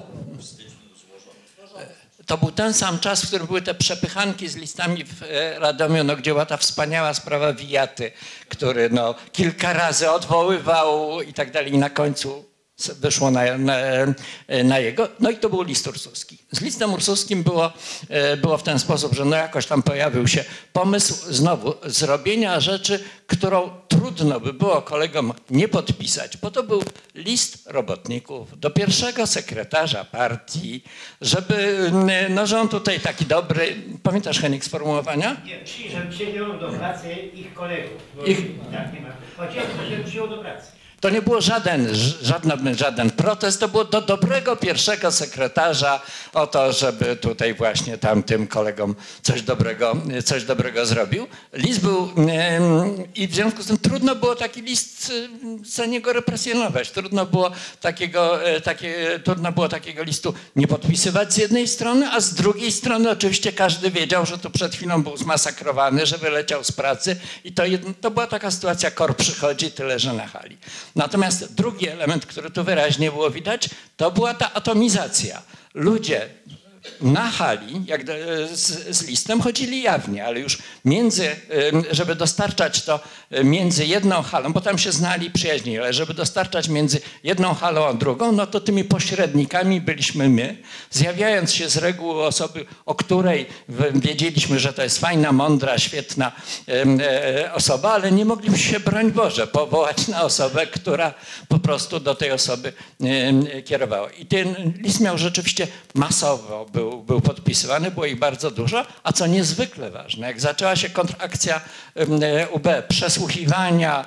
to był ten sam czas, w którym były te przepychanki z listami w Radomiu, no, gdzie była ta wspaniała sprawa Wijaty, który no, kilka razy odwoływał i tak dalej i na końcu wyszło na, na, na jego, no i to był list ursuski. Z listem ursuskim było, było w ten sposób, że no jakoś tam pojawił się pomysł znowu zrobienia rzeczy, którą trudno by było kolegom nie podpisać, bo to był list robotników do pierwszego sekretarza partii, żeby, no że on tutaj taki dobry, pamiętasz Henik sformułowania? Nie, żeby przyjął do pracy ich kolegów. Bo Ich... Tak, nie ma. Chodziło o to, żeby przyjął do pracy. To nie było żaden, żaden, żaden protest, to było do dobrego pierwszego sekretarza o to, żeby tutaj właśnie tamtym kolegom coś dobrego, coś dobrego zrobił. List był i w związku z tym trudno było taki list za niego represjonować. Trudno było takiego, takie, trudno było takiego listu nie podpisywać z jednej strony, a z drugiej strony oczywiście każdy wiedział, że tu przed chwilą był zmasakrowany, że wyleciał z pracy i to, to była taka sytuacja, KOR przychodzi, tyle że na hali. Natomiast drugi element, który tu wyraźnie było widać, to była ta atomizacja. Ludzie na hali, jak z, z listem, chodzili jawnie, ale już między, żeby dostarczać to między jedną halą, bo tam się znali przyjaźni, ale żeby dostarczać między jedną halą a drugą, no to tymi pośrednikami byliśmy my, zjawiając się z reguły osoby, o której wiedzieliśmy, że to jest fajna, mądra, świetna osoba, ale nie mogliśmy się, broń Boże, powołać na osobę, która po prostu do tej osoby kierowała. I ten list miał rzeczywiście masowo Był, był podpisywany, było ich bardzo dużo, a co niezwykle ważne, jak zaczęła się kontrakcja U B, przesłuchiwania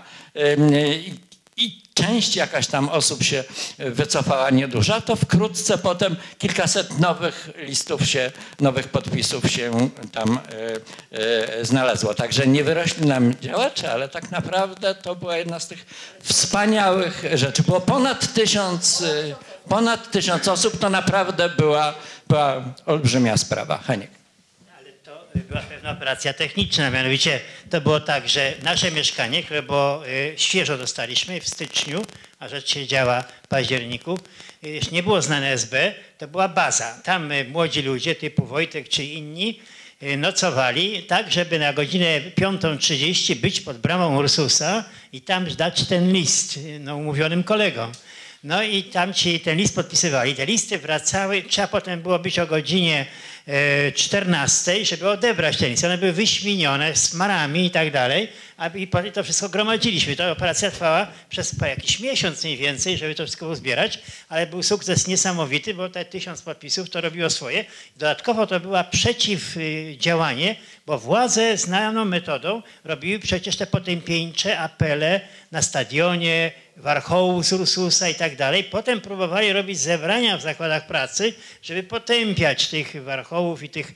i, i część jakaś tam osób się wycofała nieduża, to wkrótce potem kilkaset nowych listów się, nowych podpisów się tam e, e, znalazło. Także nie wyrośli nam działacze, ale tak naprawdę to była jedna z tych wspaniałych rzeczy. Było ponad tysiąc, ponad tysiąc osób, to naprawdę była była olbrzymia sprawa. Heniek. Ale to była pewna operacja techniczna, mianowicie to było tak, że nasze mieszkanie, które było y, świeżo dostaliśmy w styczniu, a rzecz się działa w październiku, y, nie było znane S B, to była baza. Tam y, młodzi ludzie typu Wojtek czy inni y, nocowali tak, żeby na godzinę piątą trzydzieści być pod bramą Ursusa i tam dać ten list y, no, umówionym kolegom. No i tam ci ten list podpisywali. Te listy wracały, trzeba potem było być o godzinie e, czternastej, żeby odebrać ten list. One były wyśminione z marami i tak dalej, a i to wszystko gromadziliśmy. Ta operacja trwała przez jakiś miesiąc mniej więcej, żeby to wszystko uzbierać, ale był sukces niesamowity, bo te tysiąc podpisów to robiło swoje. Dodatkowo to była przeciwdziałanie, bo władze znaną metodą robiły przecież te potępieńcze apele na stadionie, warchołu z Ursusa i tak dalej. Potem próbowali robić zebrania w zakładach pracy, żeby potępiać tych warchołów i tych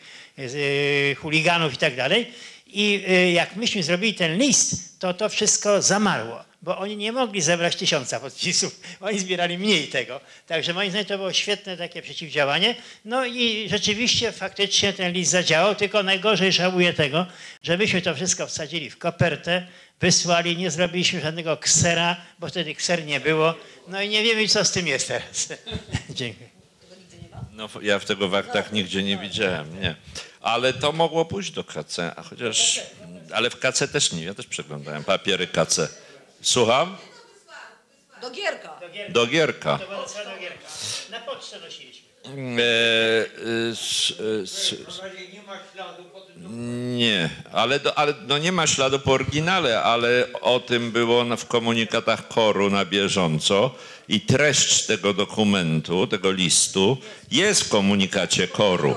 e, chuliganów i tak dalej. I e, jak myśmy zrobili ten list, to to wszystko zamarło, bo oni nie mogli zebrać tysiąca podpisów. Oni zbierali mniej tego. Także moim zdaniem to było świetne takie przeciwdziałanie. No i rzeczywiście faktycznie ten list zadziałał, tylko najgorzej żałuję tego, że myśmy to wszystko wsadzili w kopertę, wysłali, nie zrobiliśmy żadnego ksera, bo wtedy kser nie było. No i nie wiemy, co z tym jest teraz. Dziękuję. No ja w tego w aktach nigdzie nie widziałem, nie. Ale to mogło pójść do K C, a chociaż... Ale w K C też nie, ja też przeglądałem papiery K C. Słucham? Do Gierka. Do Gierka. To było do Gierka. Na pocztę nosiliśmy. E, s, s, nie, ale, do, ale no nie ma śladu po oryginale, ale o tym było w komunikatach KOR-u na bieżąco i treść tego dokumentu, tego listu jest w komunikacie KOR-u.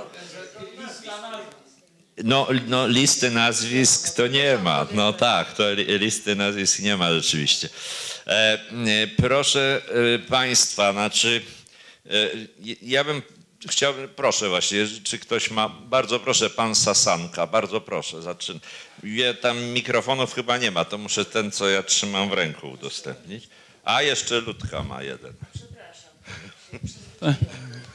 No, no listy nazwisk to nie ma, no tak, to listy nazwisk nie ma rzeczywiście. E, proszę e, Państwa, znaczy e, ja bym chciał, proszę właśnie, czy ktoś ma, bardzo proszę, pan Sasanka, bardzo proszę, zaczyn. Ja, tam mikrofonów chyba nie ma, to muszę ten, co ja trzymam w ręku udostępnić. A jeszcze Ludka ma jeden. Przepraszam.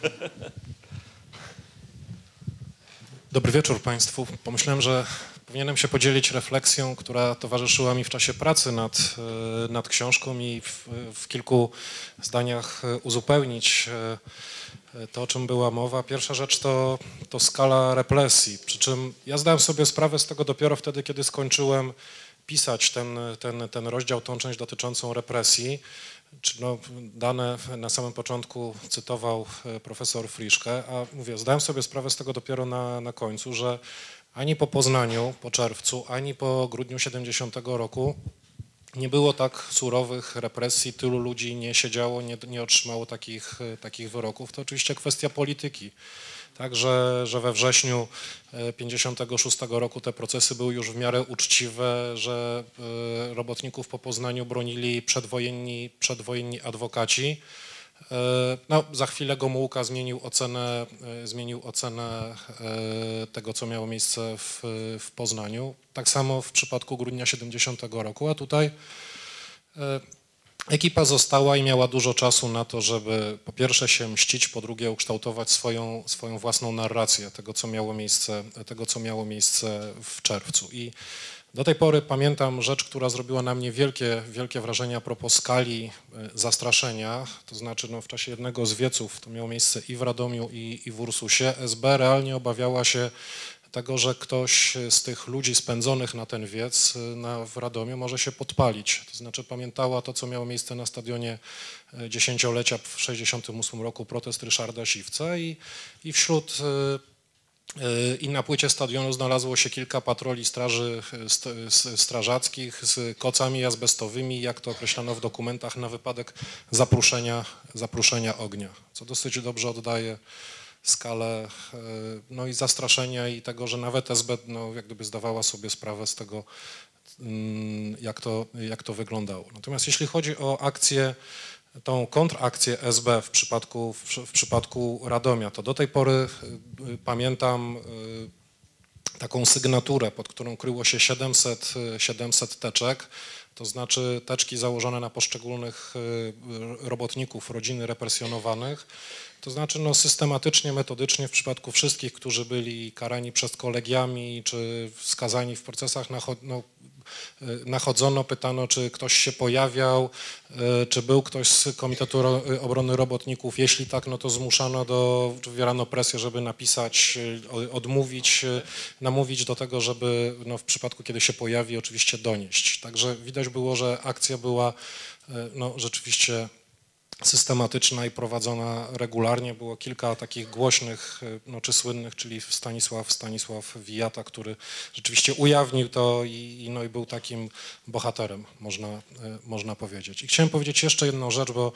Dobry wieczór Państwu. Pomyślałem, że powinienem się podzielić refleksją, która towarzyszyła mi w czasie pracy nad, nad książką i w, w kilku zdaniach uzupełnić to, o czym była mowa. Pierwsza rzecz to, to skala represji, przy czym ja zdałem sobie sprawę z tego dopiero wtedy, kiedy skończyłem pisać ten, ten, ten rozdział, tą część dotyczącą represji. No, dane na samym początku cytował profesor Friszke, a mówię, zdałem sobie sprawę z tego dopiero na, na końcu, że ani po Poznaniu, po czerwcu, ani po grudniu siedemdziesiątego roku nie było tak surowych represji, tylu ludzi nie siedziało, nie, nie otrzymało takich, takich wyroków. To oczywiście kwestia polityki. Także, że we wrześniu pięćdziesiątego szóstego roku te procesy były już w miarę uczciwe, że robotników po Poznaniu bronili przedwojenni, przedwojenni adwokaci. No, za chwilę Gomułka zmienił ocenę, zmienił ocenę tego, co miało miejsce w, w Poznaniu. Tak samo w przypadku grudnia siedemdziesiątego roku, a tutaj ekipa została i miała dużo czasu na to, żeby po pierwsze się mścić, po drugie ukształtować swoją, swoją własną narrację tego, co miało miejsce, tego, co miało miejsce w czerwcu. I do tej pory pamiętam rzecz, która zrobiła na mnie wielkie, wielkie wrażenie a propos skali zastraszenia, to znaczy no, w czasie jednego z wieców, to miało miejsce i w Radomiu, i, i w Ursusie, S B realnie obawiała się tego, że ktoś z tych ludzi spędzonych na ten wiec na, w Radomiu może się podpalić. To znaczy pamiętała to, co miało miejsce na stadionie dziesięciolecia w sześćdziesiątym ósmym roku, protest Ryszarda Siwca i, i wśród i na płycie stadionu znalazło się kilka patroli straży strażackich z kocami azbestowymi, jak to określano w dokumentach, na wypadek zaproszenia, zaproszenia ognia, co dosyć dobrze oddaje skalę no i zastraszenia i tego, że nawet S B no, jak gdyby zdawała sobie sprawę z tego, jak to, jak to wyglądało. Natomiast jeśli chodzi o akcję, tą kontrakcję S B w przypadku, w, w przypadku Radomia, to do tej pory y, pamiętam y, taką sygnaturę, pod którą kryło się siedemset, siedemset teczek, to znaczy teczki założone na poszczególnych y, robotników rodziny represjonowanych. To znaczy no, systematycznie, metodycznie w przypadku wszystkich, którzy byli karani przez kolegiami czy skazani w procesach, no, nachodzono, pytano, czy ktoś się pojawiał, czy był ktoś z Komitetu Obrony Robotników. Jeśli tak, no to zmuszano do, wywierano presję, żeby napisać, odmówić, namówić do tego, żeby no, w przypadku, kiedy się pojawi, oczywiście donieść. Także widać było, że akcja była no, rzeczywiście systematyczna i prowadzona regularnie. Było kilka takich głośnych, no, czy słynnych, czyli Stanisław, Stanisław Wijata, który rzeczywiście ujawnił to i, no, i był takim bohaterem, można, można powiedzieć. I chciałem powiedzieć jeszcze jedną rzecz, bo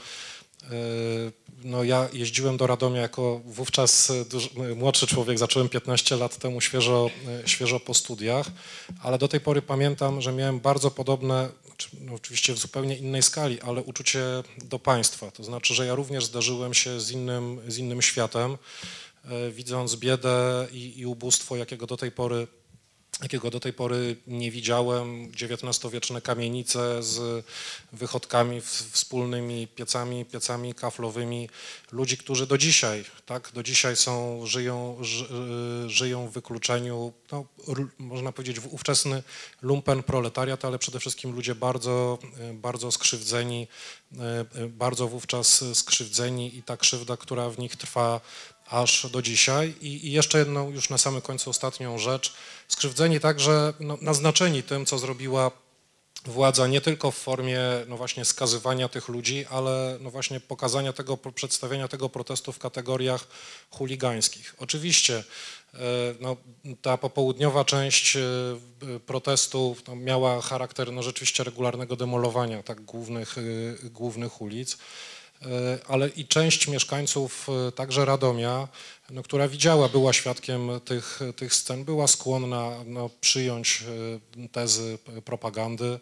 no, ja jeździłem do Radomia jako wówczas duży, młodszy człowiek, zacząłem piętnaście lat temu świeżo, świeżo po studiach, ale do tej pory pamiętam, że miałem bardzo podobne, no, oczywiście w zupełnie innej skali, ale uczucie do państwa. To znaczy, że ja również zdarzyłem się z innym, z innym światem, widząc biedę i, i ubóstwo, jakiego do tej pory jakiego do tej pory nie widziałem, dziewiętnastowieczne kamienice z wychodkami wspólnymi, piecami, piecami kaflowymi, ludzi, którzy do dzisiaj, tak, do dzisiaj są, żyją, ży, żyją w wykluczeniu, no, można powiedzieć ówczesny lumpen proletariat, ale przede wszystkim ludzie bardzo, bardzo skrzywdzeni, bardzo wówczas skrzywdzeni i ta krzywda, która w nich trwa aż do dzisiaj. I, i jeszcze jedną, już na samym końcu ostatnią rzecz. Skrzywdzeni także, no, naznaczeni tym, co zrobiła władza, nie tylko w formie no właśnie skazywania tych ludzi, ale no właśnie pokazania tego, przedstawienia tego protestu w kategoriach chuligańskich. Oczywiście no, ta popołudniowa część protestu no, miała charakter no, rzeczywiście regularnego demolowania tak, głównych, głównych ulic, ale i część mieszkańców także Radomia, no, która widziała, była świadkiem tych, tych scen, była skłonna no, przyjąć tezy propagandy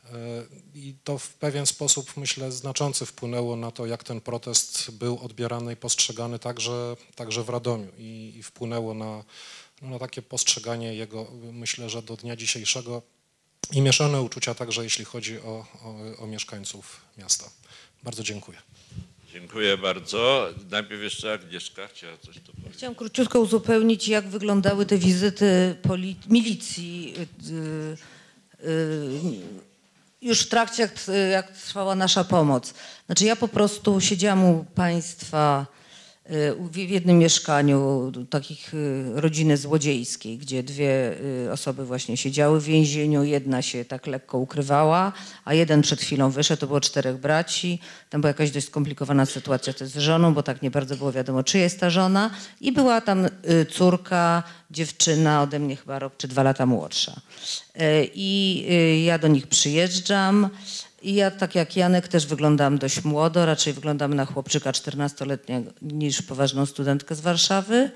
i to w pewien sposób, myślę, znaczący wpłynęło na to, jak ten protest był odbierany i postrzegany także, także w Radomiu i, i wpłynęło na, no, na takie postrzeganie jego, myślę, że do dnia dzisiejszego i mieszane uczucia także, jeśli chodzi o, o, o mieszkańców miasta. Bardzo dziękuję. Dziękuję bardzo. Najpierw jeszcze Agnieszka chciała coś tu powiedzieć. Chciałam króciutko uzupełnić, jak wyglądały te wizyty milicji yy, yy, już w trakcie, jak, jak trwała nasza pomoc. Znaczy ja po prostu siedziałam u państwa w jednym mieszkaniu takich rodziny złodziejskiej, gdzie dwie osoby właśnie siedziały w więzieniu, jedna się tak lekko ukrywała, a jeden przed chwilą wyszedł, to było czterech braci. Tam była jakaś dość skomplikowana sytuacja też z żoną, bo tak nie bardzo było wiadomo, czyja jest ta żona. I była tam córka, dziewczyna ode mnie chyba rok czy dwa lata młodsza. I ja do nich przyjeżdżam. I ja, tak jak Janek, też wyglądam dość młodo, raczej wyglądam na chłopczyka czternastoletniego niż poważną studentkę z Warszawy.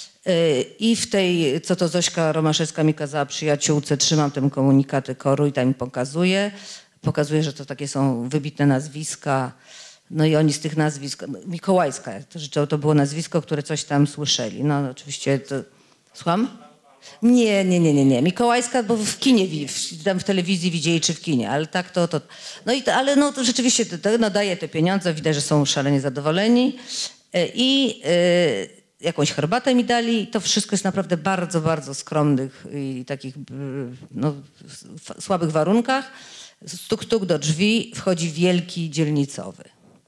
I w tej, co to Zośka Romaszewska mi kazała przyjaciółce, trzymam te komunikaty KOR-u i tam mi pokazuję. Pokazuję, że to takie są wybitne nazwiska. No i oni z tych nazwisk, Mikołajska, to życzę, to było nazwisko, które coś tam słyszeli. No oczywiście to... Słucham? Nie, nie, nie, nie, nie. Mikołajska, bo w kinie, w, tam w telewizji widzieli, czy w kinie, ale tak to, to. No i to, ale no to rzeczywiście to, to, no daje te pieniądze, widać, że są szalenie zadowoleni i y, jakąś herbatę mi dali. To wszystko jest naprawdę bardzo, bardzo skromnych i takich no, słabych warunkach. Stuk, stuk do drzwi, wchodzi wielki dzielnicowy.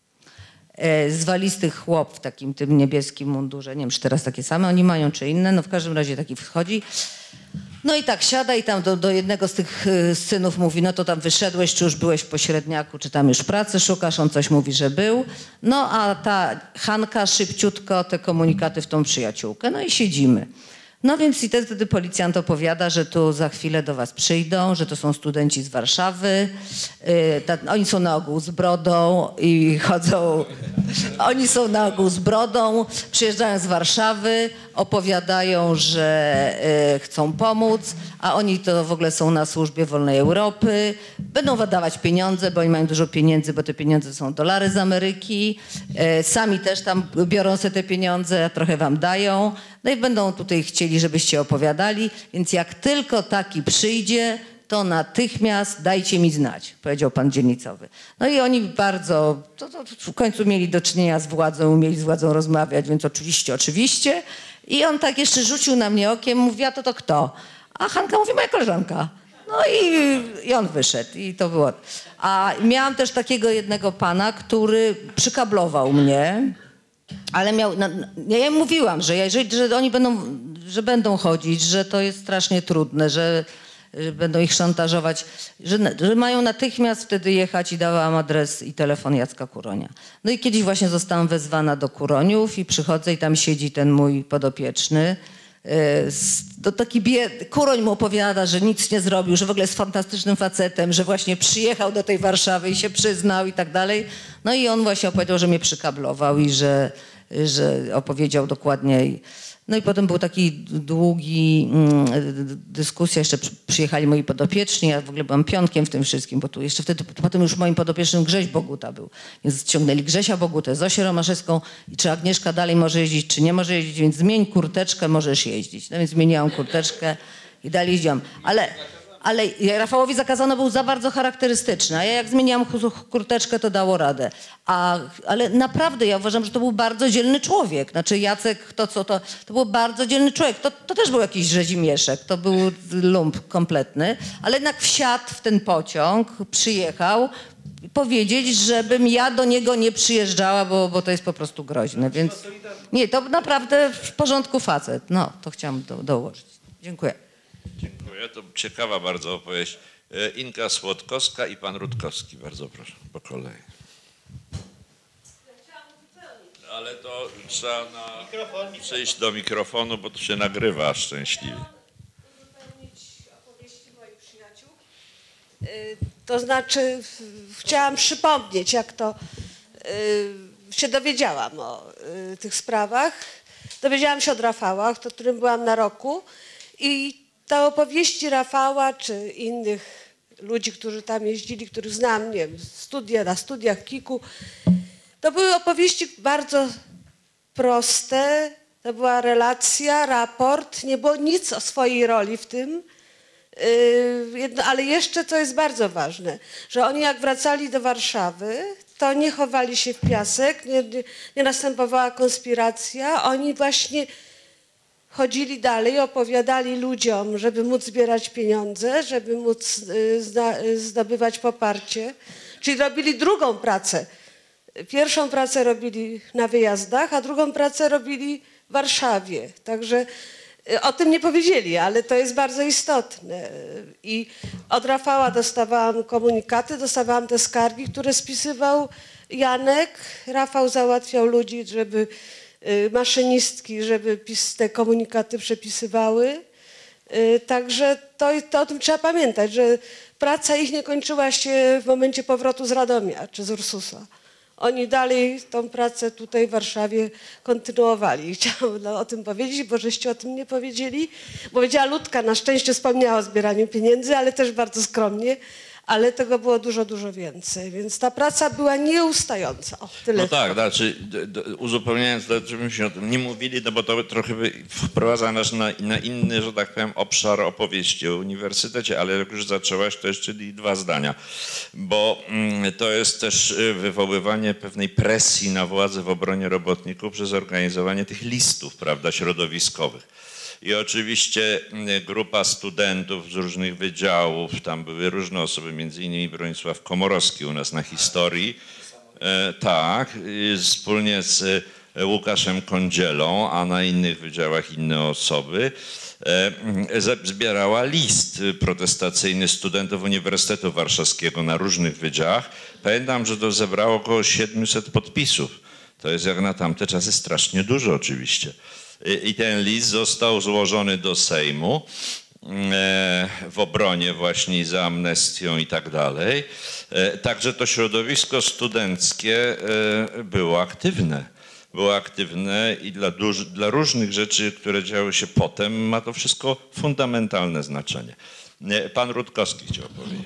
Zwalisty chłop w takim tym niebieskim mundurze, nie wiem, czy teraz takie same oni mają, czy inne, no w każdym razie taki wchodzi. No i tak siada i tam do, do jednego z tych synów mówi, no to tam wyszedłeś, czy już byłeś w pośredniaku, czy tam już pracy szukasz, on coś mówi, że był. No a ta Hanka szybciutko te komunikaty w tą przyjaciółkę, no i siedzimy. No więc i wtedy policjant opowiada, że tu za chwilę do was przyjdą, że to są studenci z Warszawy. Yy, ta, oni są na ogół z brodą i chodzą... Oni są na ogół z brodą, przyjeżdżają z Warszawy, opowiadają, że yy, chcą pomóc, a oni to w ogóle są na służbie Wolnej Europy. Będą wydawać pieniądze, bo oni mają dużo pieniędzy, bo te pieniądze są dolary z Ameryki. Yy, sami też tam biorą sobie te pieniądze, a trochę wam dają. No i będą tutaj chcieli, żebyście opowiadali, więc jak tylko taki przyjdzie, to natychmiast dajcie mi znać, powiedział pan dzielnicowy. No i oni bardzo, to, to w końcu mieli do czynienia z władzą, umieli z władzą rozmawiać, więc oczywiście, oczywiście. I on tak jeszcze rzucił na mnie okiem, mówi, a to to kto? A Hanka mówi, moja koleżanka. No i, i on wyszedł i to było. A miałam też takiego jednego pana, który przykablował mnie. Ale miał, no, ja im mówiłam, że jeżeli że oni będą, że będą chodzić, że to jest strasznie trudne, że, że będą ich szantażować, że, że mają natychmiast wtedy jechać i dawałam adres i telefon Jacka Kuronia. No i kiedyś właśnie zostałam wezwana do Kuroniów i przychodzę i tam siedzi ten mój podopieczny. To taki bied... Kuroń mu opowiada, że nic nie zrobił, że w ogóle jest fantastycznym facetem, że właśnie przyjechał do tej Warszawy i się przyznał i tak dalej. No i on właśnie opowiedział, że mnie przykablował i że, że opowiedział dokładnie. No i potem był taki długi mm, dyskusja, jeszcze przyjechali moi podopieczni, ja w ogóle byłam pionkiem w tym wszystkim, bo tu jeszcze wtedy, potem już moim podopiecznym Grześ Boguta był. Więc ściągnęli Grzesia Bogutę, Zosię Romaszewską i czy Agnieszka dalej może jeździć, czy nie może jeździć, więc zmień kurteczkę, możesz jeździć. No więc zmieniłam kurteczkę i dalej jeździłam. Ale... Ale Rafałowi zakazano, był za bardzo charakterystyczny, a ja jak zmieniłam kurteczkę, to dało radę. A, ale naprawdę ja uważam, że to był bardzo dzielny człowiek. Znaczy Jacek, to co to, to był bardzo dzielny człowiek. To, to też był jakiś rzezimieszek, to był lump kompletny, ale jednak wsiadł w ten pociąg, przyjechał powiedzieć, żebym ja do niego nie przyjeżdżała, bo, bo to jest po prostu groźne. Więc nie, to naprawdę w porządku facet. No, to chciałam do, dołożyć. Dziękuję. Dziękuję. To ciekawa bardzo opowieść. Inka Słodkowska i pan Rutkowski. Bardzo proszę, po kolei. Ale to trzeba na... przyjść do mikrofonu, bo to się nagrywa szczęśliwie. To znaczy, chciałam przypomnieć, jak to się dowiedziałam o tych sprawach. Dowiedziałam się od Rafała, o którym byłam na roku i te opowieści Rafała czy innych ludzi, którzy tam jeździli, których znam, nie wiem, studia, na studiach w Kiku, to były opowieści bardzo proste, to była relacja, raport, nie było nic o swojej roli w tym, yy, ale jeszcze to jest bardzo ważne, że oni jak wracali do Warszawy, to nie chowali się w piasek, nie, nie, nie następowała konspiracja, oni właśnie chodzili dalej, opowiadali ludziom, żeby móc zbierać pieniądze, żeby móc zdobywać poparcie. Czyli robili drugą pracę Pierwszą pracę robili na wyjazdach, a drugą pracę robili w Warszawie. Także o tym nie powiedzieli, ale to jest bardzo istotne. I od Rafała dostawałam komunikaty, dostawałam te skargi, które spisywał Janek. Rafał załatwiał ludzi, żeby maszynistki, żeby te komunikaty przepisywały. Także to, to o tym trzeba pamiętać, że praca ich nie kończyła się w momencie powrotu z Radomia czy z Ursusa. Oni dalej tą pracę tutaj w Warszawie kontynuowali. I chciałam o tym powiedzieć, bo żeście o tym nie powiedzieli. Bo powiedziała Ludka, na szczęście wspomniała o zbieraniu pieniędzy, ale też bardzo skromnie. Ale tego było dużo, dużo więcej. Więc ta praca była nieustająca. O, tyle. No tak, znaczy uzupełniając, żebyśmy o tym nie mówili, no bo to trochę wprowadza nas na, na inny, że tak powiem, obszar opowieści o uniwersytecie, ale jak już zaczęłaś, to jeszcze dwa zdania, bo mm, to jest też wywoływanie pewnej presji na władze w obronie robotników przez organizowanie tych listów, prawda, środowiskowych. I oczywiście grupa studentów z różnych wydziałów, tam były różne osoby, między innymi Bronisław Komorowski u nas na historii, e, tak, wspólnie z Łukaszem Kądzielą, a na innych wydziałach inne osoby, e, zbierała list protestacyjny studentów Uniwersytetu Warszawskiego na różnych wydziałach. Pamiętam, że to zebrało około siedemset podpisów. To jest jak na tamte czasy strasznie dużo oczywiście. I ten list został złożony do Sejmu w obronie właśnie za amnestią i tak dalej. Także to środowisko studenckie było aktywne. Było aktywne i dla, duży, dla różnych rzeczy, które działy się potem, ma to wszystko fundamentalne znaczenie. Pan Rutkowski chciał powiedzieć.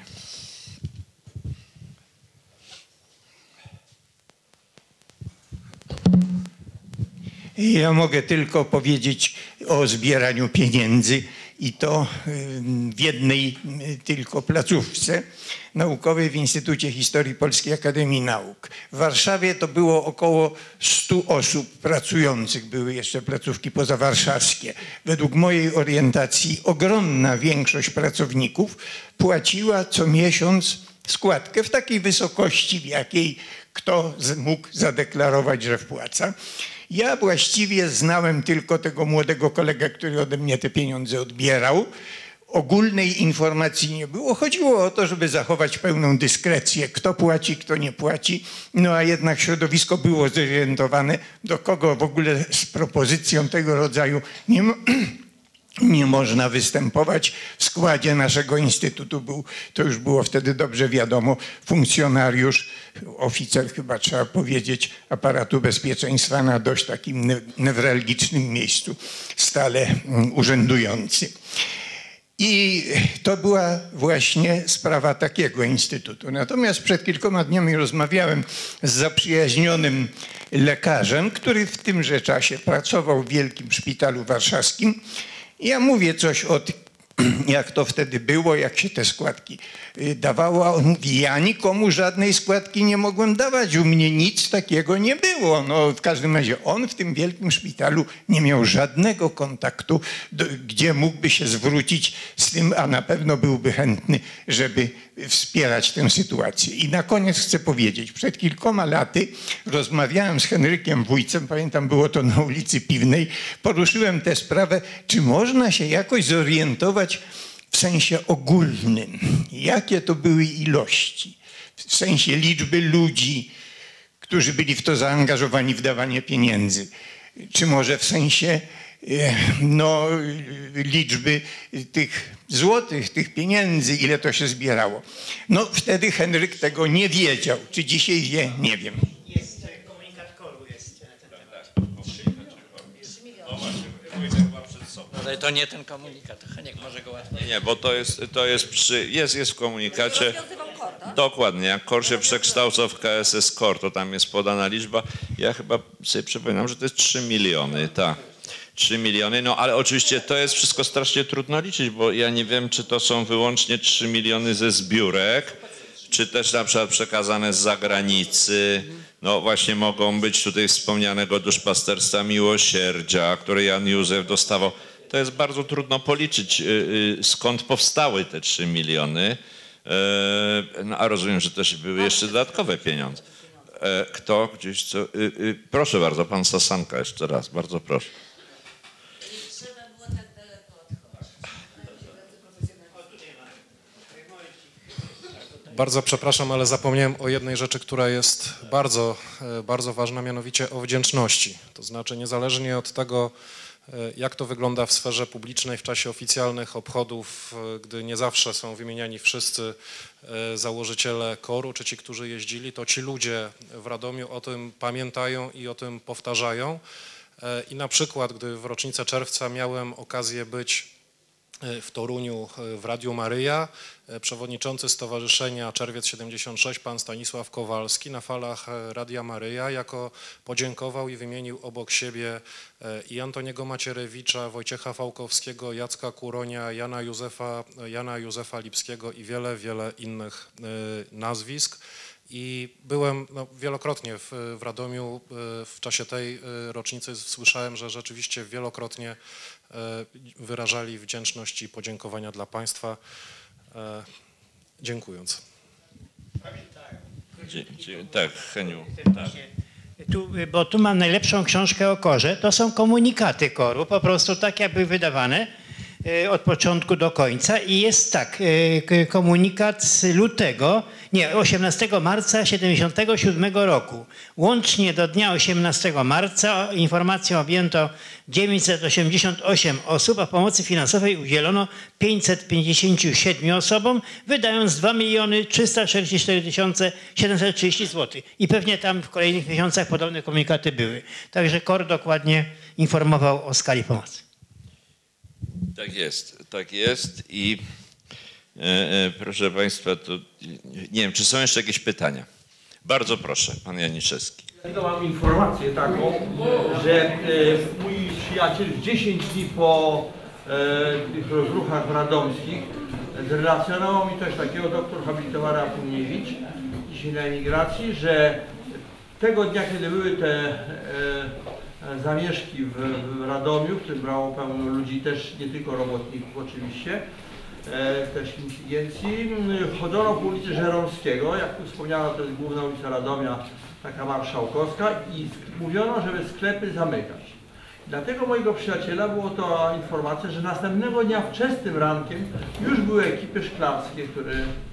Ja mogę tylko powiedzieć o zbieraniu pieniędzy i to w jednej tylko placówce naukowej w Instytucie Historii Polskiej Akademii Nauk. W Warszawie to było około stu osób pracujących, były jeszcze placówki pozawarszawskie. Według mojej orientacji ogromna większość pracowników płaciła co miesiąc składkę w takiej wysokości, w jakiej kto mógł zadeklarować, że wpłaca. Ja właściwie znałem tylko tego młodego kolegę, który ode mnie te pieniądze odbierał. Ogólnej informacji nie było. Chodziło o to, żeby zachować pełną dyskrecję, kto płaci, kto nie płaci. No a jednak środowisko było zorientowane, do kogo w ogóle z propozycją tego rodzaju nie, nie można występować. W składzie naszego instytutu był, to już było wtedy dobrze wiadomo, funkcjonariusz, oficer chyba trzeba powiedzieć, aparatu bezpieczeństwa na dość takim newralgicznym miejscu, stale urzędujący. I to była właśnie sprawa takiego instytutu. Natomiast przed kilkoma dniami rozmawiałem z zaprzyjaźnionym lekarzem, który w tymże czasie pracował w Wielkim Szpitalu Warszawskim. Ja mówię coś o tym, jak to wtedy było, jak się te składki dawało. A on mówi, ja nikomu żadnej składki nie mogłem dawać, u mnie nic takiego nie było. No, w każdym razie on w tym wielkim szpitalu nie miał żadnego kontaktu, do, gdzie mógłby się zwrócić z tym, a na pewno byłby chętny, żeby wspierać tę sytuację. I na koniec chcę powiedzieć, przed kilkoma laty rozmawiałem z Henrykiem Wójcem, pamiętam, było to na ulicy Piwnej, poruszyłem tę sprawę, czy można się jakoś zorientować w sensie ogólnym, jakie to były ilości, w sensie liczby ludzi, którzy byli w to zaangażowani w dawanie pieniędzy, czy może w sensie no, liczby tych złotych, tych pieniędzy, ile to się zbierało. No wtedy Henryk tego nie wiedział. Czy dzisiaj wie? Nie wiem. Jest komunikat koru jest na ten temat. Ale to nie ten komunikat. Heniek może go łatwiej. Nie, bo to jest, to jest, przy, jest, jest w komunikacie. Dokładnie, jak KOR się przekształcał w K S S KOR, to tam jest podana liczba. Ja chyba sobie przypominam, że to jest trzy miliony, tak. trzy miliony, no ale oczywiście to jest wszystko strasznie trudno liczyć, bo ja nie wiem, czy to są wyłącznie trzy miliony ze zbiórek, czy też na przykład przekazane z zagranicy. No właśnie mogą być tutaj wspomnianego duszpasterstwa Miłosierdzia, które Jan Józef dostawał. To jest bardzo trudno policzyć, skąd powstały te trzy miliony. No a rozumiem, że też były jeszcze dodatkowe pieniądze. E, kto gdzieś co? Y, y, proszę bardzo, pan Sasanka jeszcze raz, bardzo proszę. Bardzo przepraszam, ale zapomniałem o jednej rzeczy, która jest bardzo, bardzo ważna, mianowicie o wdzięczności. To znaczy niezależnie od tego, jak to wygląda w sferze publicznej w czasie oficjalnych obchodów, gdy nie zawsze są wymieniani wszyscy założyciele koru, czy ci, którzy jeździli, to ci ludzie w Radomiu o tym pamiętają i o tym powtarzają. I na przykład, gdy w rocznicę czerwca miałem okazję być w Toruniu w Radiu Maryja, przewodniczący Stowarzyszenia Czerwiec siedemdziesiąt sześć, pan Stanisław Kowalski, na falach Radia Maryja jako podziękował i wymienił obok siebie i Antoniego Macierewicza, Wojciecha Fałkowskiego, Jacka Kuronia, Jana Józefa, Jana Józefa Lipskiego i wiele, wiele innych nazwisk. I byłem no, wielokrotnie w, w Radomiu w czasie tej rocznicy, słyszałem, że rzeczywiście wielokrotnie wyrażali wdzięczność i podziękowania dla państwa, dziękując. Tak, Heniu. Tak. Tu, bo tu mam najlepszą książkę o korze, to są komunikaty koru, po prostu tak jakby wydawane od początku do końca i jest tak, komunikat z lutego, nie, osiemnastego marca siedemdziesiątego siódmego roku. Łącznie do dnia osiemnastego marca informacją objęto dziewięćset osiemdziesiąt osiem osób, a pomocy finansowej udzielono pięćset pięćdziesięciu siedmiu osobom, wydając dwa miliony trzysta czterdzieści cztery tysiące siedemset trzydzieści złotych. I pewnie tam w kolejnych miesiącach podobne komunikaty były. Także KOR dokładnie informował o skali pomocy. Tak jest, tak jest i e, e, proszę państwa, to nie wiem, czy są jeszcze jakieś pytania? Bardzo proszę, pan Janiszewski. Ja mam informację taką, że e, mój przyjaciel dziesięć dni po e, tych rozruchach radomskich zrelacjonował mi coś takiego, doktor habilitowany Apuniewicz, dzisiaj na emigracji, że tego dnia, kiedy były te e, zamieszki w, w Radomiu, w którym brało pełno ludzi, też nie tylko robotników oczywiście, e, też inteligencji, chodzono po ulicy Żeromskiego, jak tu wspomniano, to jest główna ulica Radomia, taka marszałkowska, i mówiono, żeby sklepy zamykać. Dlatego mojego przyjaciela było to informacja, że następnego dnia wczesnym rankiem już były ekipy szklarskie, które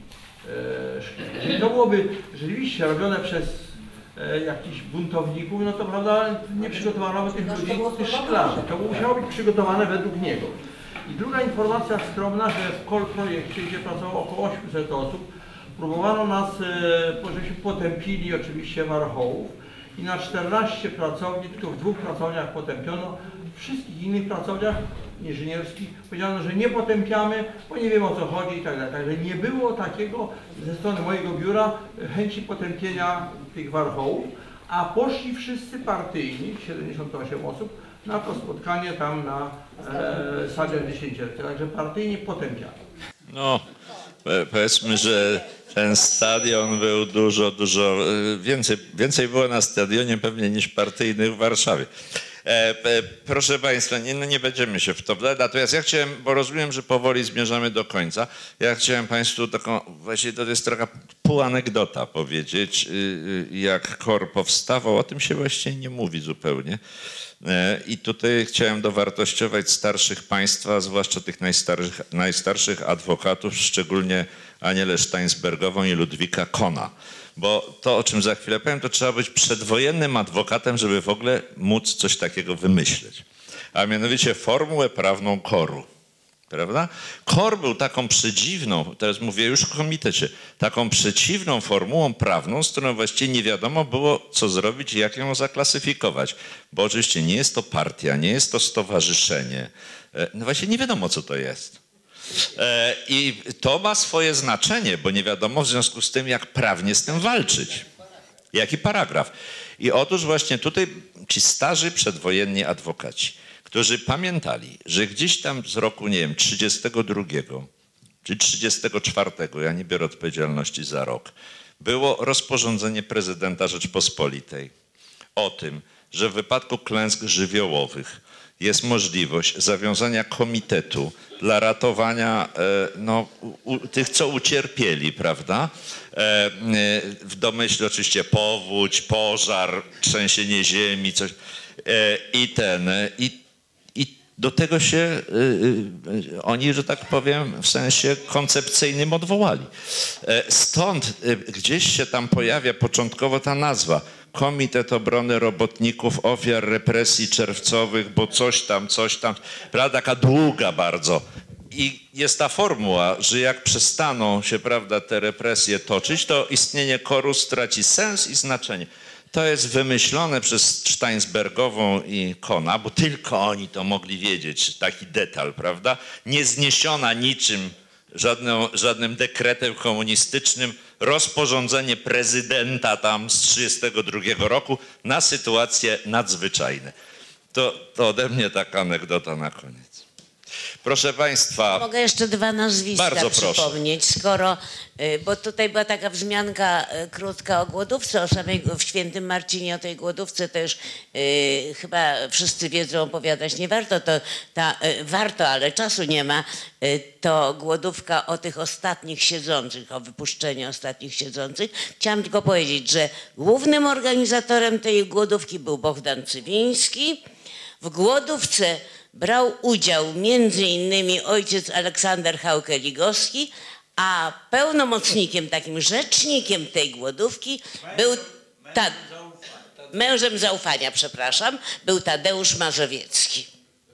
e, to byłoby rzeczywiście robione przez jakichś buntowników, no to prawda nie przygotowano tych ludzi, tych szklarzy. To musiało być przygotowane według niego. I druga informacja skromna, że w KOL projekcie, gdzie pracowało około osiemset osób, próbowano nas, żebyśmy potępili oczywiście warchołów i na czternaście pracowni, tylko w dwóch pracowniach potępiono, w wszystkich innych pracowniach inżynierskich powiedziano, że nie potępiamy, bo nie wiemy o co chodzi i tak dalej. Także nie było takiego ze strony mojego biura chęci potępienia tych warchołów, a poszli wszyscy partyjni, siedemdziesiąt osiem osób, na to spotkanie tam na e, Sadzie Dziesięciolecie. Także partyjni potępiali. No, powiedzmy, że ten stadion był dużo, dużo więcej, więcej było na stadionie pewnie niż partyjnych w Warszawie. E, e, proszę państwa, nie, no nie będziemy się w to wdać, natomiast ja chciałem, bo rozumiem, że powoli zmierzamy do końca, ja chciałem państwu taką, właśnie to jest trochę półanegdota powiedzieć, jak KOR powstawał, o tym się właściwie nie mówi zupełnie. I tutaj chciałem dowartościować starszych państwa, zwłaszcza tych najstarszych, najstarszych adwokatów, szczególnie Anielę Steinsbergową i Ludwika Kona. Bo to, o czym za chwilę powiem, to trzeba być przedwojennym adwokatem, żeby w ogóle móc coś takiego wymyśleć. A mianowicie formułę prawną koru. Prawda? KOR był taką przedziwną, teraz mówię już w komitecie, taką przeciwną formułą prawną, z którą właściwie nie wiadomo było, co zrobić i jak ją zaklasyfikować. Bo oczywiście nie jest to partia, nie jest to stowarzyszenie. No właśnie nie wiadomo, co to jest. I to ma swoje znaczenie, bo nie wiadomo w związku z tym, jak prawnie z tym walczyć. Jaki paragraf. I otóż właśnie tutaj ci starzy przedwojenni adwokaci, którzy pamiętali, że gdzieś tam z roku, nie wiem, trzydziestego drugiego czy trzydziestego czwartego, ja nie biorę odpowiedzialności za rok, było rozporządzenie prezydenta Rzeczpospolitej o tym, że w wypadku klęsk żywiołowych jest możliwość zawiązania komitetu dla ratowania no, u, tych, co ucierpieli, prawda? W domyśle oczywiście powódź, pożar, trzęsienie ziemi, coś. I ten, i, i do tego się y, oni, że tak powiem, w sensie koncepcyjnym odwołali. Stąd y, gdzieś się tam pojawia początkowo ta nazwa. Komitet Obrony Robotników Ofiar Represji Czerwcowych, bo coś tam, coś tam, prawda, taka długa bardzo. I jest ta formuła, że jak przestaną się, prawda, te represje toczyć, to istnienie koru straci sens i znaczenie. To jest wymyślone przez Steinsbergową i Kohna, bo tylko oni to mogli wiedzieć, taki detal, prawda? Niezniesiona niczym, żadną, żadnym dekretem komunistycznym, rozporządzenie prezydenta tam z trzydziestego drugiego roku na sytuacje nadzwyczajne. To, to ode mnie taka anegdota na koniec. Proszę Państwa. Mogę jeszcze dwa nazwiska bardzo przypomnieć, proszę. skoro, bo tutaj była taka wzmianka krótka o głodówce, o samej w Świętym Marcinie, o tej głodówce też y, chyba wszyscy wiedzą, opowiadać nie warto, to ta, y, warto, ale czasu nie ma, y, to głodówka o tych ostatnich siedzących, o wypuszczeniu ostatnich siedzących. Chciałam tylko powiedzieć, że głównym organizatorem tej głodówki był Bohdan Cywiński. W głodówce brał udział między innymi ojciec Aleksander Hauke-Ligowski, a pełnomocnikiem, takim rzecznikiem tej głodówki był ta, mężem zaufania, przepraszam, był Tadeusz Mazowiecki.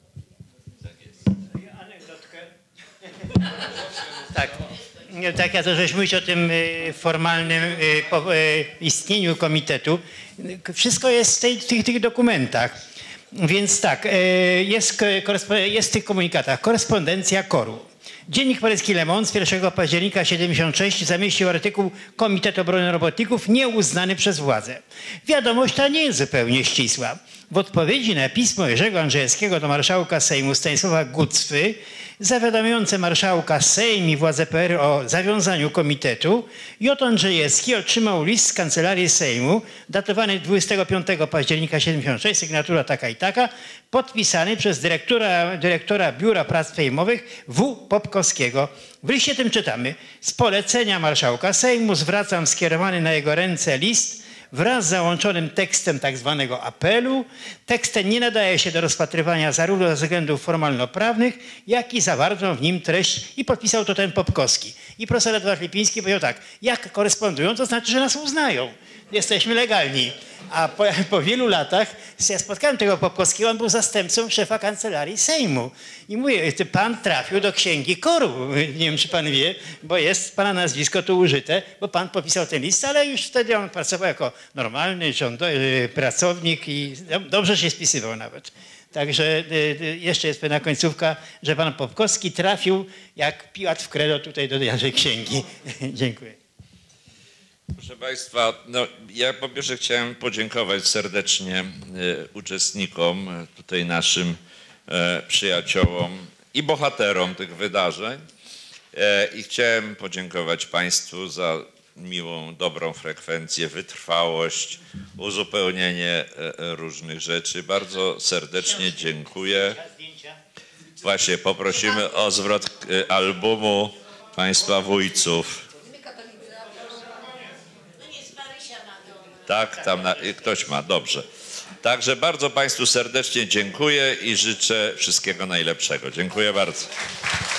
Tak. Tak, ja to żeś mówić o tym formalnym istnieniu komitetu. Wszystko jest w, tej, w tych, tych dokumentach. Więc tak, jest, jest w tych komunikatach korespondencja koru. Dziennik paryski Le Monde z pierwszego października tysiąc dziewięćset siedemdziesiątego szóstego zamieścił artykuł Komitet Obrony Robotników nieuznany przez władzę. Wiadomość ta nie jest zupełnie ścisła. W odpowiedzi na pismo Jerzego Andrzejewskiego do marszałka Sejmu Stanisława Gucwy, zawiadamiające marszałka Sejm i władze P R o zawiązaniu komitetu, J. Andrzejewski otrzymał list z kancelarii Sejmu, datowany dwudziestego piątego października tysiąc dziewięćset siedemdziesiątego szóstego, sygnatura taka i taka, podpisany przez dyrektora, dyrektora Biura Prac Sejmowych W. Popkowskiego. W liście tym czytamy: z polecenia marszałka Sejmu zwracam skierowany na jego ręce list wraz z załączonym tekstem tak zwanego apelu. Tekst ten nie nadaje się do rozpatrywania zarówno ze względów formalno-prawnych, jak i zawartą w nim treść, i podpisał to ten Popkowski. I profesor Edward Lipiński powiedział tak: jak korespondują, to znaczy, że nas uznają. Jesteśmy legalni. A po, po wielu latach ja spotkałem tego Popkowskiego, on był zastępcą szefa kancelarii Sejmu. I mówię, pan trafił do księgi koru. Nie wiem, czy pan wie, bo jest pana nazwisko tu użyte, bo pan podpisał ten list, ale już wtedy on pracował jako normalny rządowy pracownik i dobrze się spisywał nawet. Także jeszcze jest pewna końcówka, że pan Popkowski trafił jak Piłat w credo tutaj do naszej księgi. Dziękuję. Proszę Państwa, no, ja po pierwsze chciałem podziękować serdecznie e, uczestnikom, e, tutaj naszym e, przyjaciołom i bohaterom tych wydarzeń e, i chciałem podziękować Państwu za miłą, dobrą frekwencję, wytrwałość, uzupełnienie e, różnych rzeczy. Bardzo serdecznie dziękuję. Właśnie poprosimy o zwrot e, albumu Państwa wójców. Tak, tam na, ktoś ma, dobrze. Także bardzo Państwu serdecznie dziękuję i życzę wszystkiego najlepszego. Dziękuję bardzo.